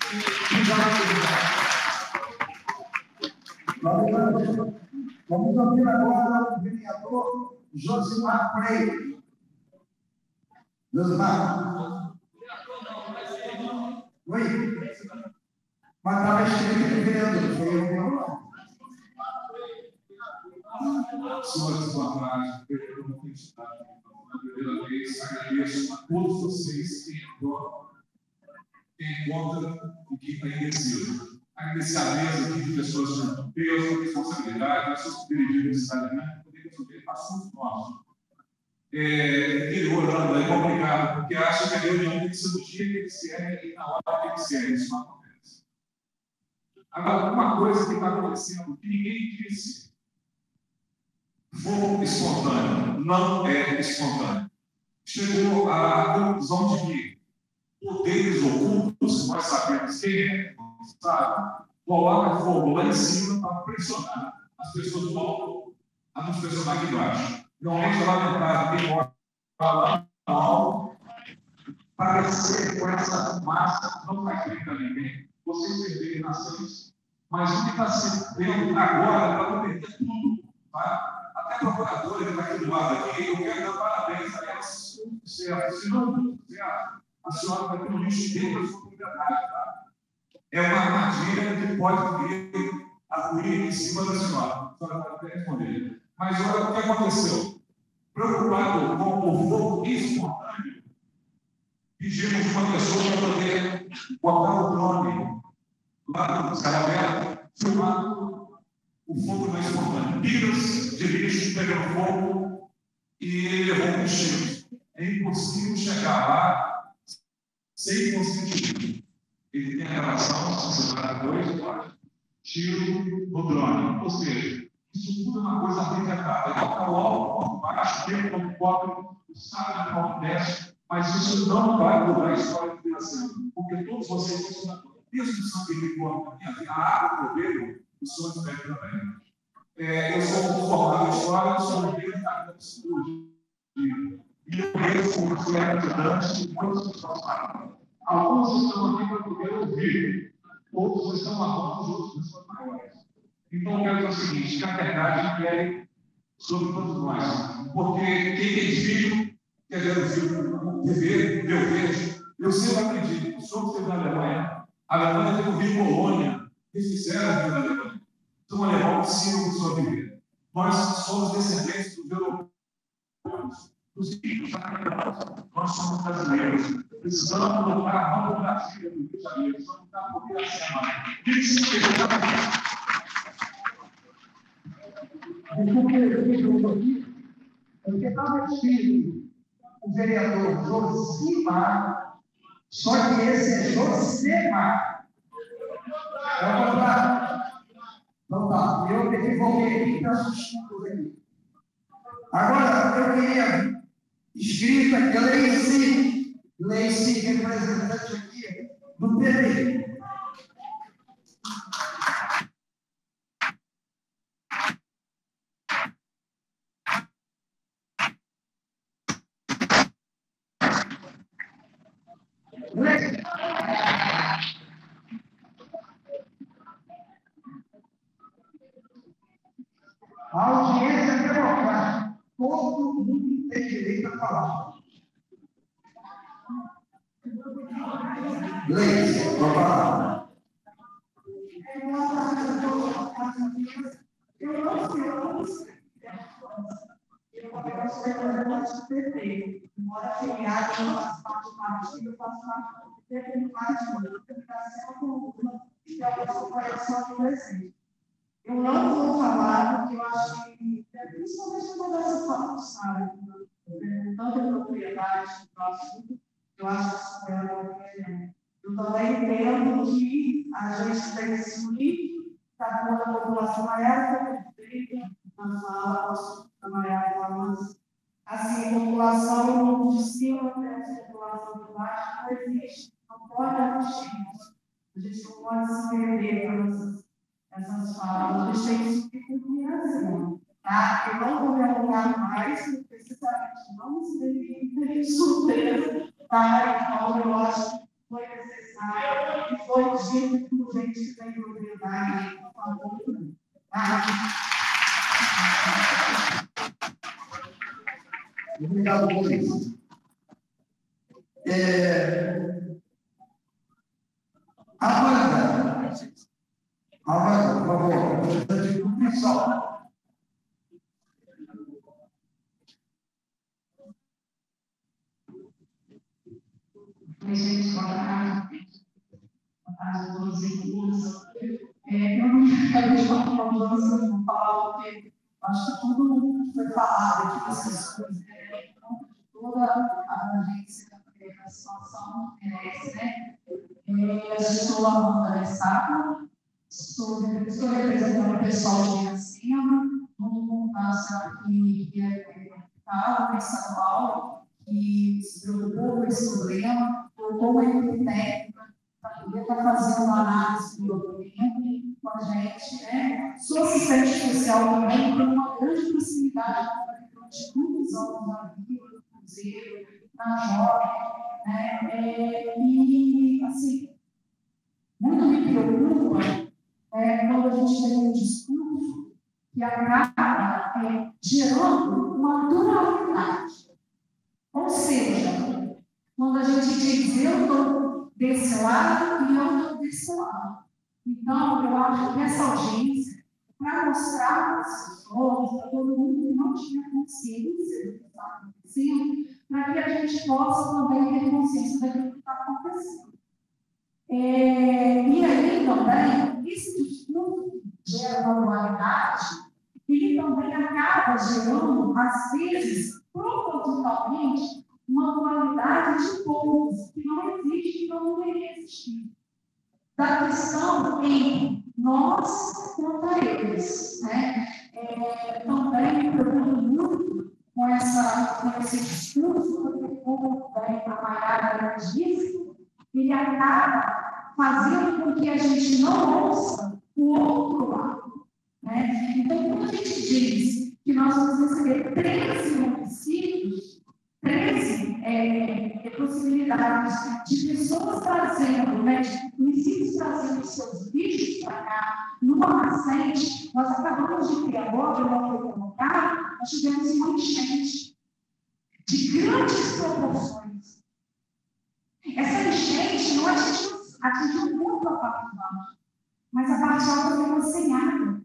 e vamos ouvir agora o vereador Josimar Freire. Josimar. Oi? Mas estava escrito o vereador, foi eu não. Senhores, boa tarde. Eu não tenho estado pela primeira vez. Agradeço a todos vocês que têm conta e que ainda precisam. Agradecer a mesa aqui de pessoas com peso, responsabilidade, pessoas que dirigem a cidade, né? Poder resolver assuntos nossos. Interior é complicado, porque acha que a reunião tem que ser no dia que eles querem e na hora que eles querem. Isso não acontece. Agora, uma coisa que está acontecendo, que ninguém disse, fogo espontâneo, não é espontâneo. Chegou à conclusão de que poderes ocultos, nós sabemos quem é, sabe, coloca fogo lá em cima para pressionar as pessoas do alto a nos pressionar aqui embaixo. Normalmente é lamentável quem mora lá no alto, parecer com essa fumaça, não vai criticar ninguém. Vocês perderam nações, mas o que está se vendo agora para não perder tudo, tá? Até a procuradora que está aqui do lado aqui, eu quero dar parabéns a ela, certo? Se não tudo certo, a senhora vai ter um lixo dentro da sua propriedade, tá? É uma armadilha que pode vir a ruir em cima da senhora. A senhora pode até responder. Mas olha o que aconteceu. Preocupado com o fogo espontâneo, pedimos uma pessoa para poder botar o drone lá no Carabela, filmando o fogo não espontâneo. Pilhas de lixo pegando fogo e levou um tiro. É impossível chegar lá sem conseguir. Ele tem a relação, se você dá dois, pode. Tiro no drone. Ou seja, isso tudo é uma coisa arquitetada. Ele está o alto, baixo, dentro do copo, o sábio não acontece, mas isso não vai mudar a história de criação, porque todos vocês estão desde o São Felipe, a água que eu bebo, o senhor espera também. Eu sou formado em história, sou um líder da estudo. E eu conheço como fui ajudante de quantos pessoas falam. Alguns estão aqui para poder ouvir, outros estão lá, os outros são maiores. Então, eu quero dizer o seguinte, que a verdade quer sobre todos nós. Porque quem tem filho, quer ver o filho viver, meu verde. Eu sempre acredito, somos da Alemanha. A Alemanha tem o Rio Polônia, eles fizeram a vida da Alemanha. Então, o alemão precisa de sua vida. Nós somos descendentes dos europeus, dos filhos da Alemanha. Nós somos brasileiros. Precisamos lutar a mão do Brasil, do Rio de Janeiro. Precisamos lutar por Piracema. Porque estava escrito o vereador Josimar, só que esse é Josimar. Então tá, eu me equivoquei aqui, peço desculpas aqui. Agora, eu queria escrito aqui, Leici, representante aqui do PT. A audiência é democrática. Todo mundo tem direito a falar. Leite, vou falar. Eu não sei. Eu sou representante do PT. Embora filiado, eu não faço parte do partido, eu faço parte do PT, do partido, que está sendo coluna, que é a nossa coleção aqui presente. Eu não vou falar, porque eu acho que, principalmente quando essa fala, sabe, tanta propriedade do próximo, eu acho que é uma coisa. Eu também entendo que a gente tem que se unir, cada uma da população na época, nas aulas, trabalhar assim, a população de cima versus a população de baixo não existe, não pode existir. A gente não pode se perder por essas falas, eu deixei isso aqui com criança, tá? Eu não vou me alongar mais, porque precisamente não se deve ter surpresa, tá? Então, eu acho que foi necessário e foi dito por gente que tem propriedade, por favor, tá? Obrigado por isso. Amanda, por favor, representante do PSOL. Oi, gente, boa tarde. Boa tarde a todos e todas. Eu não quero deixar uma mudança no falar, porque acho que tudo foi falado aqui, essas coisas, toda a agência da situação merece, né? A gestora Amanda Sá, Estou representando o pessoal de Iracema, vamos contar que é capital, estadual, que se preocupou com esse problema, colocou uma equipe técnica para poder estar fazendo uma análise do documento com a gente, né? Sou assistente social também, tenho uma grande proximidade durante muitos anos na vida, no Cruzeiro, na Jovem, né? E, assim, muito me preocupa quando a gente tem um discurso que acaba gerando uma dualidade. Ou seja, quando a gente diz eu estou desse lado e eu estou desse lado. Então, eu acho que essa audiência, para mostrar para as pessoas, para todo mundo que não tinha consciência do que está acontecendo, para que a gente possa também ter consciência daquilo que está acontecendo. E aí também, esse discurso que gera uma dualidade, ele também acaba gerando, às vezes, propositalmente, uma dualidade de povos que não existe e não deveria existir. Da questão em nós contra eles. Né? Também me preocupo muito com esse discurso, porque, como a Mayara disse, ele acaba fazendo com que a gente não ouça o outro lado. Né? Então, quando a gente diz que nós vamos receber 13 municípios, 13 possibilidades de pessoas trazendo, né, de municípios trazendo seus bichos para cá, numa nascente, nós acabamos de ter agora, não foi colocado, nós tivemos uma enchente de grandes proporções. Essa enchente não atingiu muito a parte de baixo, mas a parte alta ficou sem água.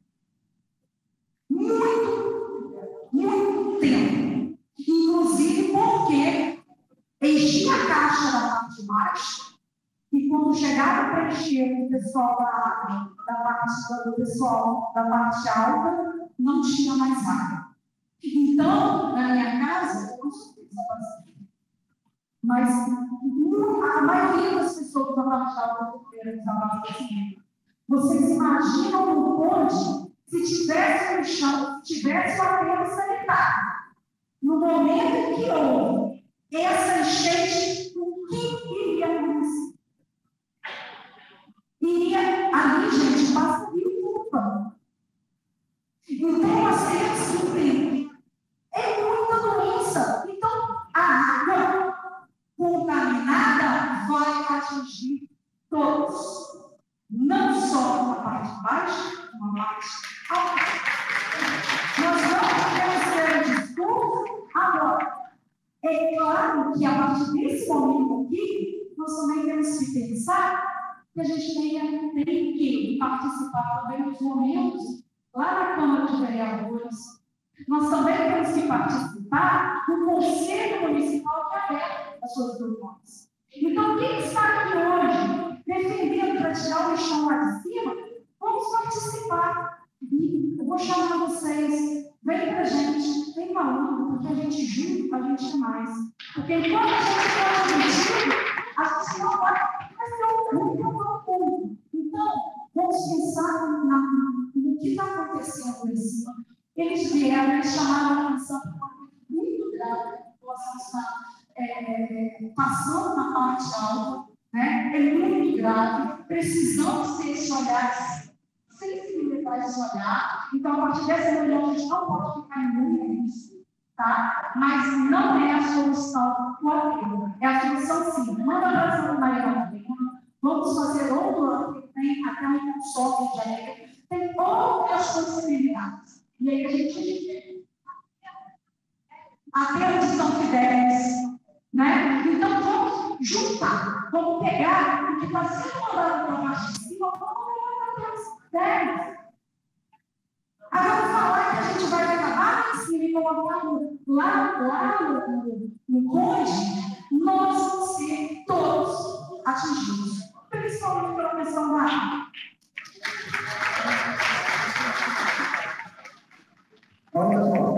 Muito tempo. Inclusive porque enchia a caixa da parte de baixo e quando chegava para encher o pessoal do pessoal da parte alta, não tinha mais água. Então, na minha casa, eu não sou bastante. Mas a maioria das pessoas da parte alta usavam abastecimento. Vocês imaginam o bonde se tivesse no chão, se tivesse uma terra sanitária? No momento em que houve essa enchente, o que iria acontecer? Iria ali, gente, passaria o pano. Então, nós temos que entender. É muita doença. Então, a água contaminada vai atingir todos. Não só uma parte baixa, uma parte alta. Nós não podemos ter um discurso agora. É claro que a partir desse momento aqui, nós também temos que pensar que a gente tem que participar também dos momentos lá na Câmara de Vereadores. Nós também temos que participar do Conselho Municipal que é aberto às suas reuniões. Então, quem está aqui hoje defendendo para tirar o lixão lá de cima, vamos participar. E eu vou chamar vocês, vem para a gente, vem falando, porque a gente junto, a gente é mais. Porque enquanto a gente está juntinho, a gente não vai fazer um ponto. Então, vamos pensar no que está acontecendo lá em cima. Eles vieram, eles chamaram a atenção para uma coisa muito grave que a população está passando na parte alta, né? É muito grave, precisamos ter esse olhar, sensibilizar esse olhar. Então, a partir dessa reunião, a gente não pode ficar imune nisso, tá? Mas não é a solução do aquilo, é a solução sim. Manda para Santa Maria, vamos fazer outro ano, que tem até um consórcio de areia, tem outras possibilidades. E aí a gente até onde São Fidélis, né? Então vamos juntar, vamos pegar o que está sendo mandado para a parte de cima, vamos levar para São Fidélis. Agora vamos falar que a gente vai acabar lá em cima e colocar lá no conde, nós vamos ser todos atingidos, principalmente pela questão da água. Olha só,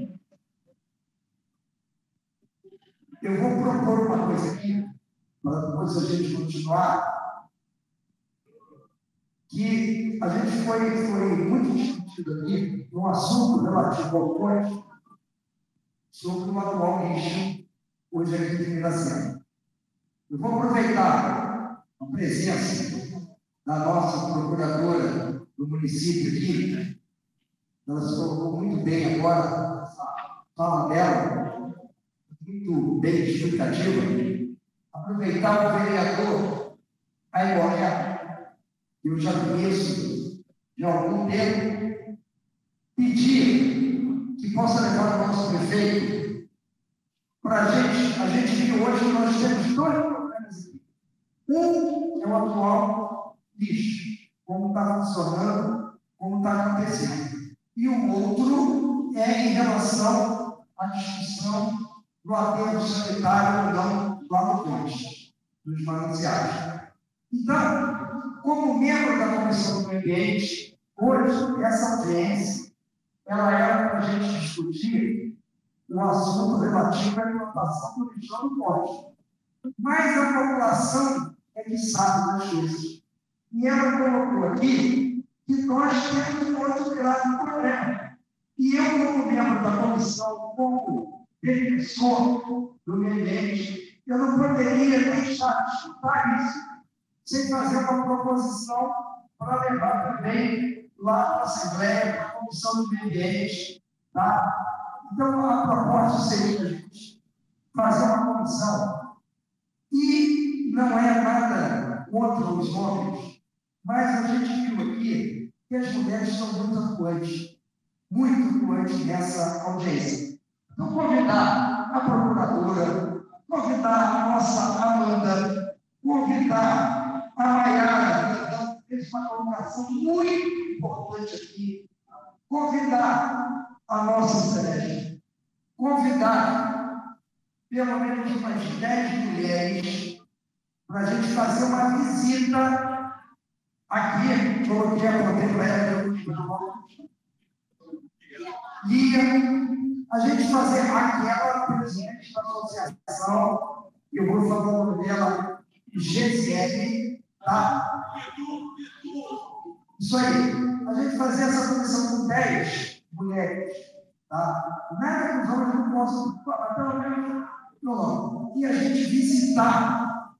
eu vou propor uma coisa aqui, para depois a gente continuar, que a gente foi muito discutido aqui num assunto relativo ao ponte sobre o atual lixo hoje aqui de Miracema. Eu vou aproveitar a presença da nossa procuradora do município aqui. Ela se colocou muito bem agora, essa fala dela, muito bem explicativa. Aproveitar o vereador Aimoré, que eu já conheço de algum tempo, pedir que possa levar o nosso prefeito para a gente viu hoje que nós temos dois problemas aqui. Um é o atual lixo, como está funcionando, como está acontecendo. E o outro é em relação à discussão do aterro sanitário ou não lá no ponte, dos mananciais. Então, como membro da Comissão do Meio Ambiente, hoje, essa audiência, ela era para a gente discutir o assunto relativo à implantação do lixão no ponte. Mas a população é que sabe das coisas. E ela colocou aqui que nós temos um outro grave problema. E eu, como membro da comissão, como defensor do meio ambiente, eu não poderia deixar de escutar isso sem fazer uma proposição para levar também lá para a Assembleia, para a Comissão do Meio Ambiente. Tá? Então, a proposta seria a gente fazer uma comissão. E não é nada contra os homens, mas a gente viu aqui que as mulheres são muito atuantes nessa audiência. Então, convidar a procuradora, convidar a nossa Amanda, convidar a Maiara, que fez uma colocação muito importante aqui, convidar a nossa Celeste, convidar pelo menos umas 10 mulheres para a gente fazer uma visita aqui, coloquei a contemporânea e a gente fazer aquela presidente da associação, eu vou falar o nome dela, GCL, tá? Isso aí, a gente fazer essa comissão com 10 mulheres, tá? Nada que os homens não possam falar, pelo menos não. E a gente visitar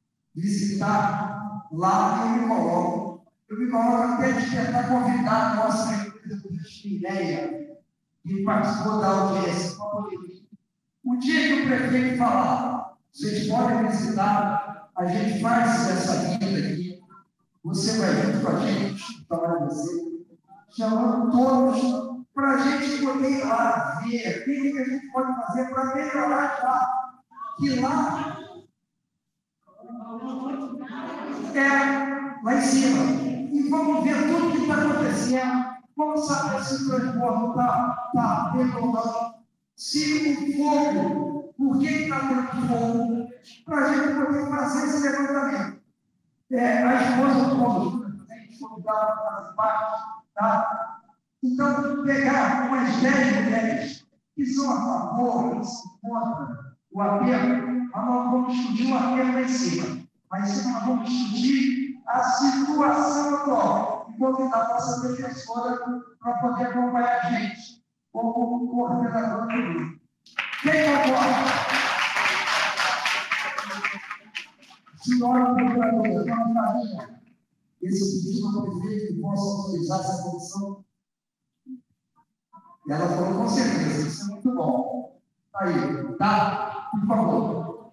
lá, eu me coloco até de tentar convidar a nossa ideia que participou da audiência. O dia que o prefeito falar, vocês podem visitar, a gente faz essa vinda aqui, você vai junto com a gente, falar você, chamando todos para a gente poder ir lá ver o que a gente pode fazer para melhorar já. Que lá é lá em cima. E vamos ver tudo que está acontecendo. Vamos saber se o transporte está tendo ou não. Se o fogo, por que está tendo fogo, para a gente poder fazer esse levantamento. A esposa do condutor, a gente convidava para participar, tá? Então, pegar umas 10 mulheres que são a favor, que são contra o apelo, mas nós vamos discutir o apelo lá em cima. Mas nós vamos discutir a situação atual e convidar a nossa defensora para poder acompanhar a gente como coordenador do grupo. Quem concorda? Senhora procuradora, dona Maria, esse pedido ao prefeito que possa autorizar essa comissão. E ela falou com certeza, isso é muito bom. Aí, tá? Por favor.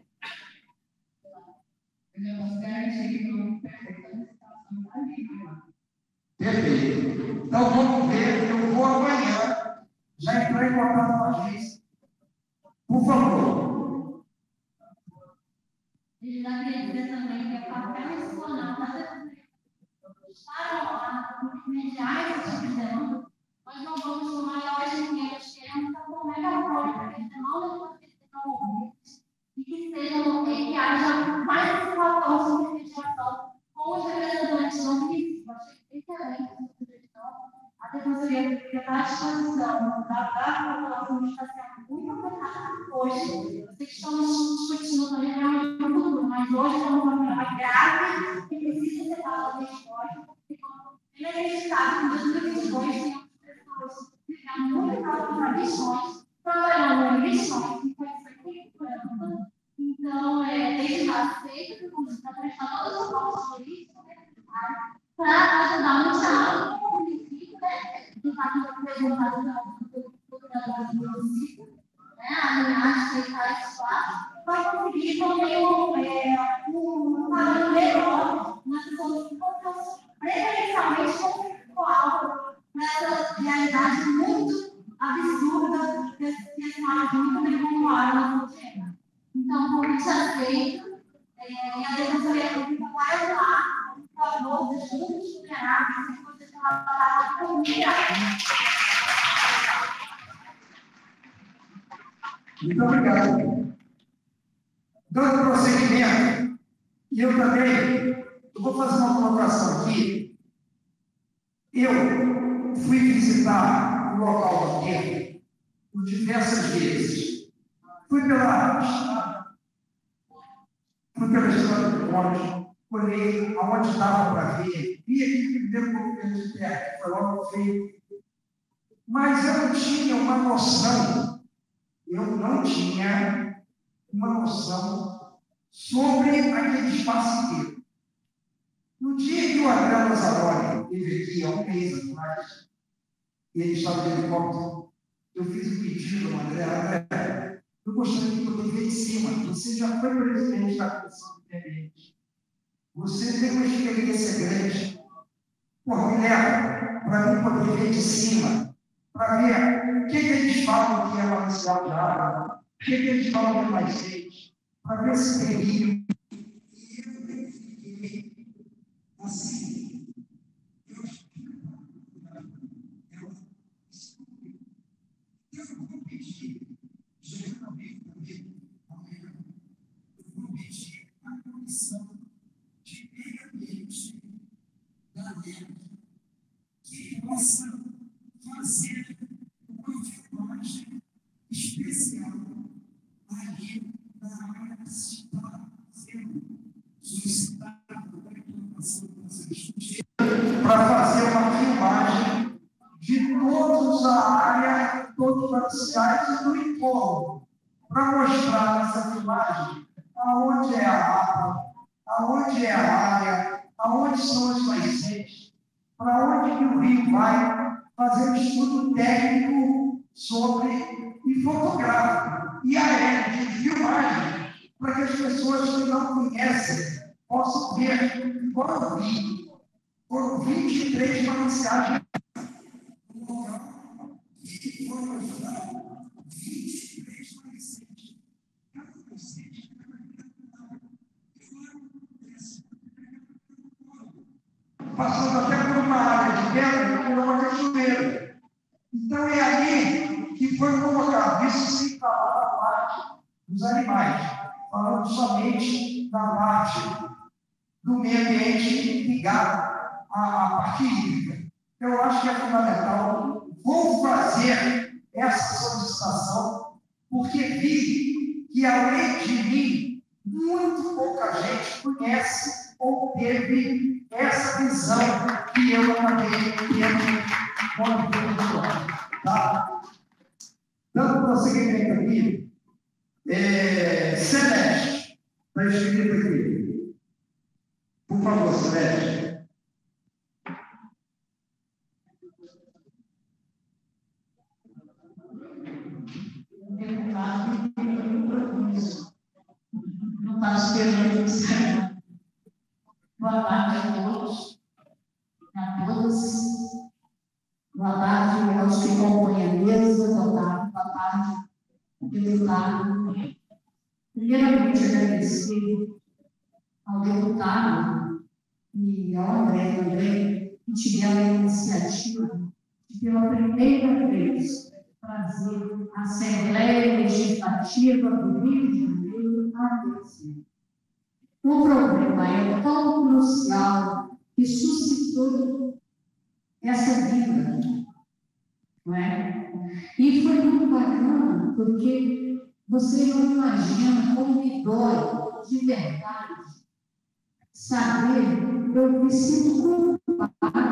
Perfeito. Então, vamos ver. Eu vou amanhã já entrar em contato com a agência. Por favor. Eles acreditam também que é papel escolar da defesa. Para lá, mediar esse tipo de demanda, nós não vamos tomar hoje em dia, nós queremos estar com megafone, porque não e que sejam, que haja mais participação de mediação com os representantes não físicos. Eu achei excelente essa sugestão. A Defensoria Pública está à disposição da população que está sendo muito afetada hoje. Eu sei que estamos discutindo também realmente no futuro, mas hoje estamos num problema grave que precisa ser dado a resposta, porque quando ele é registrado em 2022, tem pessoas que ficaram muito próximas a lições, trabalhando em lições, que foi feito. Então, desde lá feito, está prestando todo o suporte jurídico necessário para ajudar no diálogo com o município, né? Do fato de perguntar do município, né? A ameaça de estar espaço, para conseguir também um padrão melhor nas pessoas que estão preferencialmente conflitual nessa realidade muito absurda que esse mal muito bem pontuado na rotina. Então, o convite aceito, e a Defensoria Pública vai atuar em favor dos grupos vulneráveis que vocês trabalham com Muito obrigado. Dando prosseguimento, e eu também vou fazer uma colocação aqui. Eu fui visitar o local do aterro por diversas vezes. Fui pela estrada do Monte, olhei aonde dava para ver, vi aqui o primeiro movimento de terra, que foi logo feito. Mas eu não tinha uma noção sobre aquele espaço inteiro. No dia que o André Lazzaroni esteve aqui, há um mês atrás, e ele estava de helicóptero, eu fiz um pedido ao André, eu gostaria de poder ver de cima. Você já foi presidente da Comissão do Meio Ambiente. Você tem uma experiência grande. Por me leva para mim poder ver de cima, para ver o que eles falam que é manancial de água, o que eles falam que é mais seis, para ver esse perigo. E eu verifiquei assim. Eu vou pedir, geralmente, eu vou pedir a Comissão de Meio Ambiente da LEP que possa fazer uma filmagem especial ali na área que se está sendo solicitada para fazer uma filmagem de todos a área, todos os parciais e do entorno, para mostrar nessa filmagem aonde é a água, aonde é a área, aonde são as nascentes, para onde que o rio vai, fazer um estudo técnico sobre e fotográfico e aéreo de filmagem, para que as pessoas que não conhecem possam ver. Foram 23 mananciais que foram ajudados 23 nascentes. Cada nascente passando até por uma área de pedra que virou uma cachoeira. Então é ali que foi colocado, isso sem falar da parte dos animais, falando somente da parte do meio ambiente ligado à parte hídrica. Eu acho que é fundamental. Vou fazer essa solicitação, porque vi que, além de mim, muito pouca gente conhece ou teve essa visão que eu acabei tendo quando fui no shopping. Tá? Dando prosseguimento aqui, Celeste, está escrito aqui. Por favor, Celeste. Não faço perguntas. Boa tarde a todos, a todas. Boa tarde aos que compõem a mesa. Boa tarde, deputado. Primeiramente, agradecer ao deputado e ao André que tiveram a iniciativa de, pela primeira vez, fazer a Assembleia Legislativa do Rio de Janeiro acontecer. O problema é tão crucial que suscitou essa vida, não é? E foi muito bacana, porque você não imagina como me dói de verdade saber, eu me sinto culpado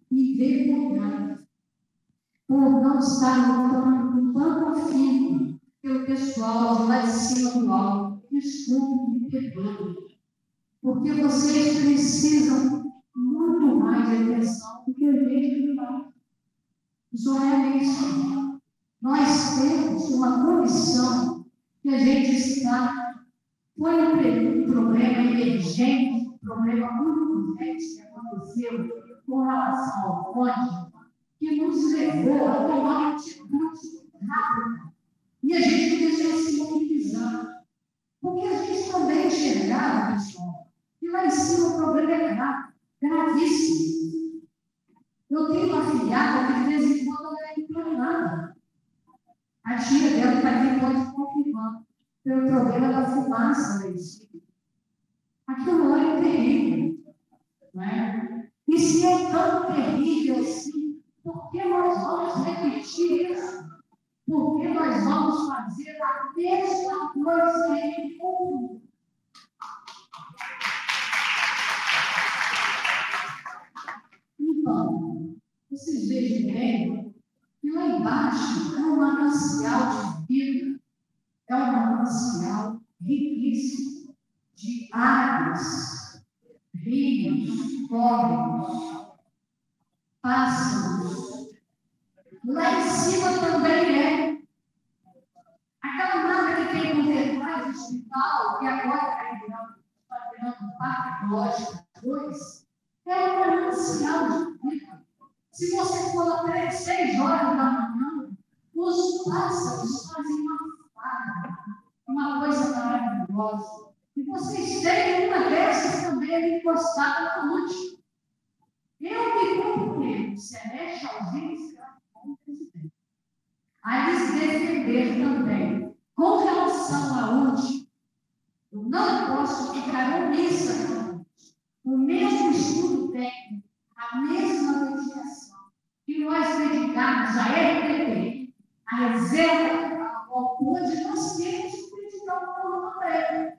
envergonhada por não estar lutando com tanto afinco pelo pessoal de lá de cima do alto. Desculpe, me perdoe, porque vocês precisam muito mais de atenção do que a gente faz. Só é isso. Nós temos uma comissão que a gente está. Foi um problema emergente, um problema muito urgente que aconteceu com relação ao código, que nos levou a tomar uma atitude rápida. E a gente deixou se mobilizar. Porque a gente também enxergava, pessoal, que lá em cima o problema é grave, gravíssimo. Eu tenho uma filhada que de vez em quando não é implantada. A tia dela está aqui, pode confirmar, pelo problema da fumaça lá em cima. Aquilo lá é terrível. Não é? E se é tão terrível assim, por que nós vamos repetir isso? Por que nós vamos fazer a mesma coisa em mundo? Então, vocês vejam bem que lá embaixo é um manancial de vida, é um manancial riquíssimo de águas, rios, córregos, pássaros. Lá em cima também é. Aquela nada que tem por detrás do hospital, que agora está virando um parque lógico 2, é um manancial de vida. Se você for até 6 horas da manhã, os pássaros fazem uma farra, uma coisa maravilhosa. E vocês têm uma dessas também encostada na noite. Eu me comprometo, Celeste ausência, a lhes defender também. Com relação à UD, eu não posso ficar omissa. O mesmo estudo técnico, a mesma dedicação que nós dedicamos à RPP, à reserva, ao UD, nós temos que dedicar o povo também.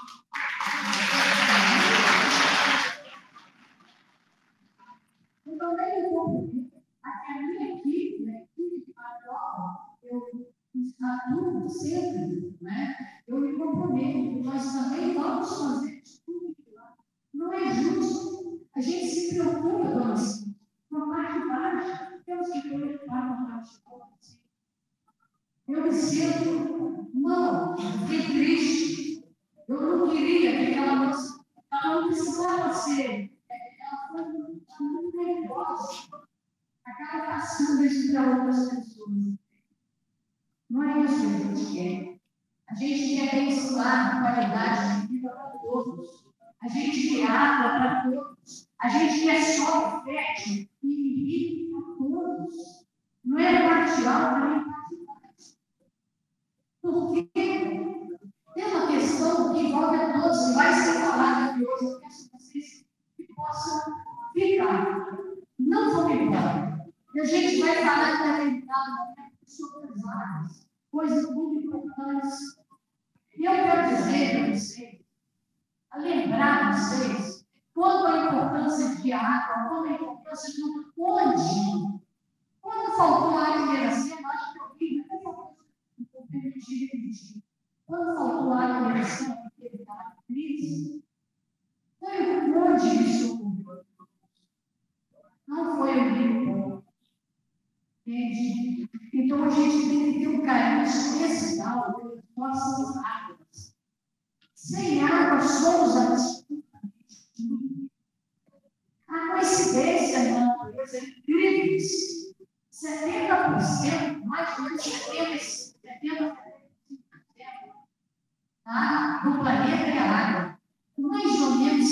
Eu também me comprometo a minha equipe, a equipe da prova, eu atuo sempre, né? Eu me comprometo, nós também vamos fazer tudo lá. Não é justo. A gente se preocupa, dona Cíntia, com a parte baixa, temos que preocupar com a parte boa. Eu me sinto, não, fiquei triste. Eu não queria que aquela moça, ela não precisava ser, ela foi muito nervosa. Acaba passando isso para outras pessoas. Não é isso que a gente quer. A gente quer abençoar a qualidade de vida para todos. A gente quer água para todos. A gente quer solo fértil e rico para todos. Não é parte alta nem parte baixa. Porque tem uma questão que envolve a todos, que vai ser falada aqui hoje. Eu peço a vocês que possam ficar. Não vão embora. E a gente vai falar de determinado sobre as áreas, coisas muito importantes. E eu quero dizer para vocês, a lembrar vocês, quanto a importância de água, quanto a importância do onde. Quando faltou água em Iracema, acho que eu vi, até faltou dividir. Quando faltou água em Iracema, teve a crise, foi o onde isso ocorreu. Não foi o rio. Entende? Então, a gente tem que ter um carinho especial pelas nossas águas. Sem água, somos absolutamente. A coincidência na natureza é incrível. 70%, mais ou menos 70% tá? Do planeta é água. Mais ou menos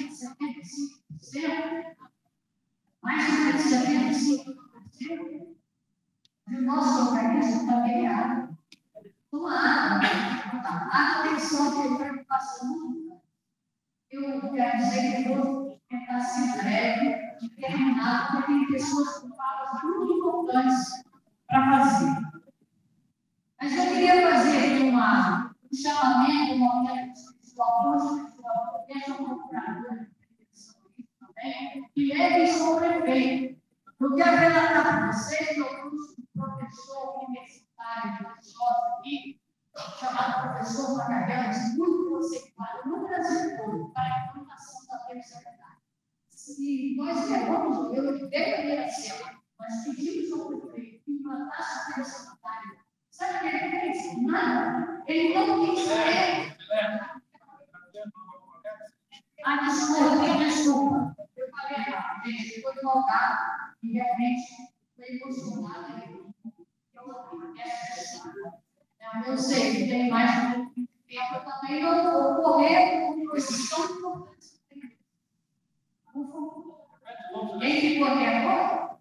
75%, mais ou menos 75%. O nosso organismo também é água. Então, a água tem só de preocupação. Eu quero dizer que eu vou tentar ser breve e terminar, porque tem pessoas com falas muito importantes para fazer. Mas eu queria fazer aqui um chamamento, um momento espiritual, deixa um procurador também, que leve isso ao prefeito. Eu quero relatar para vocês que eu fui um professor universitário de jovem aqui, chamado professor Magalhães, muito conceituado no Brasil todo, para a implantação da terceira idade. Se nós levamos, eu deveria ser, nós pedimos ao prefeito que implantasse a terceira idade. Sabe o que ele fez? Nada. Ele não quis saber. Desculpa. Eu falei errado, gente. Foi voltar e realmente foi emocionada. Eu sei que tem mais de um tempo, eu também não vou correr com coisas tão importantes. Quem ficou aqui agora?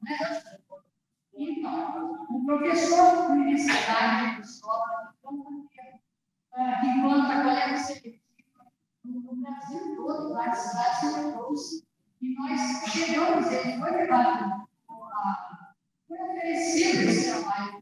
Então, o professor universitário de escola, que planta coleta seletiva no Brasil todo, várias cidades, e nós chegamos, ele foi levado, foi oferecido esse trabalho.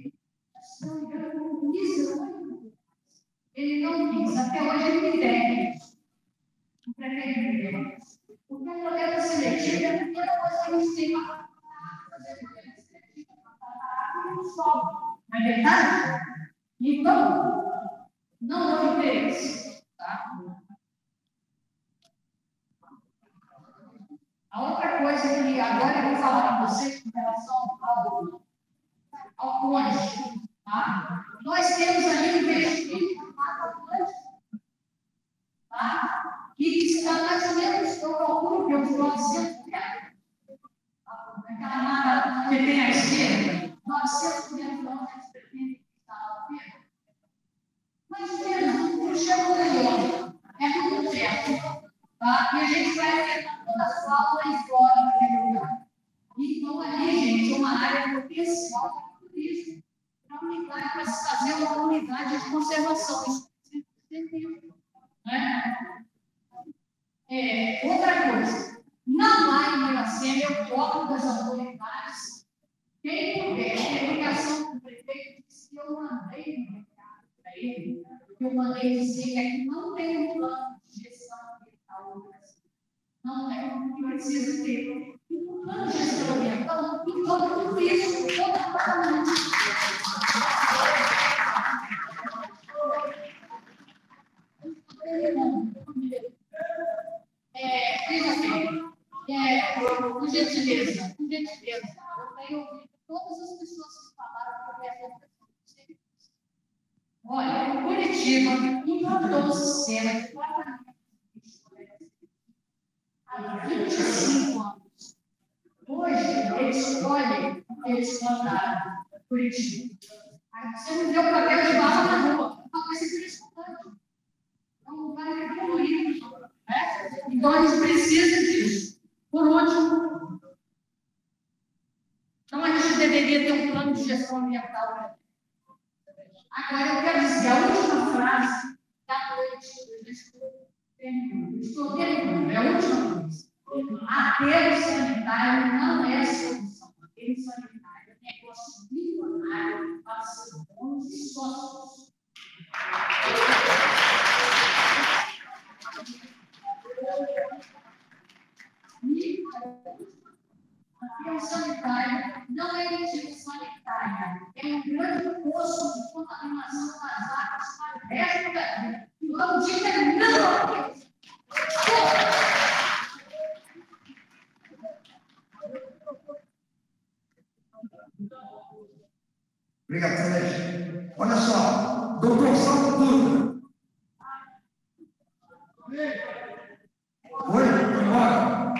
Ele não quis, até hoje ele me deve isso. O prefeito me deu. Porque a coleta seletiva é a primeira coisa que a gente tem para fazer coleta seletiva, para tratar no solo. Não é verdade? Então, não houve interesse. Tá? A outra coisa que agora eu vou falar para vocês com relação ao cônjuge. Tá? Nós temos ali um investimento que está mais ou menos, eu calculo que uns 900 metros. Aquela mata que tem à esquerda, 900 metros de onde eles pretendem instalar o ferro. Mas mesmo, não chama melhor, é muito perto. Tá? E a gente vai afetar toda a fauna e flora daquele lugar. Então, ali, gente, é uma área potencial para o turismo. Para se fazer uma unidade de conservação. Isso tem tempo. Né? Outra coisa, não há em Iracema, eu cobro das autoridades, quem puder ter ligação com o prefeito, disse que eu mandei no recado para ele, eu mandei dizer que aqui não tem um plano de gestão ambiental no Brasil. Não tem, que precisa ter. Um plano de gestão ambiental em todo isso, toda a parte. Por gentileza, eu tenho ouvido todas as pessoas que falaram sobre essa questão. Olha, em Curitiba, implantou um sistema de tratamento há 25 anos. Hoje, eles mandaram Curitiba. Você não vê o papel de bala na rua, vai ser impressionante. Então, vai evoluir. Né? Então, a gente precisa disso. Por último, então a gente deveria ter um plano de gestão ambiental. Agora, eu quero dizer, a última frase da noite, estou terminando, é a última coisa. Aterro sanitário não é a solução. Aterro sanitário é negócio milionário para ser bons e sócios. Aterro sanitário não é medida sanitária, é um grande poço de contaminação das águas para o resto da vida. Então, diga não! Obrigado, Celeste. Olha só, doutor Saulo Dutra. Oi, embora.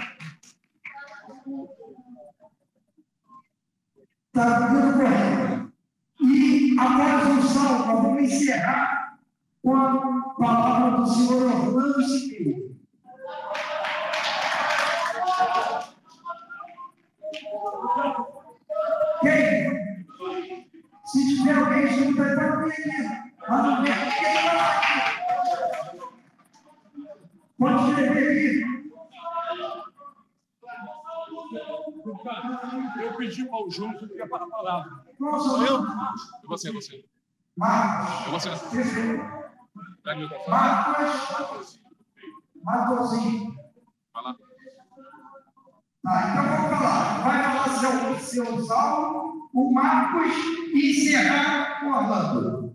Está tudo correto. E agora vamos salvar, vamos encerrar com a palavra do senhor Orlando Siqueira. Quem? Se tiver alguém junto, vai para o menino. Mas não tem aqui. Pode escrever aqui. Eu pedi para o Júnior que ia para a palavra. Eu? Você. Marcos. É você. Marcos. Marcosinho. Vai lá. Tá, então vamos falar. Vai falar seu Saulo, o Marcos e encerrar com a Orlando.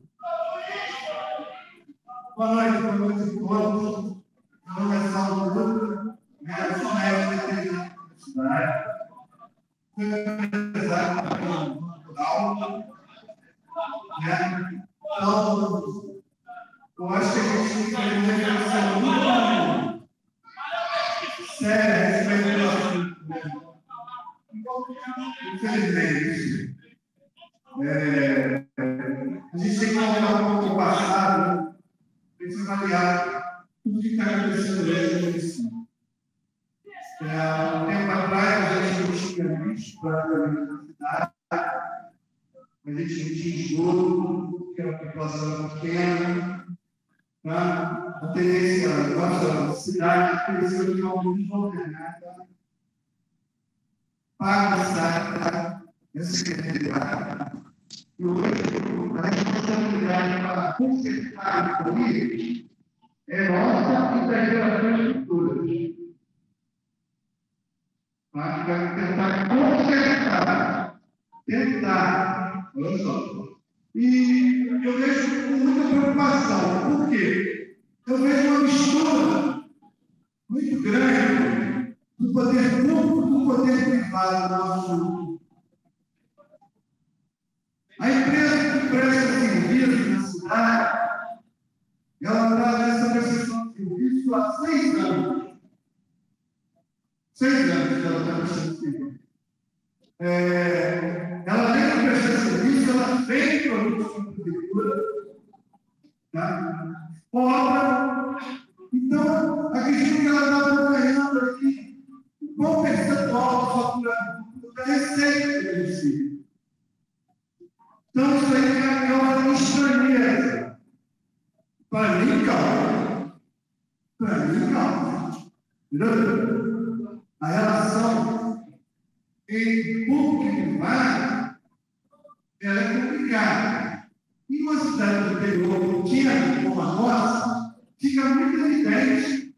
Boa noite a todos. Meu nome é Saulo Dutra, eu sou médico veterinário da cidade. Fui empresário natural. Então, eu acho que a gente tem que fazer uma reflexão muito séria a respeito do assunto. Infelizmente, a gente tem que olhar um pouco o passado, tem que avaliar tudo que está acontecendo hoje no município. Um tempo atrás, a gente não tinha visto para a cidade, a gente não tinha esgoto, que era uma população pequena. A tendência da nossa cidade cresceu de uma forma desordenada, para essa secretaria. E hoje, a responsabilidade para consertar o país é nossa e das gerações futuras. Vai tentar consertar, olha só. E eu vejo com muita preocupação. Por quê? Eu vejo uma mistura muito grande do poder público e do poder privado no assunto. A empresa que presta serviço na cidade, ela está nessa prestação de serviço há 6 anos. 6 anos que ela está prestando serviço. Ela além de prestar serviço, ela vende produtos para a prefeitura, tá? Obra. Então, a questão que ela está acompanhando aqui, o qual percentual do faturamento da receita do município. Então, isso aí é uma estranheza. Para mim, calma. Entendeu? A relação entre público e privado, ela é complicada. E uma cidade do interior pequena como a nossa, fica muito evidente.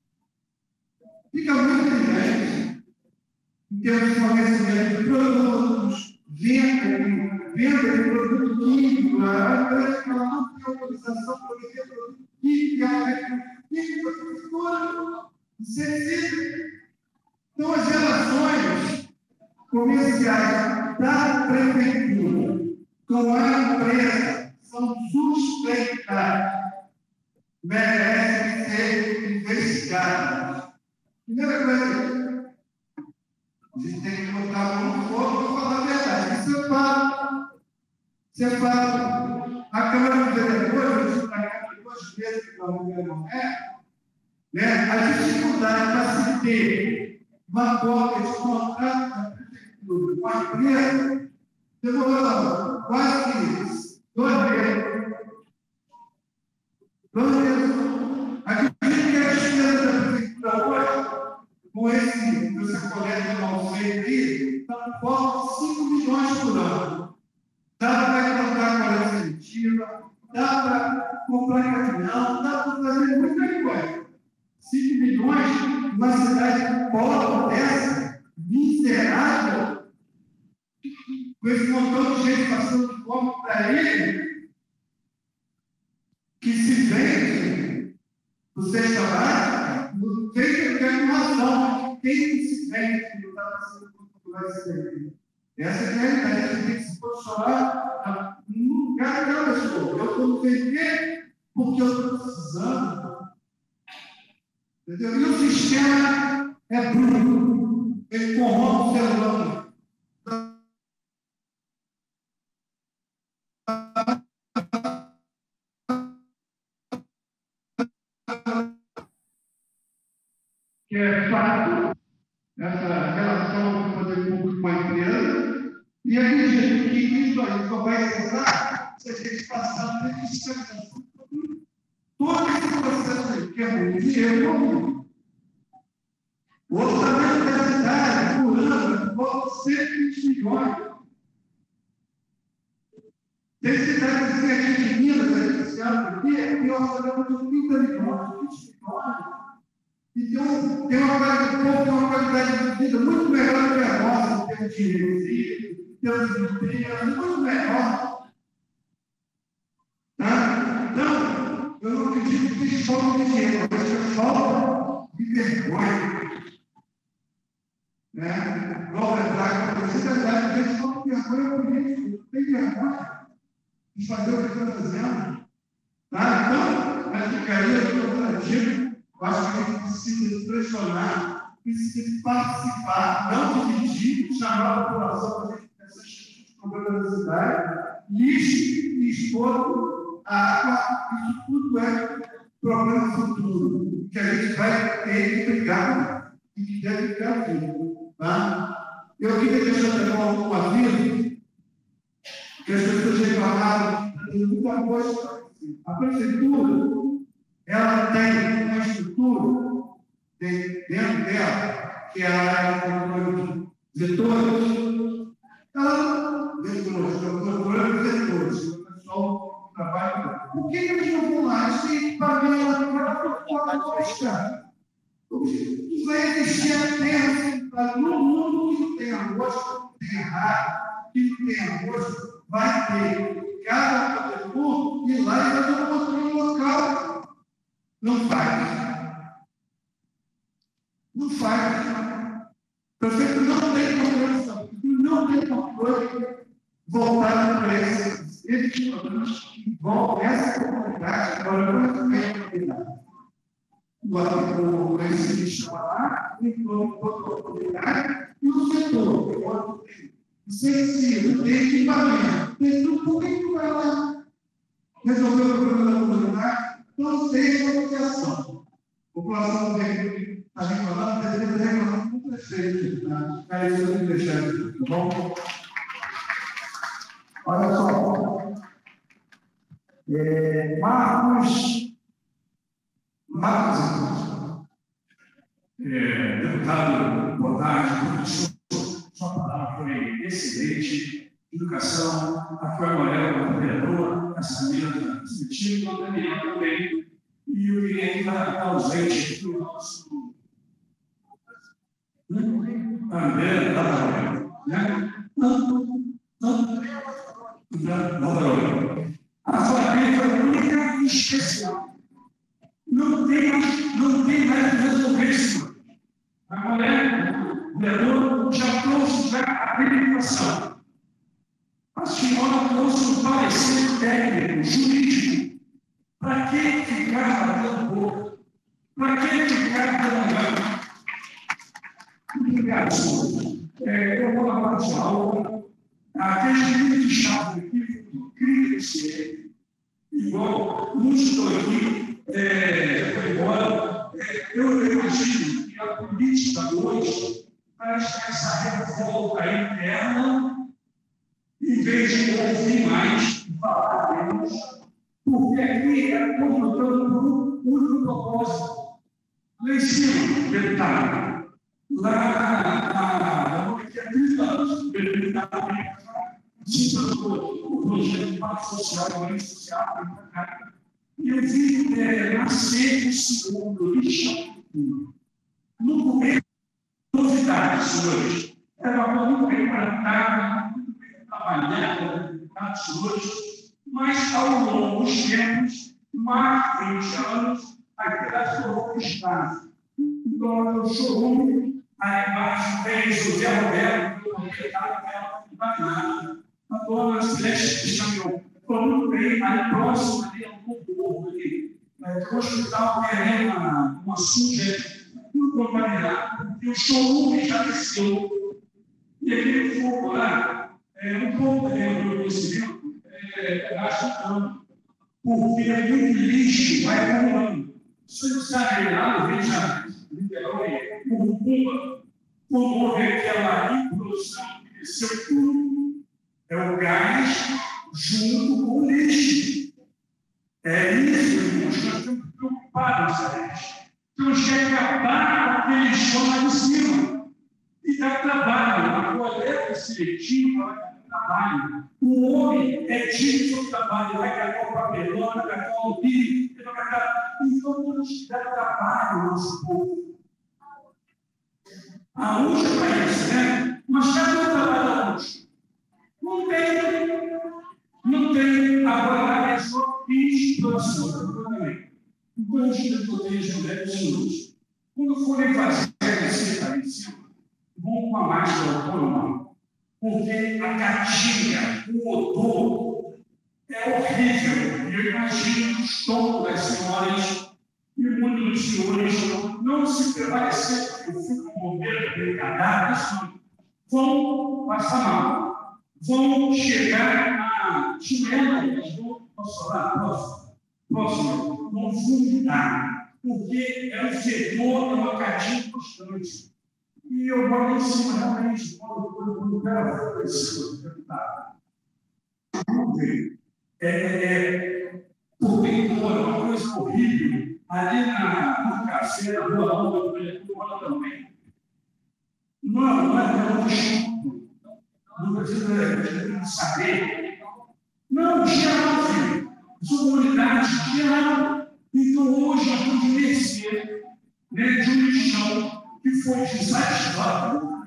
Em termos de fornecimento de produtos, venda de produto químico, ela não tem autorização para vender produto químico, ela é química, agricultura, inseticida. Então, as relações comerciais da prefeitura com a empresa são suspeitas, merecem ser investigadas. Primeira coisa, a gente tem que botar a mão no fogo para falar a verdade. Isso é fato. A Câmara dos Vereadores, eu estou na Câmara 2 vezes para o governo, a dificuldade para se ter uma cópia de contrato da prefeitura com a empresa demorou quase 2 meses. 2 meses. Acredito que a despesa da prefeitura hoje, com essa coleta de mal feito aí, está por volta de 5 milhões por ano. Dá para comprar coleta seletiva, dá para comprar caminhão, dá para fazer muita coisa. 5 milhões, uma cidade pobre dessa, miserável, com esse montão de gente passando fome para ele, que se vende no sexta básica, não tem qualquer razão. Quem que se vende que não está passando por vai se vender? Essa é a realidade. A gente tem que se posicionar no lugar daquela pessoa. Eu estou vendendo porque eu estou precisando. Entendeu? E o sistema é bruto. Ele corrompe o ser humano. Que é fato, essa relação do poder público com a empresa, e acredito que isso aí só vai cessar se a gente passar por fiscalização. Todo esse processo aí, que é muito dinheiro comum. O orçamento da cidade, por ano, volta 120 milhões. Tem cidades assim, aqui de Minas, esse ano aqui, tem orçamento de 30 milhões, 20 milhões. E tem uma qualidade de vida muito melhor que a nossa, em termos de energia, em termos de emprego, muito melhor. Tá? Então, eu não acredito que falta de dinheiro, mas que falta de vergonha. Né? Glória a Deus, é verdade, a gente falta de vergonha política, não tem vergonha de fazer o que está fazendo. Tá? Então, a ficaria corporativa, eu acho que a gente precisa se pressionar, precisa participar, não dividir, chamar a população para essas problemas da cidade, lixo e esgoto, a água, isso tudo é problema futuro, que a gente vai ter que brigar e que deve ficar vivo. Tá? Eu queria deixar também um aviso, que as pessoas reclamaram de muita coisa. A prefeitura, ela tem uma estrutura dentro dela, que é a área de vetores. Ela, dentro dos vetores, o pessoal trabalha. Por que eles não vão lá? Eles têm que pagar a costa. Vai existir a terra, no mundo que não tem arroz, que não tem arraio, que não tem arroz, vai ter. Cada prefeitura ir lá e fazer uma construção local. Não faz. Não faz. O prefeito não tem controle, não tem controle voltado para esses problemas que envolvem essa comunidade, agora não é a comunidade. O esse chama lá, envolve toda a comunidade e o setor, sensível, tem equipamento, tem tudo, por que não vai lá resolver o problema da comunidade? Não tem negociação. A população está reclamando, está reclamando com o prefeito. É isso que eu tenho que deixar aqui, tá bom? Olha só. Marcos, deputado, boa tarde, professor. Sua palavra foi excelente. Educação, Rafael Amarelo, vereador, essa família da perspectiva, o Daniel também, e o Guilherme está ausente do nosso André Navarro, né? A sua vida foi única e especial. Não tem mais que resolver isso. A mulher, o vereador, já trouxe a habilitação. A senhora trouxe um parecer técnico, jurídico. Para que ficar batendo boca? Para que ficar demandando? Obrigado, senhor. Eu vou na parte de aula. Aqueles livros de chave aqui, incrível ser. Igual, não estou aqui, foi embora. Eu imagino que a política hoje traz essa revolta interna, em vez de ouvir mais, falar menos, porque aqui é confrontando por um único propósito. Lá em cima, deputado, lá na Monarquia há 30 anos, o projeto de paz social, a lei social, e eu vi nascer o segundo lixo. No começo, novidades hoje. Era muito bem tratada, muito bem trabalhada, novidades hoje, mas ao longo dos tempos, mais de 20 anos, aquela tornou um espaço. Então, eu sou aí embaixo tem José Roberto, que eu não tenho nada, a dona Celeste chamou, foi muito bem, aí próximo ali, um pouco ali, o hospital querendo uma suja, tudo contaminado, porque o showroom já desceu. E aquele fogo lá, um pouco dentro do conhecimento, gasta porque é muito lixo, vai acumulando. Você não sabe lá no Rio de Janeiro, Niterói, Curitiba, como houve aquela implosão que desceu tudo. É o gás junto com o lixo. É isso, irmãos, nós estamos preocupados com isso. Temos que acabar com aquele lixão lá de cima. E dá trabalho. A coleta seletiva vai dar trabalho. O homem é digno do trabalho. Vai catar o papelão, vai catar o bico, vai catar. Então, temos que dar trabalho ao nosso povo. A USP é para isso, né? Mas cadê o trabalho da USP? Não tem. Agora é só exploração também. Então, os diretores não devem ser. Quando forem fazer esse país, vão com a máscara autônoma, porque a catinga, o odor, é horrível. E eu imagino o estômago das senhoras e o mundo dos senhores não se prevalecer, porque eu fui com o governo de cadáveres, vão passar mal. Vão chegar a chilena, posso falar? Posso? Vão vomitar, porque é um fedor, é uma catinga constante. E eu moro em cima, realmente, quando o cara foi conhecido, deputado. Por dentro, é uma coisa horrível. Ali no café, na rua Alta, também. Não é um chuto. Não precisa saber. Não, geral, filho. Comunidade geral. Então, hoje, nós vamos mercê de um lixão que foi desativado,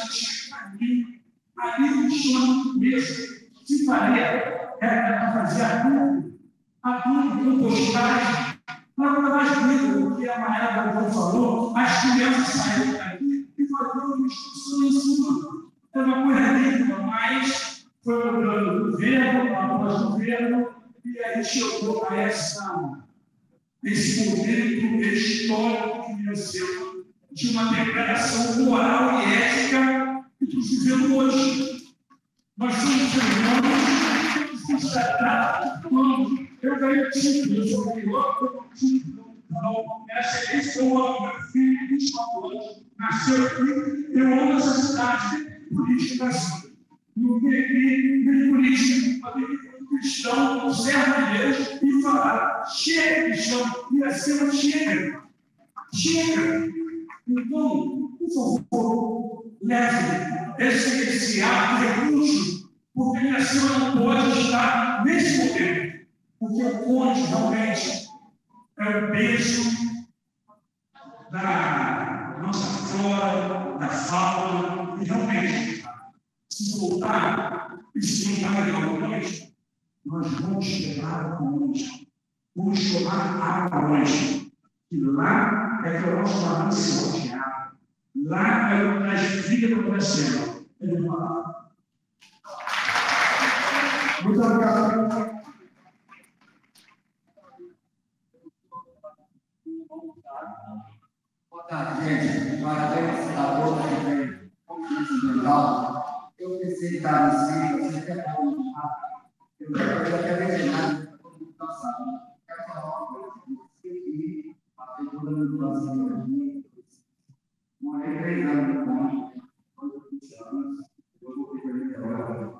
ali no chão mesmo, se faria, para fazer adubo, compostagem, para mais bonito do que a Maria falou, as crianças saíram daqui e faziam uma discussão em cima. É uma coisa linda, mas foi mudando o governo, após o governo, e aí chegou a esse momento histórico que venceu de uma declaração moral e ética que estamos vivendo hoje. Nós somos seres humanos que se tratados quando eu ganhei título, eu sou melhor título. Então, esse é o meu filho de 24 anos, nasceu aqui, eu amo essa cidade política assim. Não tem aqui nem política, cristão, um servo de Deus, e falar, chega, cristão, e acima chega. Chega. Então, por favor, leve esse ato de recurso, porque minha cima não pode estar nesse momento, porque o conde realmente é o peso da nossa flora, da fauna, e realmente, se voltar e se ligar realmente, nós vamos chegar longe. Vamos tomar água hoje. E lá é que o nosso balanço de água. Lá é onde a vida está acontecendo. Muito obrigado. Boa tarde, gente. Parabéns a todos que vêm ambiental. Eu pensei em dar licença, você quer perguntar? Eu quero ver nada. Quero falar uma coisa. A figura do Brasil aqui. Morei 3 anos no Conde, quando 20 anos, eu vou ter agora.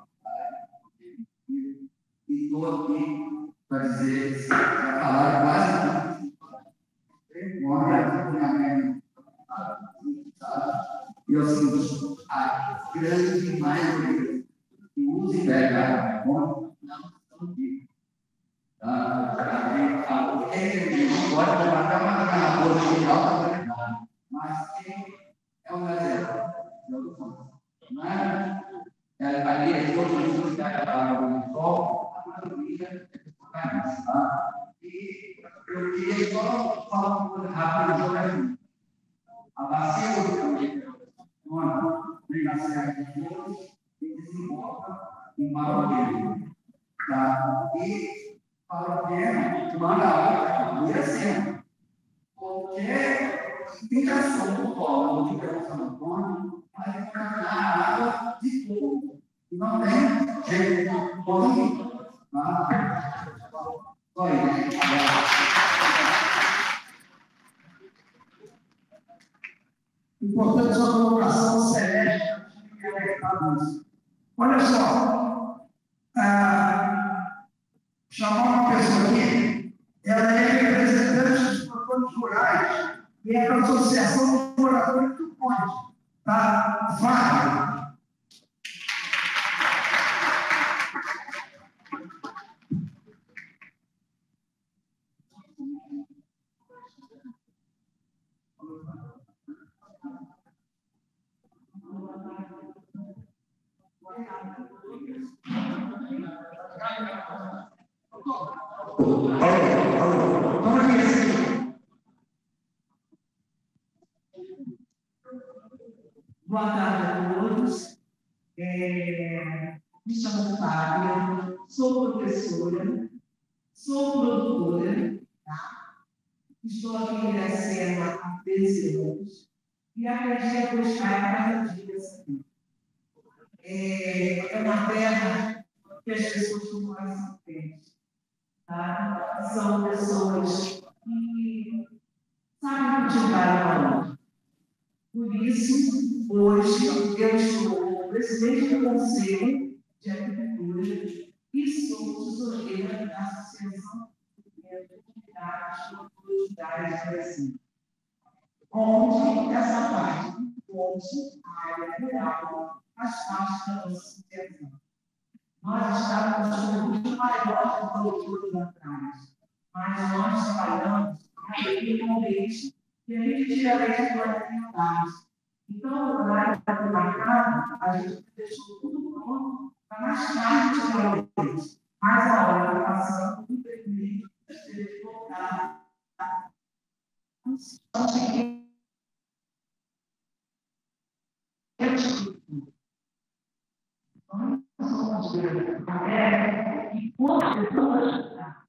E estou aqui para dizer, para falar quase tudo. Morre aqui na minha. E eu sinto a grande maioria que usa e pega não estão aqui. Pode colocar uma garrafa de alta qualidade, mas quem é o reserva? Ali é todo mundo que está no sol, a maioria é tá? E eu queria só falar uma coisa rápida do jornalismo. A bacia hoje vem na Serra de Deus e desemboca em Maroqueiro. Tá? E Maroqueiro manda a outra cena. Qualquer indicação do polo de São Antônio vai encaminhar a água de tudo. E não tem jeito de poluir. Tá? Só isso. Importante a sua colocação, Celeste, olha só, chamar uma pessoa aqui, ela é representante dos produtores rurais e é da Associação de Moradores do Conde, tá? Fábio. Boa tarde a todos. Me chamo Fábia, sou professora, sou produtora, tá? Estou aqui em Iracema há 13 anos e aprendi a buscar cada dia essa vida. É uma terra que as pessoas não conhecem bem, tá? São pessoas que sabem cultivar o valor. Por isso, hoje, eu estou presidente do Conselho de Agricultura e sou tesoureira da Associação de Comunidades e Produtividades do Brasil. Onde essa parte, onde a área rural faz parte da nossa associação. Nós estávamos com um grupo maior de produtores atrás, mas nós trabalhamos naquele e a gente tira leite do alimentar. Então, no horário da marcada, a gente deixou tudo pronto para mais tarde tirar o leite. Mas a hora está passando, infelizmente, a gente teve que voltar. E quando pessoas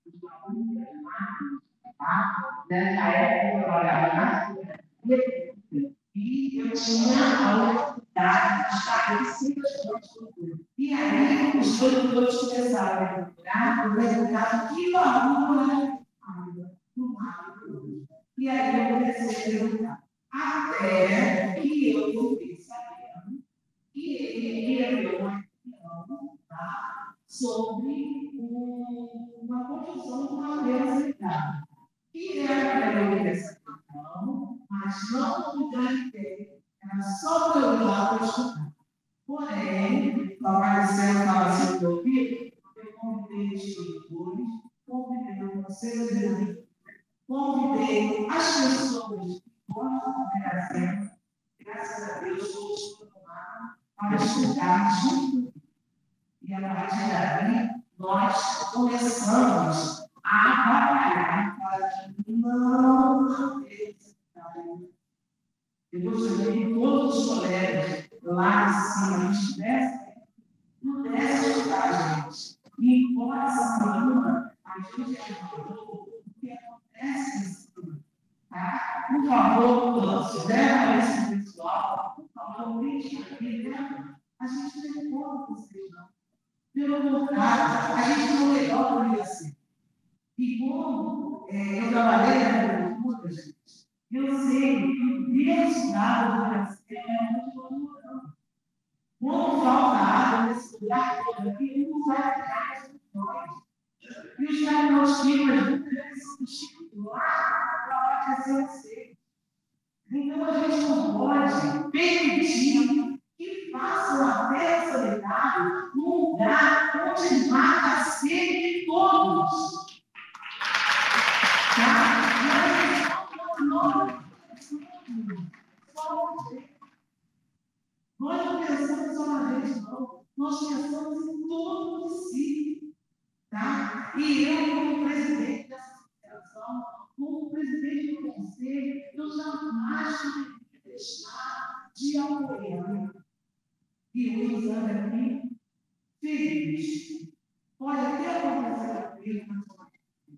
nessa época eu trabalhava na secretaria e eu tinha a oportunidade de estar em cima das culturas. E aí os produtores começaram a procurar o resultado que valor no mato. E aí eu comecei a perguntar. Até que eu fiquei sabendo que ele ia ver uma opinião, tá, sobre uma construção de uma universidade. Que era para eu essa questão, mas não cuidar ter, era só para eu ir lá para estudar. Porém, o Marcelo estava sendo ouvido, eu convidei os escritores, convidei o conselho de Deus, convidei as pessoas que gostam da Iracema, graças a Deus, todos formaram para estudar junto. E a partir daí, nós começamos a trabalhar para que não esse trabalho. Eu gostaria que todos os colegas lá em cima estivessem, pudessem ajudar a gente. E embora essa semana, a gente ajudou o que acontece nesse semana. Tá? Por favor, se leva esse pessoal, por favor, deixe aqui, né? A gente não tem como vocês não. Pelo contrário, a gente não é legal por isso. E como eu trabalhei na agricultura, gente, eu sei que o diversidade do Brasil é muito valoroso. Quando falta água nesse lugar todo aqui, não vai ficar as questões. E os diagnósticos muito grandes são distintos lá para abastecer você. Então, a gente não pode permitir que façam a terra solidária num lugar onde mata a sede de todos. Nós não pensamos só na gente, não. Nós pensamos em todo de si. Tá? E eu, como presidente dessa associação, como presidente do conselho, eu jamais poderia deixar de apoiar. E hoje, usando aqui, feliz. Pode até acontecer comigo, mas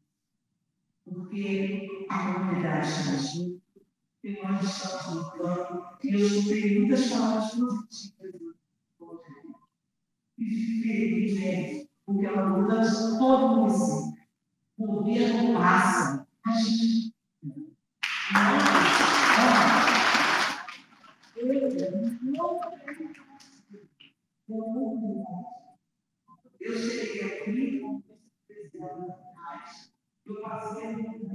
porque a comunidade está junto, e nós estamos lutando, e eu escutei muitas palavras positivas hoje. E fico feliz, gente, porque ela muda de todo o município. O governo passa, a gente. Eu cheguei aqui com 13 anos atrás, eu passei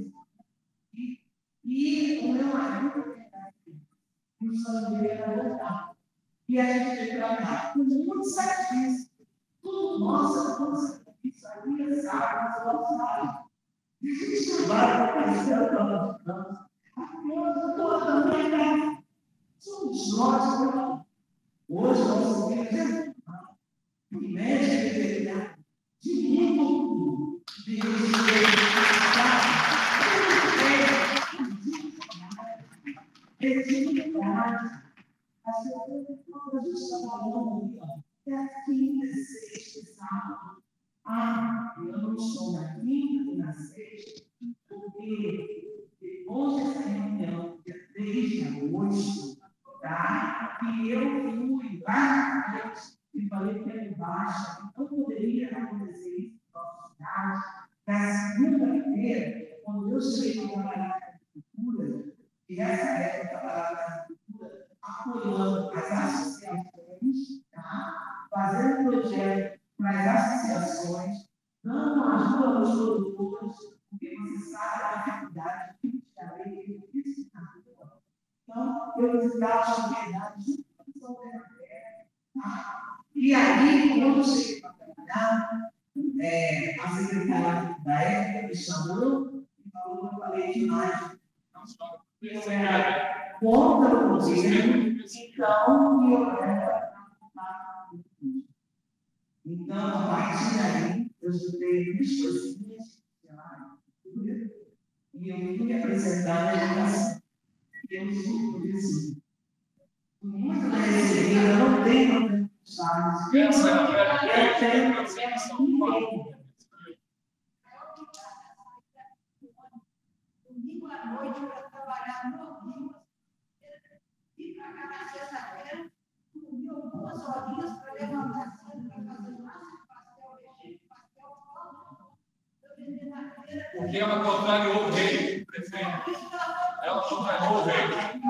e o meu marido e o sangue era voltar. E a gente veio para cá com muito sacrifício. Tudo nosso sacrifício ali, sabe, nós vamos lá. E a gente vai para fazer a nossa. A coisa toda não é nada. Somos nós, não. Hoje nós somos médico veterinário de muito Deus. está falando é a quinta, sexta, sábado. Eu não estou na quinta e na sexta, porque depois dessa reunião, dia 3 de agosto, tá? E eu fui lá e falei que era embaixo, não poderia acontecer isso na nossa cidade. Na segunda-feira, quando eu cheguei a trabalhar na agricultura, e essa época eu trabalhava na agricultura, apoiando as associações, tá? Fazendo projeto para as associações, dando ajuda aos produtores, porque você sabe a dificuldade de areia e isso na rua. Então, eu visitava as comunidades junto com São Bernardo, tá? E aí, quando eu cheguei para trabalhar, a secretária da época me chamou e falou que eu falei demais. Eu era contra o governo, então eu era para o. Então, a partir daí, eu estudei muitas coisinhas, e eu fui apresentar a educação. Eu sou por isso. Muito bem recebida, eu não tenho sabe? Eu tenho domingo à noite para trabalhar no Rio, e para cá na sexta-feira, comi algumas horinhas para levantar cedo para fazer massa, pastel, recheio, pastel, pão. Porque ela contrariou o rei, prefeito. Ela contrariou o rei.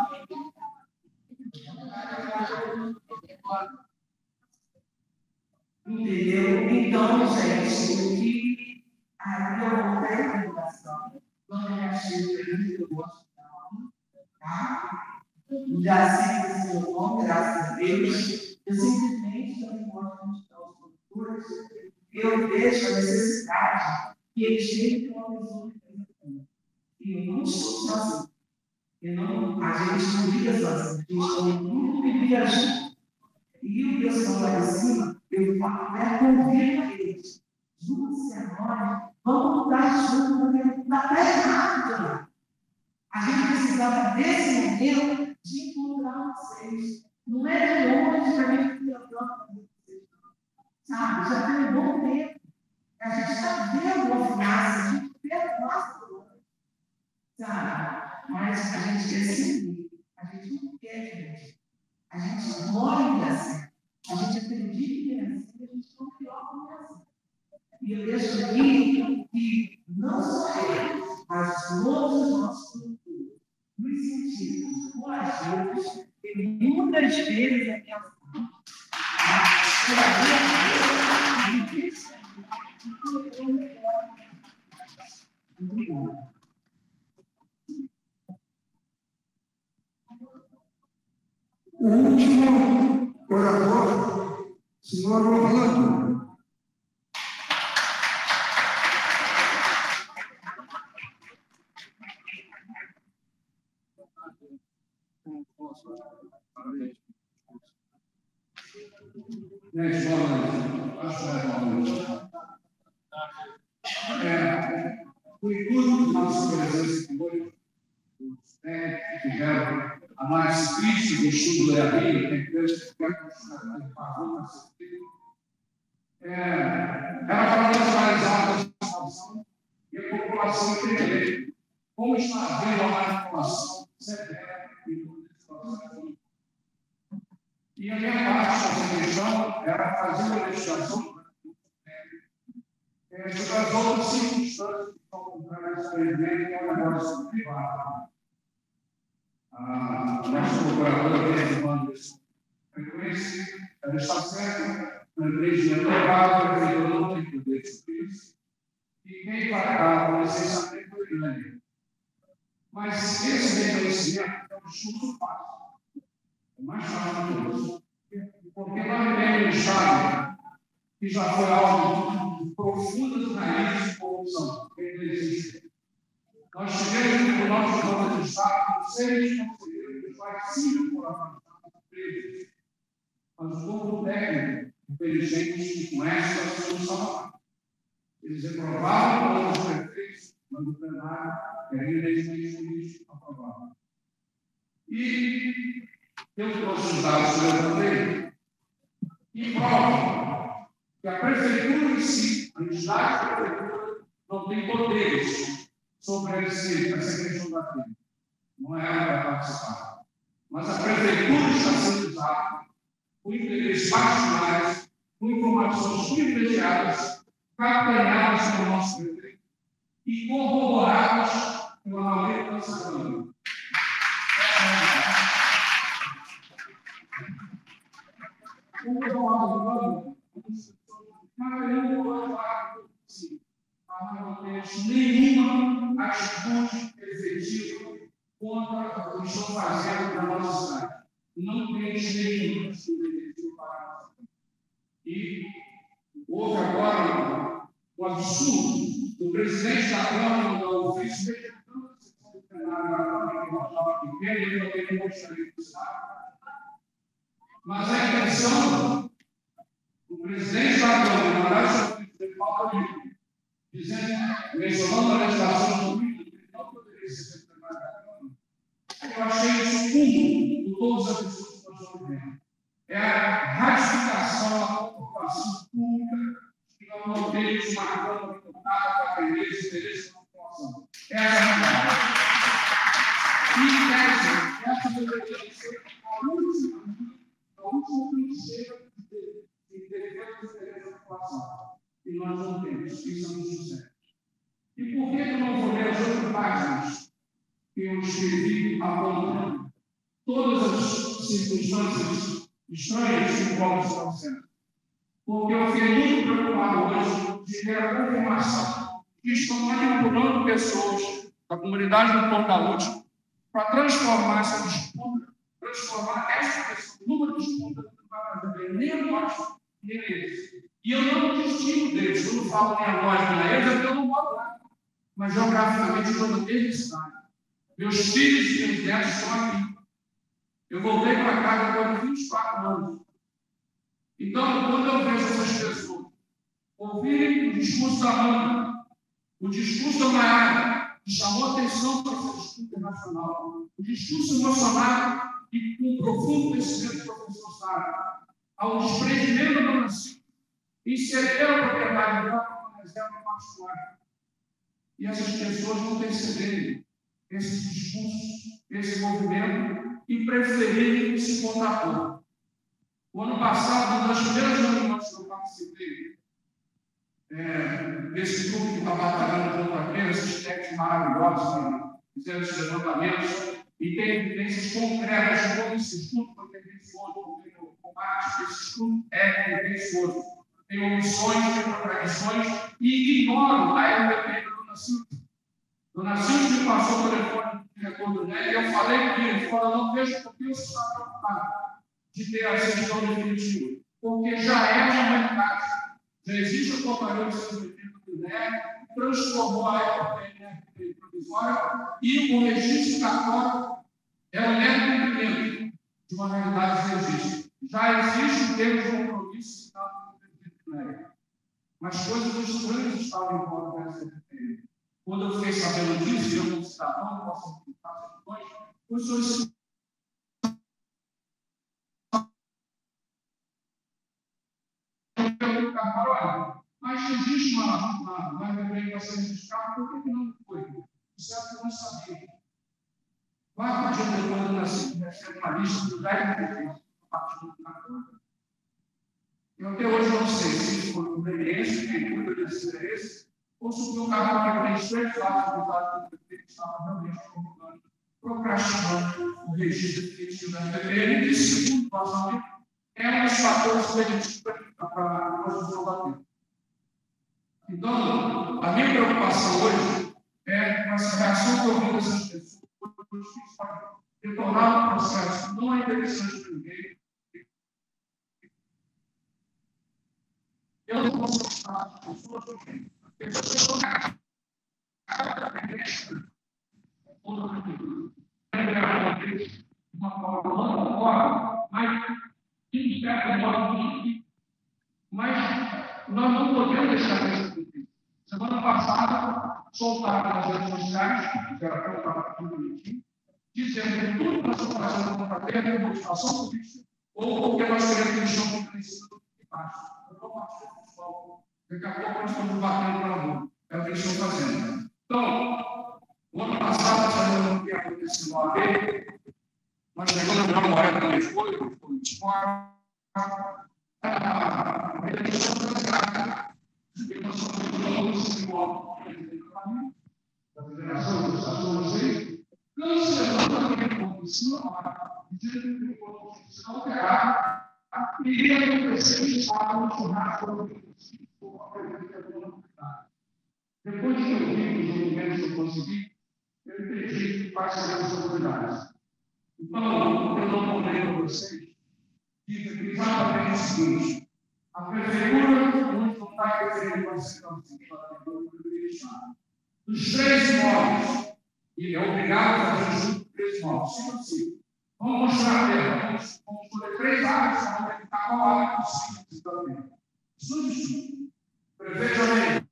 Entendeu? Então, gente, aí eu voltei para a educação. Quando eu achei o gosto tá? Já sei o seu nome, graças a Deus. Eu simplesmente também gosto de estudar os produtores. Eu vejo a necessidade que eles têm de uma visão diferente. E eu não sou sozinho. A gente não vive sozinho. A gente tem muito que viajar. E o pessoal lá de cima, eu falo, convido a eles. Juntos a nós, vamos mudar junto, porque está até errado. A gente precisava desse momento de encontrar vocês. Não é de longe para a gente ter plano. Sabe? Já tem um bom tempo. A gente está vendo a fumaça, a gente vê a nossa dor. Sabe? Mas a gente quer seguir. A gente não quer dividir. A gente mora em Brasil. A gente acredita em Brasil, a gente não pior com Brasil. E eu deixo aqui que não só eles, mas todos os nossos produtores, nos sentimos corajosos, e muitas vezes é que o último orador, senhor Orlando. Gente, boa noite. Acho que é boa noite. O intuito de nossa presença hoje, os técnicos que tiveram a mais crítica do estudo da Bíblia, tem coisas que era para analisar a situação e a população entender como está havendo a manipulação severa e a minha parte dessa questão era fazer uma investigação sobre as outras circunstâncias que estão contrárias ao evento, que é um negócio privado. Nosso procurador vem tomando isso frequência, ela está certa, na igreja legal, a prefeitura não tem poder sobre isso, e quem pagar o licenciamento é grande. Mas esse reconhecimento é um discurso fácil, é mais fácil de todos, porque nós vivemos um Estado que já foi alvo de profundas raízes de corrupção, que não existe. Nós tivemos no Tribunal de Contas do Estado 6 conselheiros, dos quais 5 foram presos. Mas o corpo técnico, inteligente, que conhece a solução. Eles reprovaram todos os prefeitos, mas o plenário, que ainda existe político, aprovaram. E eu trouxe os dados que eu levantei, E prova que a prefeitura em si, a entidade da prefeitura, não tem poderes sobre essa questão da terra. Não é ela que vai participar. Mas a prefeitura está sendo usada com interesses particulares, com informações privilegiadas, capitaneadas pelo nosso prefeito e corroboradas pela lei da Câmara. Nenhuma atitude efetiva contra o que estão fazendo na nossa cidade. Não tem nenhuma atitude efetiva para a nossa cidade. E houve agora um absurdo do presidente da Câmara, do vice-presidente da sessão do plenário da Câmara, que nós estávamos pequeno, ele não tem como gostaria de estar. Mas a intenção do presidente da Câmara, na verdade, o Paulo Livre, dizendo, mencionando a legislação do Rio, que não poderia ser secretário da Câmara, eu achei isso fundo de todas as pessoas que nós estamos vendo. É a ratificação da ocupação pública que não temos uma Câmara deputada para atender os interesses da população. Essa é a verdade. E essa deveria ser a última trincheira de defesa dos interesses da população. E nós não temos, isso não sucede. E por que eu não vou ler as outras páginas que eu escrevi apontando todas as circunstâncias estranhas que envolvem esse processo? Porque eu fiquei muito preocupado hoje de ter a confirmação que estão manipulando pessoas da comunidade do Pontalute para transformar essa disputa, transformar essa questão numa disputa que não vai fazer bem nem a nós, nem a eles. E eu não distingo deles, eu não falo nem a nós, nem a eles, é porque eu não moro lá. Mas geograficamente eu estou naquele estado. Meus filhos e meus netos estão aqui. Eu voltei para cá depois de 24 anos. Então, quando eu vejo essas pessoas ouvirem o discurso da Ana, o discurso da Maiara, que chamou a atenção para esse discurso internacional, o discurso emocionado e com um profundo conhecimento do professor Sara, ao desprendimento da nação, e ceder a propriedade dela para uma reserva particular. E essas pessoas não perceberem esse discurso, esse movimento, e preferirem se contrapor. O ano passado, uma das primeiras reuniões que eu participei, desse grupo que está batalhando contra a pena, esses técnicos maravilhosos que fizeram esses levantamentos, e tem evidências concretas de como esse estudo foi tendencioso, como tem o combate, esse estudo é tendencioso. Tem omissões, tem contradições, e ignoram a RPP da Dona Silvia. Dona Silvia me passou o telefone de retorno dela, e eu falei com ele, falou, não vejo por que você está preocupado de ter a certidão definitiva, porque já é uma realidade. Já existe a portaria do 180 do INEP, transformou a RPP em RPP provisória, e o registro cartório é o mero cumprimento de uma realidade que existe. Já existe um termo de compromisso mas coisas estranhas estavam em volta dessa RPP. Quando eu fiquei sabendo disso, eu, como cidadão, não posso aplicar as questões, fui solicitado. Olha, mas existe uma RPP que vai ser registrada, por que não foi? O certo eu não sabia. Vai partir depois do nascimento, recebe uma lista de 10 RPPs a partir do cartório. Eu até hoje não sei se foi conveniência, quem cuida desse interesse, ou se o meu carro que tem 3 lados do lado do prefeito estava realmente procrastinando o registro definitivo da RPP, e, segundo o nosso amigo, é um dos fatores positivos para a construção da lei. Então, a minha preocupação hoje é com essa reação que eu vi dessas pessoas, de tornar o processo não é interessante para ninguém. Eu não posso estar com pessoas que uma forma mas nós não podemos deixar isso acontecer. Semana passada, soltaram nas redes sociais, que era para tudo bonitinho, dizendo que tudo que nós estamos fazendo contra a terra é uma motivação política, ou porque nós queremos que eles estão contra ensino baixo. Eu vou partir do futebol. Daqui a pouco nós estamos batendo na rua. É o que eles estão fazendo. Então, o ano passado, sabendo o que aconteceu no AB, nós chegamos na moeda da escolha, foi o esporte. A eleição brasileira, que nós somos da Federação dos Estados, cancelando a condição, dizendo que a condição alterada iria acontecer em estado no churrasco do apresentador. Depois que eu vi os documentos que eu consegui, eu entendi quais serão as autoridades. Então, eu não contei para vocês, diz exatamente o seguinte: a prefeitura não está querendo participar dos 3 imóveis, e é obrigado a fazer junto com 3 imóveis, se possível. Vamos mostrar a vamos escolher 3 áreas para verificar qual área possível também. Isso prefeito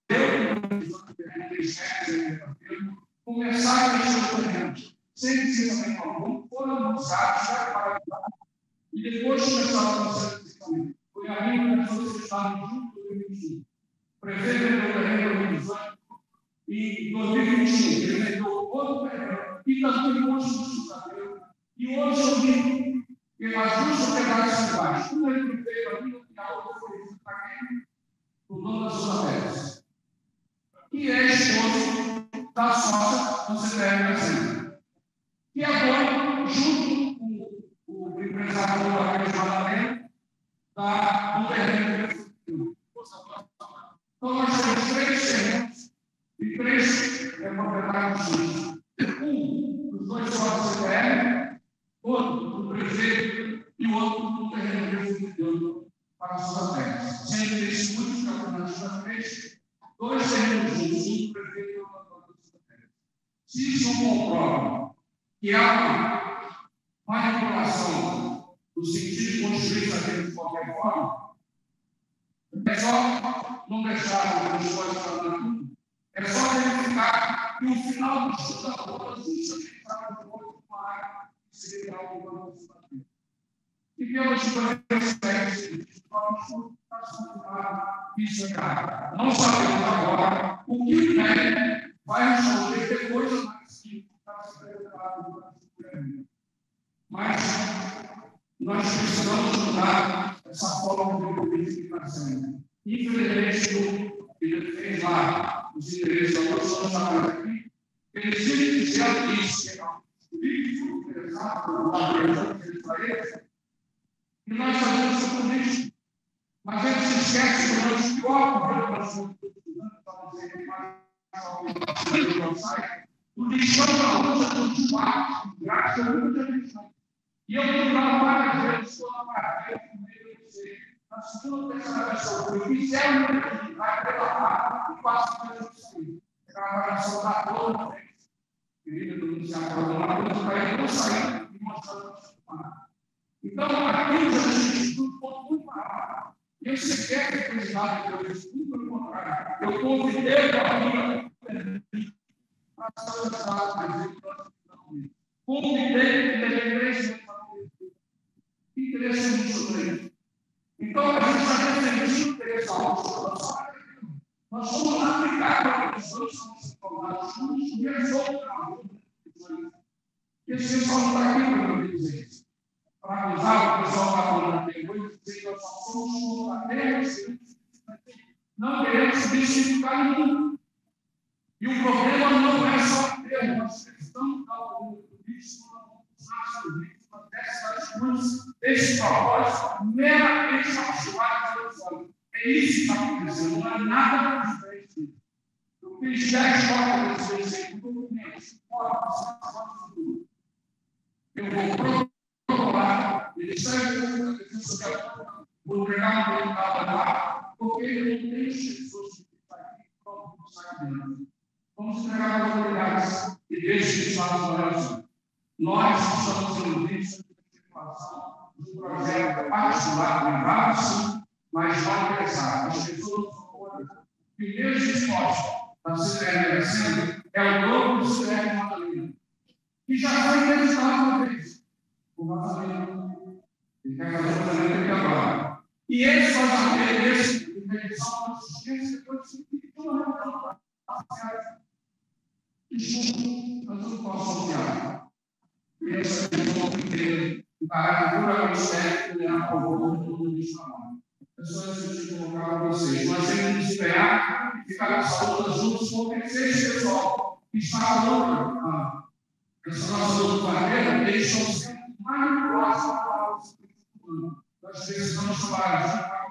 começar a mexer no terreno, sem licenciamento algum, foram anunciados, e depois começaram a fazer licenciamento. Foi a minha pessoa que estava junto com o prefeito. O prefeito vendeu o terreno e em 2021 ele vendeu outro terreno e também hoje no Sul. E hoje eu vi que as 2 propriedades iguais, uma é do prefeito ali e a outra foi para quem? O dono da Sul-América. Que é esposo da sócia do CPF Brasil. Que agora, junto com o empresário da Câmara do terreno do então, nós temos 3 terrenos e 3 proprietários juntos. Dos 2 sócios do CPF, outro do prefeito e o outro do terreno do para as suas terras. Sem interesse muito, que é o Fernando da Frente, 2 terrenos juntos, um prefeito e outro para as suas terras. Se isso comprova que há uma manipulação no sentido de construir essa terra de qualquer forma, é só não deixar as coisas falando tudo. É só verificar que o final do estudo da rua justamente para o uma área que seria algo para o e pelas diferenças isso é errado. Não sabemos agora o que o INEP vai resolver depois mais que está se preparado. Mas nós precisamos mudar essa forma de política que está sendo. Infelizmente, ele fez lá os interesses da nossa aqui, ele sempre fizeram isso, que é um político, interessado, para eles. E nós fazemos isso com isso. Mas a gente se esquece que nós pior governo da sua o lixão da luta continuar, graças a muita lição. E eu fui lá várias vezes, estou na parada, na segunda ou terceira versão, eu fizeram vai pela barra e passo para isso. A avaliação da toda, querido, do iniciador, uma coisa para ele não sair e mostrando o então, aqui já existe um ponto muito maior. E eu sequer que precisava de Deus, muito pelo contrário. Eu convidei para a minha para ser usado, mas ele não. Convidei que ele interesse muito sobre ele. Então, a gente já defendido o interesse alto. Nós vamos aplicar para que os outros são se tornados juntos e resolver. Esse pessoal não está aqui para eu dizer isso. Para acusar o pessoal da coluna tem muito, dizer que nós somos combatentes, não queremos substituir ninguém. E o problema não é só ter, nós precisamos dar o político, desse propósito meramente particular da solução. É isso que está acontecendo, não é nada diferente. Eu fiz 10 fotos desse documento, eu vou procurar, ele serve vou pegar um deputado lá, porque ele não tem pessoas que estão aqui, pronto, não sai dentro. Vamos entregar as autoridades e deixe que façam o Brasil. Nós estamos envolvidos na circulação de um projeto particular, privado, sim, mas não interessado. As pessoas são todas. O primeiro esforço da CPF é o novo do CPF Matalina, que já foi entrevistado uma vez. O vazamento. Ele quer fazer o vazamento aqui agora. E eles só já veem esse interdição de justiça depois de isso nós não podemos confiar. Esse é o ponto inteiro. O parágrafo puramente certo é a favor do mundo de Israel. É só isso que eu te colocar para vocês. Nós temos que esperar e ficar todas juntos, porque se esse pessoal que está falando essa nossa luta barreira, eles são sempre mais próximos nós precisamos trabalhar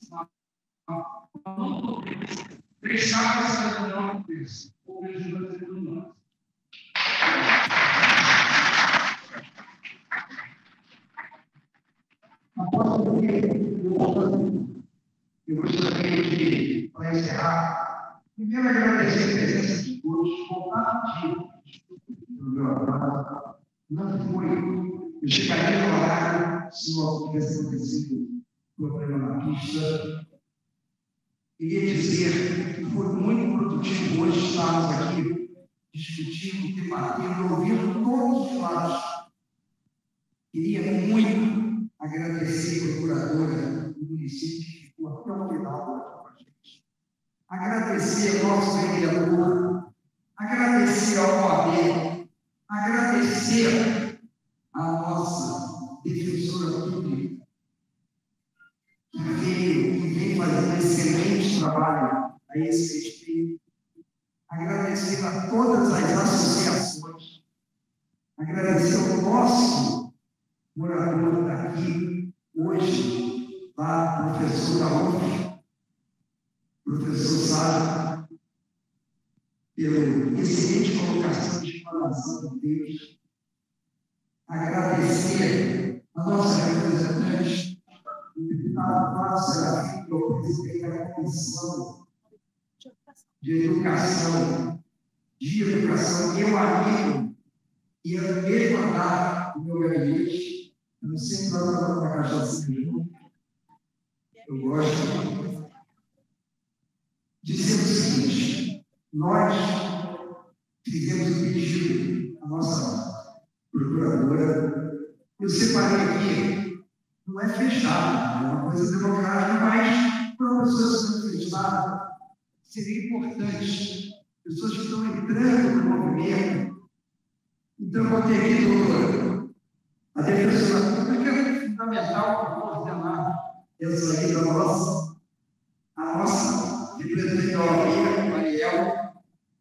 não deixar essa reunião acontecer. O mesmo vai ser por nós. Após o eu gostaria de, para encerrar, primeiro agradecer a presença de todos, voltar no meu abraço. Não foi, eu chegaria no horário se não tivesse acontecido problema na pista. Queria dizer que foi muito produtivo hoje estarmos aqui discutindo, debatendo, ouvindo todos os lados. Queria muito agradecer a procuradora do município que ficou até o final com a gente. Agradecer ao nosso vereador, agradecer ao OAB, agradecer à nossa defensora pública, que vem fazendo um excelente trabalho a esse respeito. Agradecer a todas as associações, agradecer ao nosso morador daqui, hoje, lá, professor da UF, professor Sá, pela excelente colocação de informação de Deus. Agradecer a nossa representante, o deputado Flávio Serafim, que é o presidente da Comissão de Educação, meu amigo, e é o mesmo andar do meu gabinete. Eu não sei se nós vamos para a cachaça junto. Eu gosto de dizer o seguinte: nós fizemos um pedido à nossa procuradora. Eu separei aqui, não é fechado, é uma coisa democrática, mas para uma pessoa sendo fechada, seria importante. Pessoas que estão entrando no movimento. Então, eu vou ter aqui, doutora, a defensora pública é fundamental para coordenar essa aí da a nossa representante da OAB, Mariel,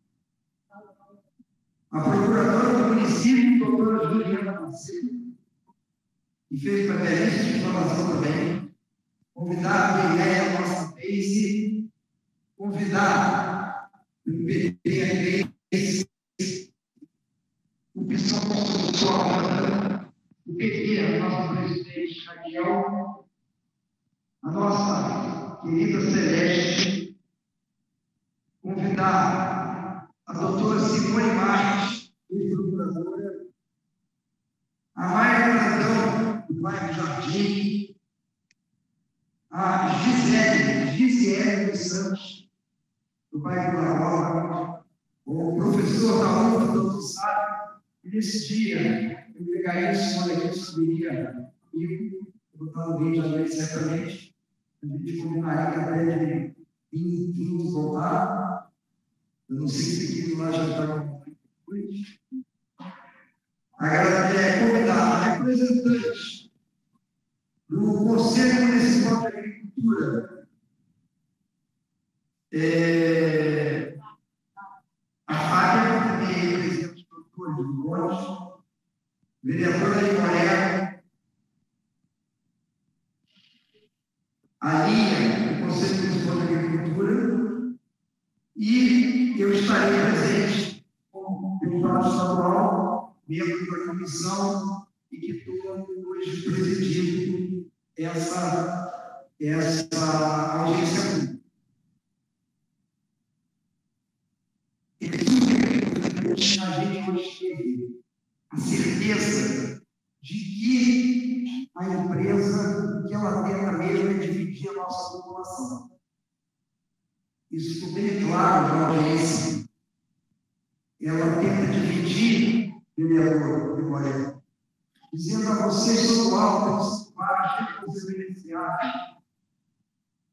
a procuradora do município, doutora Juliana Macedo, que fez uma belíssima informação também, convidar a Mireia, a nossa Pace, convidar o PT, o PSOL, o PT, a nossa presidente Raquel, a nossa querida Celeste, convidar a doutora Simone Marques, ex-procuradora, a Maia Brandão, do bairro Jardim, a Gisele dos Santos, do bairro da Rosa, o professor da UFA, doutor Sábio, e nesse dia eu pegaria esse olho aqui, subiria comigo, vou botar no Rio de Janeiro, certamente, a gente combinaria até de vir voltar. Eu não sei se aqui lá já está com depois. Convidar a representante do Conselho Municipal de Agricultura, a Fábia, que é presidente dos produtores do Monte, vereadora de Coreia, a Linha, do Conselho Municipal de Agricultura, e eu estarei presente como deputado estadual, membro da comissão, e que estou hoje presidindo essa audiência pública. A gente hoje teve a certeza de que a empresa, que ela tenta mesmo, é dividir a nossa população. Isso ficou bem claro na audiência. Ela tenta dividir, vereador Vitória, dizendo a vocês, todo alto, vários tipos de beneficiários,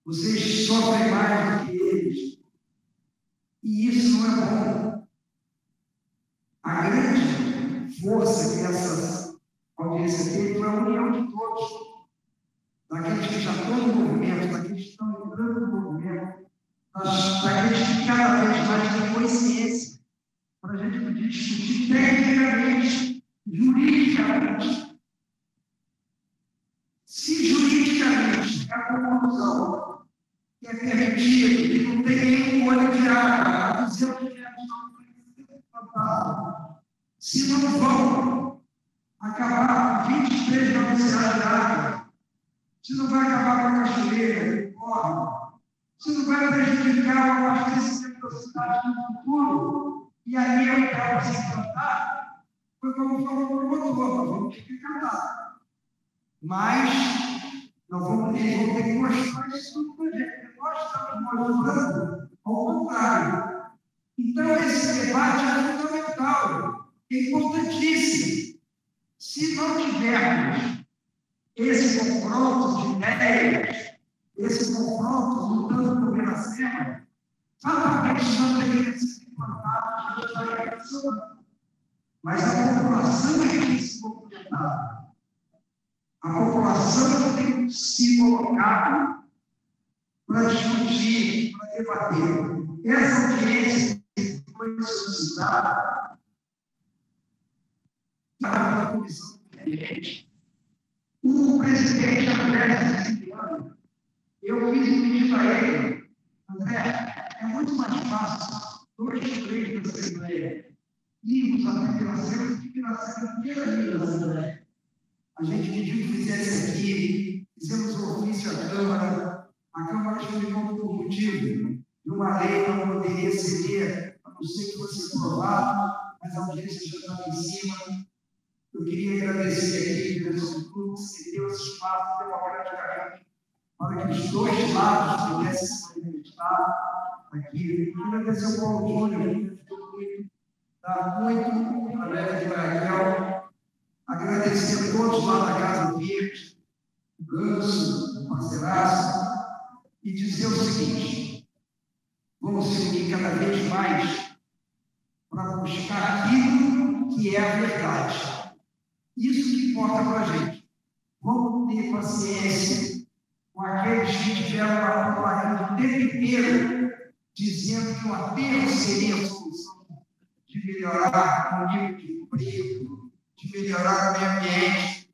Vocês sofrem mais do que eles. E isso não é bom. A grande força que essa audiência teve foi a união de todos. Daqueles que já estão no movimento, daqueles que estão entrando no movimento, daqueles que cada vez mais têm consciência, para a gente poder discutir tecnicamente, juridicamente. Se juridicamente a conclusão que é permitido, que não tem nenhum olho de água, a 200 metros não, se não vão acabar com 23 mananciais de água, se não vai acabar com a cachoeira, se não vai prejudicar o abastecimento da cidade no futuro, e aí eu quero se encantar, foi como falou o promotor, vamos ter que cantar. Mas nós vamos ter que mostrar isso no projeto, porque nós estamos mostrando ao contrário. Então, esse debate é fundamental, é importantíssimo. Se não tivermos esse confronto de ideias, esse confronto lutando por Iracema, fatalmente não deveria ser implantado na educação. Mas a população é que tem que se movimentar. A população tem que se colocar para discutir, para debater. Essa audiência que foi solicitada para a comissão independente. O presidente André Siciliano, eu fiz um pedido para ele, André, é muito mais fácil 2 ou 3 da Assembleia irmos até Piracema do que Piracema inteira da Assembleia. A gente pediu que fizesse aqui, fizemos um ofício à Câmara, a Câmara explicou por motivo de uma lei que não poderia ceder, a não ser que fosse aprovado, mas a audiência já estava em cima. Eu queria agradecer aqui, direção do clube, que deu esse espaço democraticamente para que os 2 lados pudessem se manifestar aqui. Eu queria agradecer ao Paulo Júnior, que me ajudou muito, está muito, através de Raquel. Agradecer a todos lá da Casa Verde, o Ganso, o parceiraço, e dizer o seguinte: vamos se unir cada vez mais para buscar aquilo que é a verdade. Isso que importa para a gente. Vamos ter paciência com aqueles que tiveram propaganda o tempo inteiro, dizendo que o aterro seria a solução de melhorar o nível de emprego, de melhorar o meio ambiente.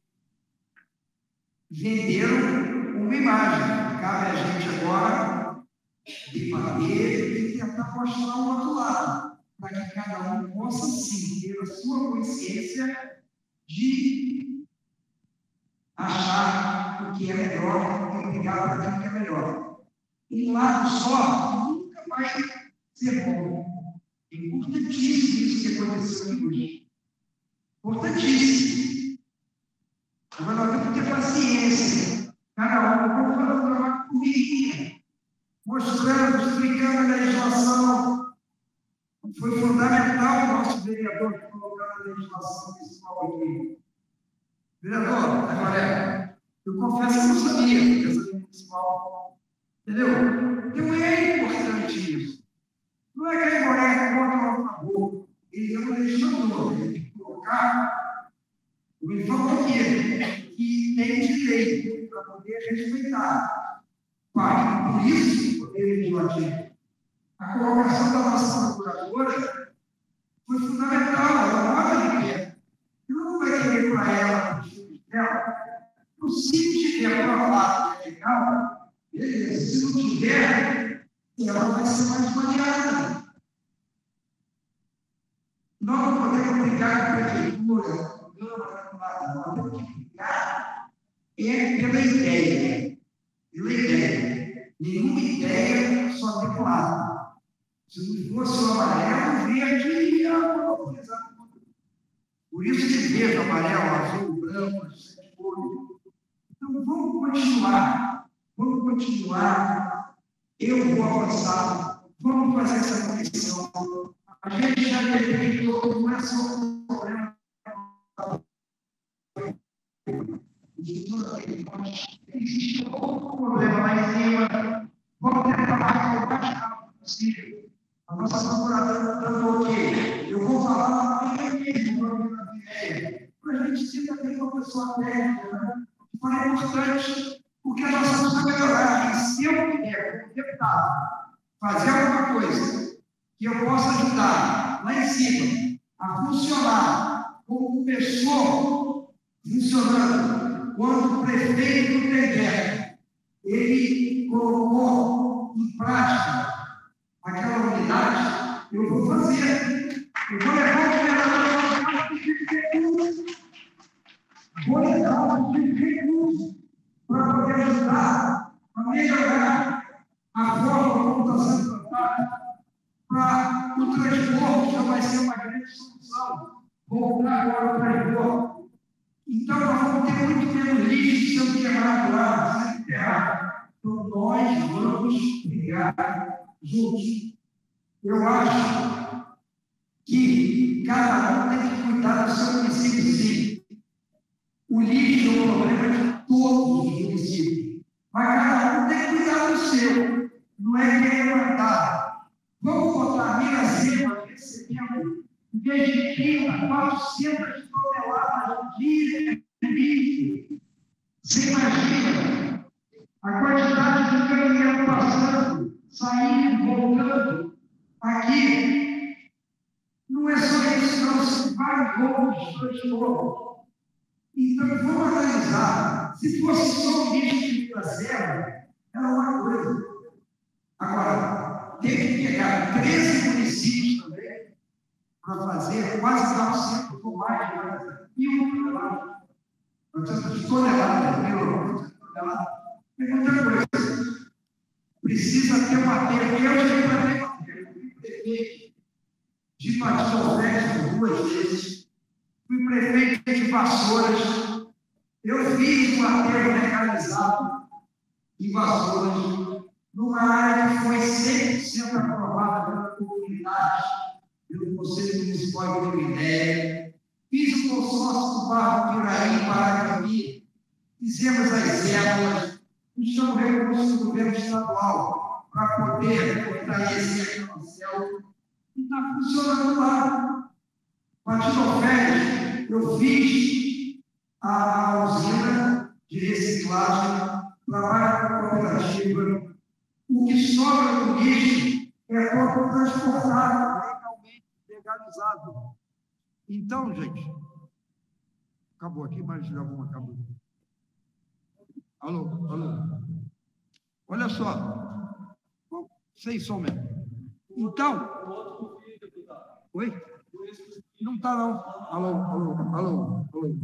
Venderam uma imagem. Cabe a gente agora debater e tentar mostrar o outro lado, para que cada um possa sim ter a sua consciência de achar o que é melhor e brigar para aquilo que é melhor. Um lado só nunca vai ser bom. É importantíssimo isso que aconteceu aqui hoje. Importantíssimo. Agora nós temos que ter paciência. Cada um vai fazer uma correria, mostrando, explicando a legislação. Foi fundamental o nosso vereador que colocou a legislação municipal aqui. Vereador, Amarelo, eu confesso que não sabia que essa lei municipal. Entendeu? Então é importante isso. Não é que a Moré contra ou a favor. Ele é um legislador, ele tem que colocar o informe que tem direito para poder respeitar. Por isso, o poder legislativo. A colocação da nossa procuradora foi fundamental, ela não vai querer. Eu não vai querer para ela, para os filhos dela. Se tiver provado que é legal, beleza. Se não tiver, ela vai ser mais variada. Nós não podemos brigar com a prefeitura, com a Câmara, com nada. Nós temos que brigar pela ideia. Pela ideia. Nenhuma ideia só tem um lado. Se não fosse o amarelo, o verde ia monopolizar. Por isso que verde, amarelo, azul, branco, sete cores. Então, vamos continuar. Vamos continuar. Eu vou avançar. Vamos fazer essa comissão. A gente já detectou, não é só um problema. Existe outro problema lá em cima. possível. A nossa procuradora falou que eu vou falar mesmo para a gente ser também uma pessoa técnica, né? Foi importante, porque a nossa pessoa melhorar. E se eu puder, como deputado, fazer alguma coisa que eu possa ajudar lá em cima a funcionar como pessoa funcionando, quando o prefeito do Teguer, ele colocou em prática aquela unidade, eu vou fazer. Eu vou levar o governador vou levar os recursos para poder ajudar a melhorar a forma como está sendo tratada para o transporte, já vai ser uma grande solução. Voltar agora ao transporte. Então, nós vamos ter muito menos lixo sendo queimado lá, sendo enterrado. Então, nós vamos brigar juntos. Eu acho que cada um tem que cuidar do seu município, sim. O lixo é um problema de todos os municípios. Mas cada um tem que cuidar do seu. Não é querer matar. Vamos botar a Miracema recebendo, em vez de 30, 400 toneladas de lixo. Você imagina a quantidade de caminhão passando, saindo, voltando. Aqui, não é só isso, não. São vários roubos de transporte. Então, vamos analisar. Se fosse só o lixo de Miracema, era uma coisa. Agora, tem que pegar 13 municípios também para fazer quase 900 ou mais de 1.000 toneladas. 900 toneladas, 1.000 toneladas. É muita coisa. Precisa ter uma terra. Eu já implantei uma terra. Fui prefeito de Matilde 2 vezes. Fui prefeito de Vassouras. Eu fiz um aterro legalizado em Vassouras, numa área que foi 100% aprovada pela comunidade, pelo Conselho Municipal de Minério. Fiz o consórcio do Barro Piraí, Paracambi, fizemos as ervas, puxamos recursos do governo estadual para poder fortalecer aquele céu. E está funcionando lá. Matilde, eu fiz a usina de reciclagem, trabalho com a cooperativa. O que sobra do lixo é pouco transportado, legalmente legalizado. Então, gente, acabou aqui, mas já vamos acabar. Alô, alô. Olha só, sem som mesmo. Então, oi? Não está, não. Alô, alô, alô, alô.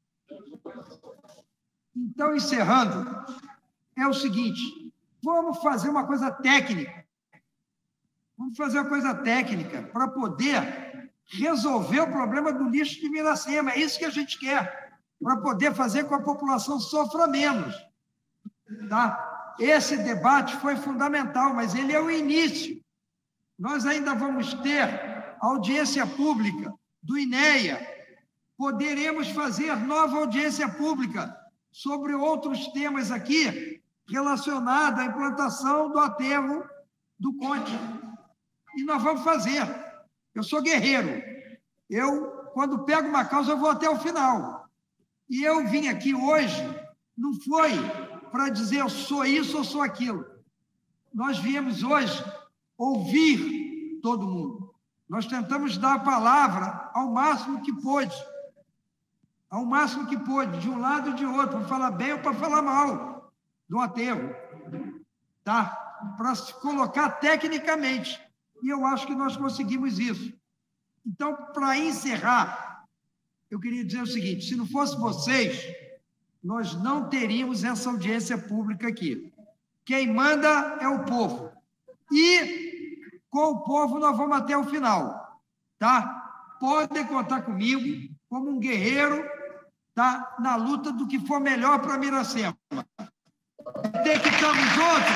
Então, encerrando, é o seguinte, vamos fazer uma coisa técnica. Vamos fazer uma coisa técnica para poder resolver o problema do lixo de Miracema. É isso que a gente quer, para poder fazer com que a população sofra menos. Tá? Esse debate foi fundamental, mas ele é o início. Nós ainda vamos ter audiência pública do INEA, poderemos fazer nova audiência pública sobre outros temas aqui relacionados à implantação do aterro do Conte. E nós vamos fazer. Eu sou guerreiro. Quando pego uma causa, eu vou até o final. E eu vim aqui hoje, não foi para dizer eu sou isso ou sou aquilo. Nós viemos hoje ouvir todo mundo. Nós tentamos dar a palavra ao máximo que pôde. Ao máximo que pôde, de um lado e de outro, para falar bem ou para falar mal do aterro. Tá? Para se colocar tecnicamente. E eu acho que nós conseguimos isso. Então, para encerrar, eu queria dizer o seguinte, se não fosse vocês, nós não teríamos essa audiência pública aqui. Quem manda é o povo. E com o povo nós vamos até o final. Tá? Podem contar comigo como um guerreiro, tá? Na luta do que for melhor para Miracema. Detectamos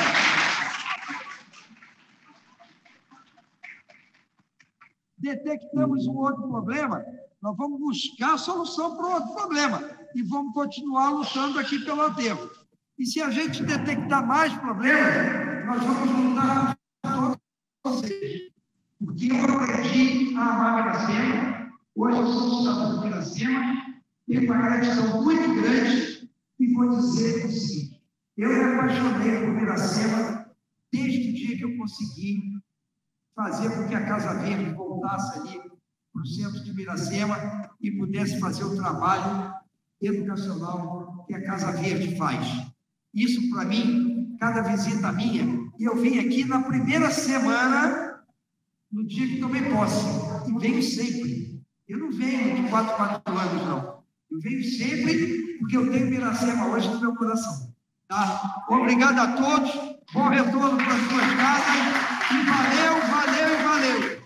um outro problema, nós vamos buscar a solução para o outro problema e vamos continuar lutando aqui pelo aterro. E se a gente detectar mais problemas, nós vamos lutar vocês. Porque eu aprendi a amar Miracema, hoje eu sou cidadão de Miracema, tenho uma gratidão muito grande e vou dizer o seguinte: eu me apaixonei por Miracema desde o dia que eu consegui fazer com que a Casa Verde voltasse ali para o centro de Miracema e pudesse fazer o trabalho educacional que a Casa Verde faz. Isso, para mim, cada visita minha, e eu vim aqui na primeira semana, no dia que tomei posse, e venho sempre. Eu não venho de 4 anos, não. Eu venho sempre porque eu tenho Miracema hoje no meu coração. Tá? Obrigado a todos, bom retorno para as suas casas, e valeu, valeu e valeu.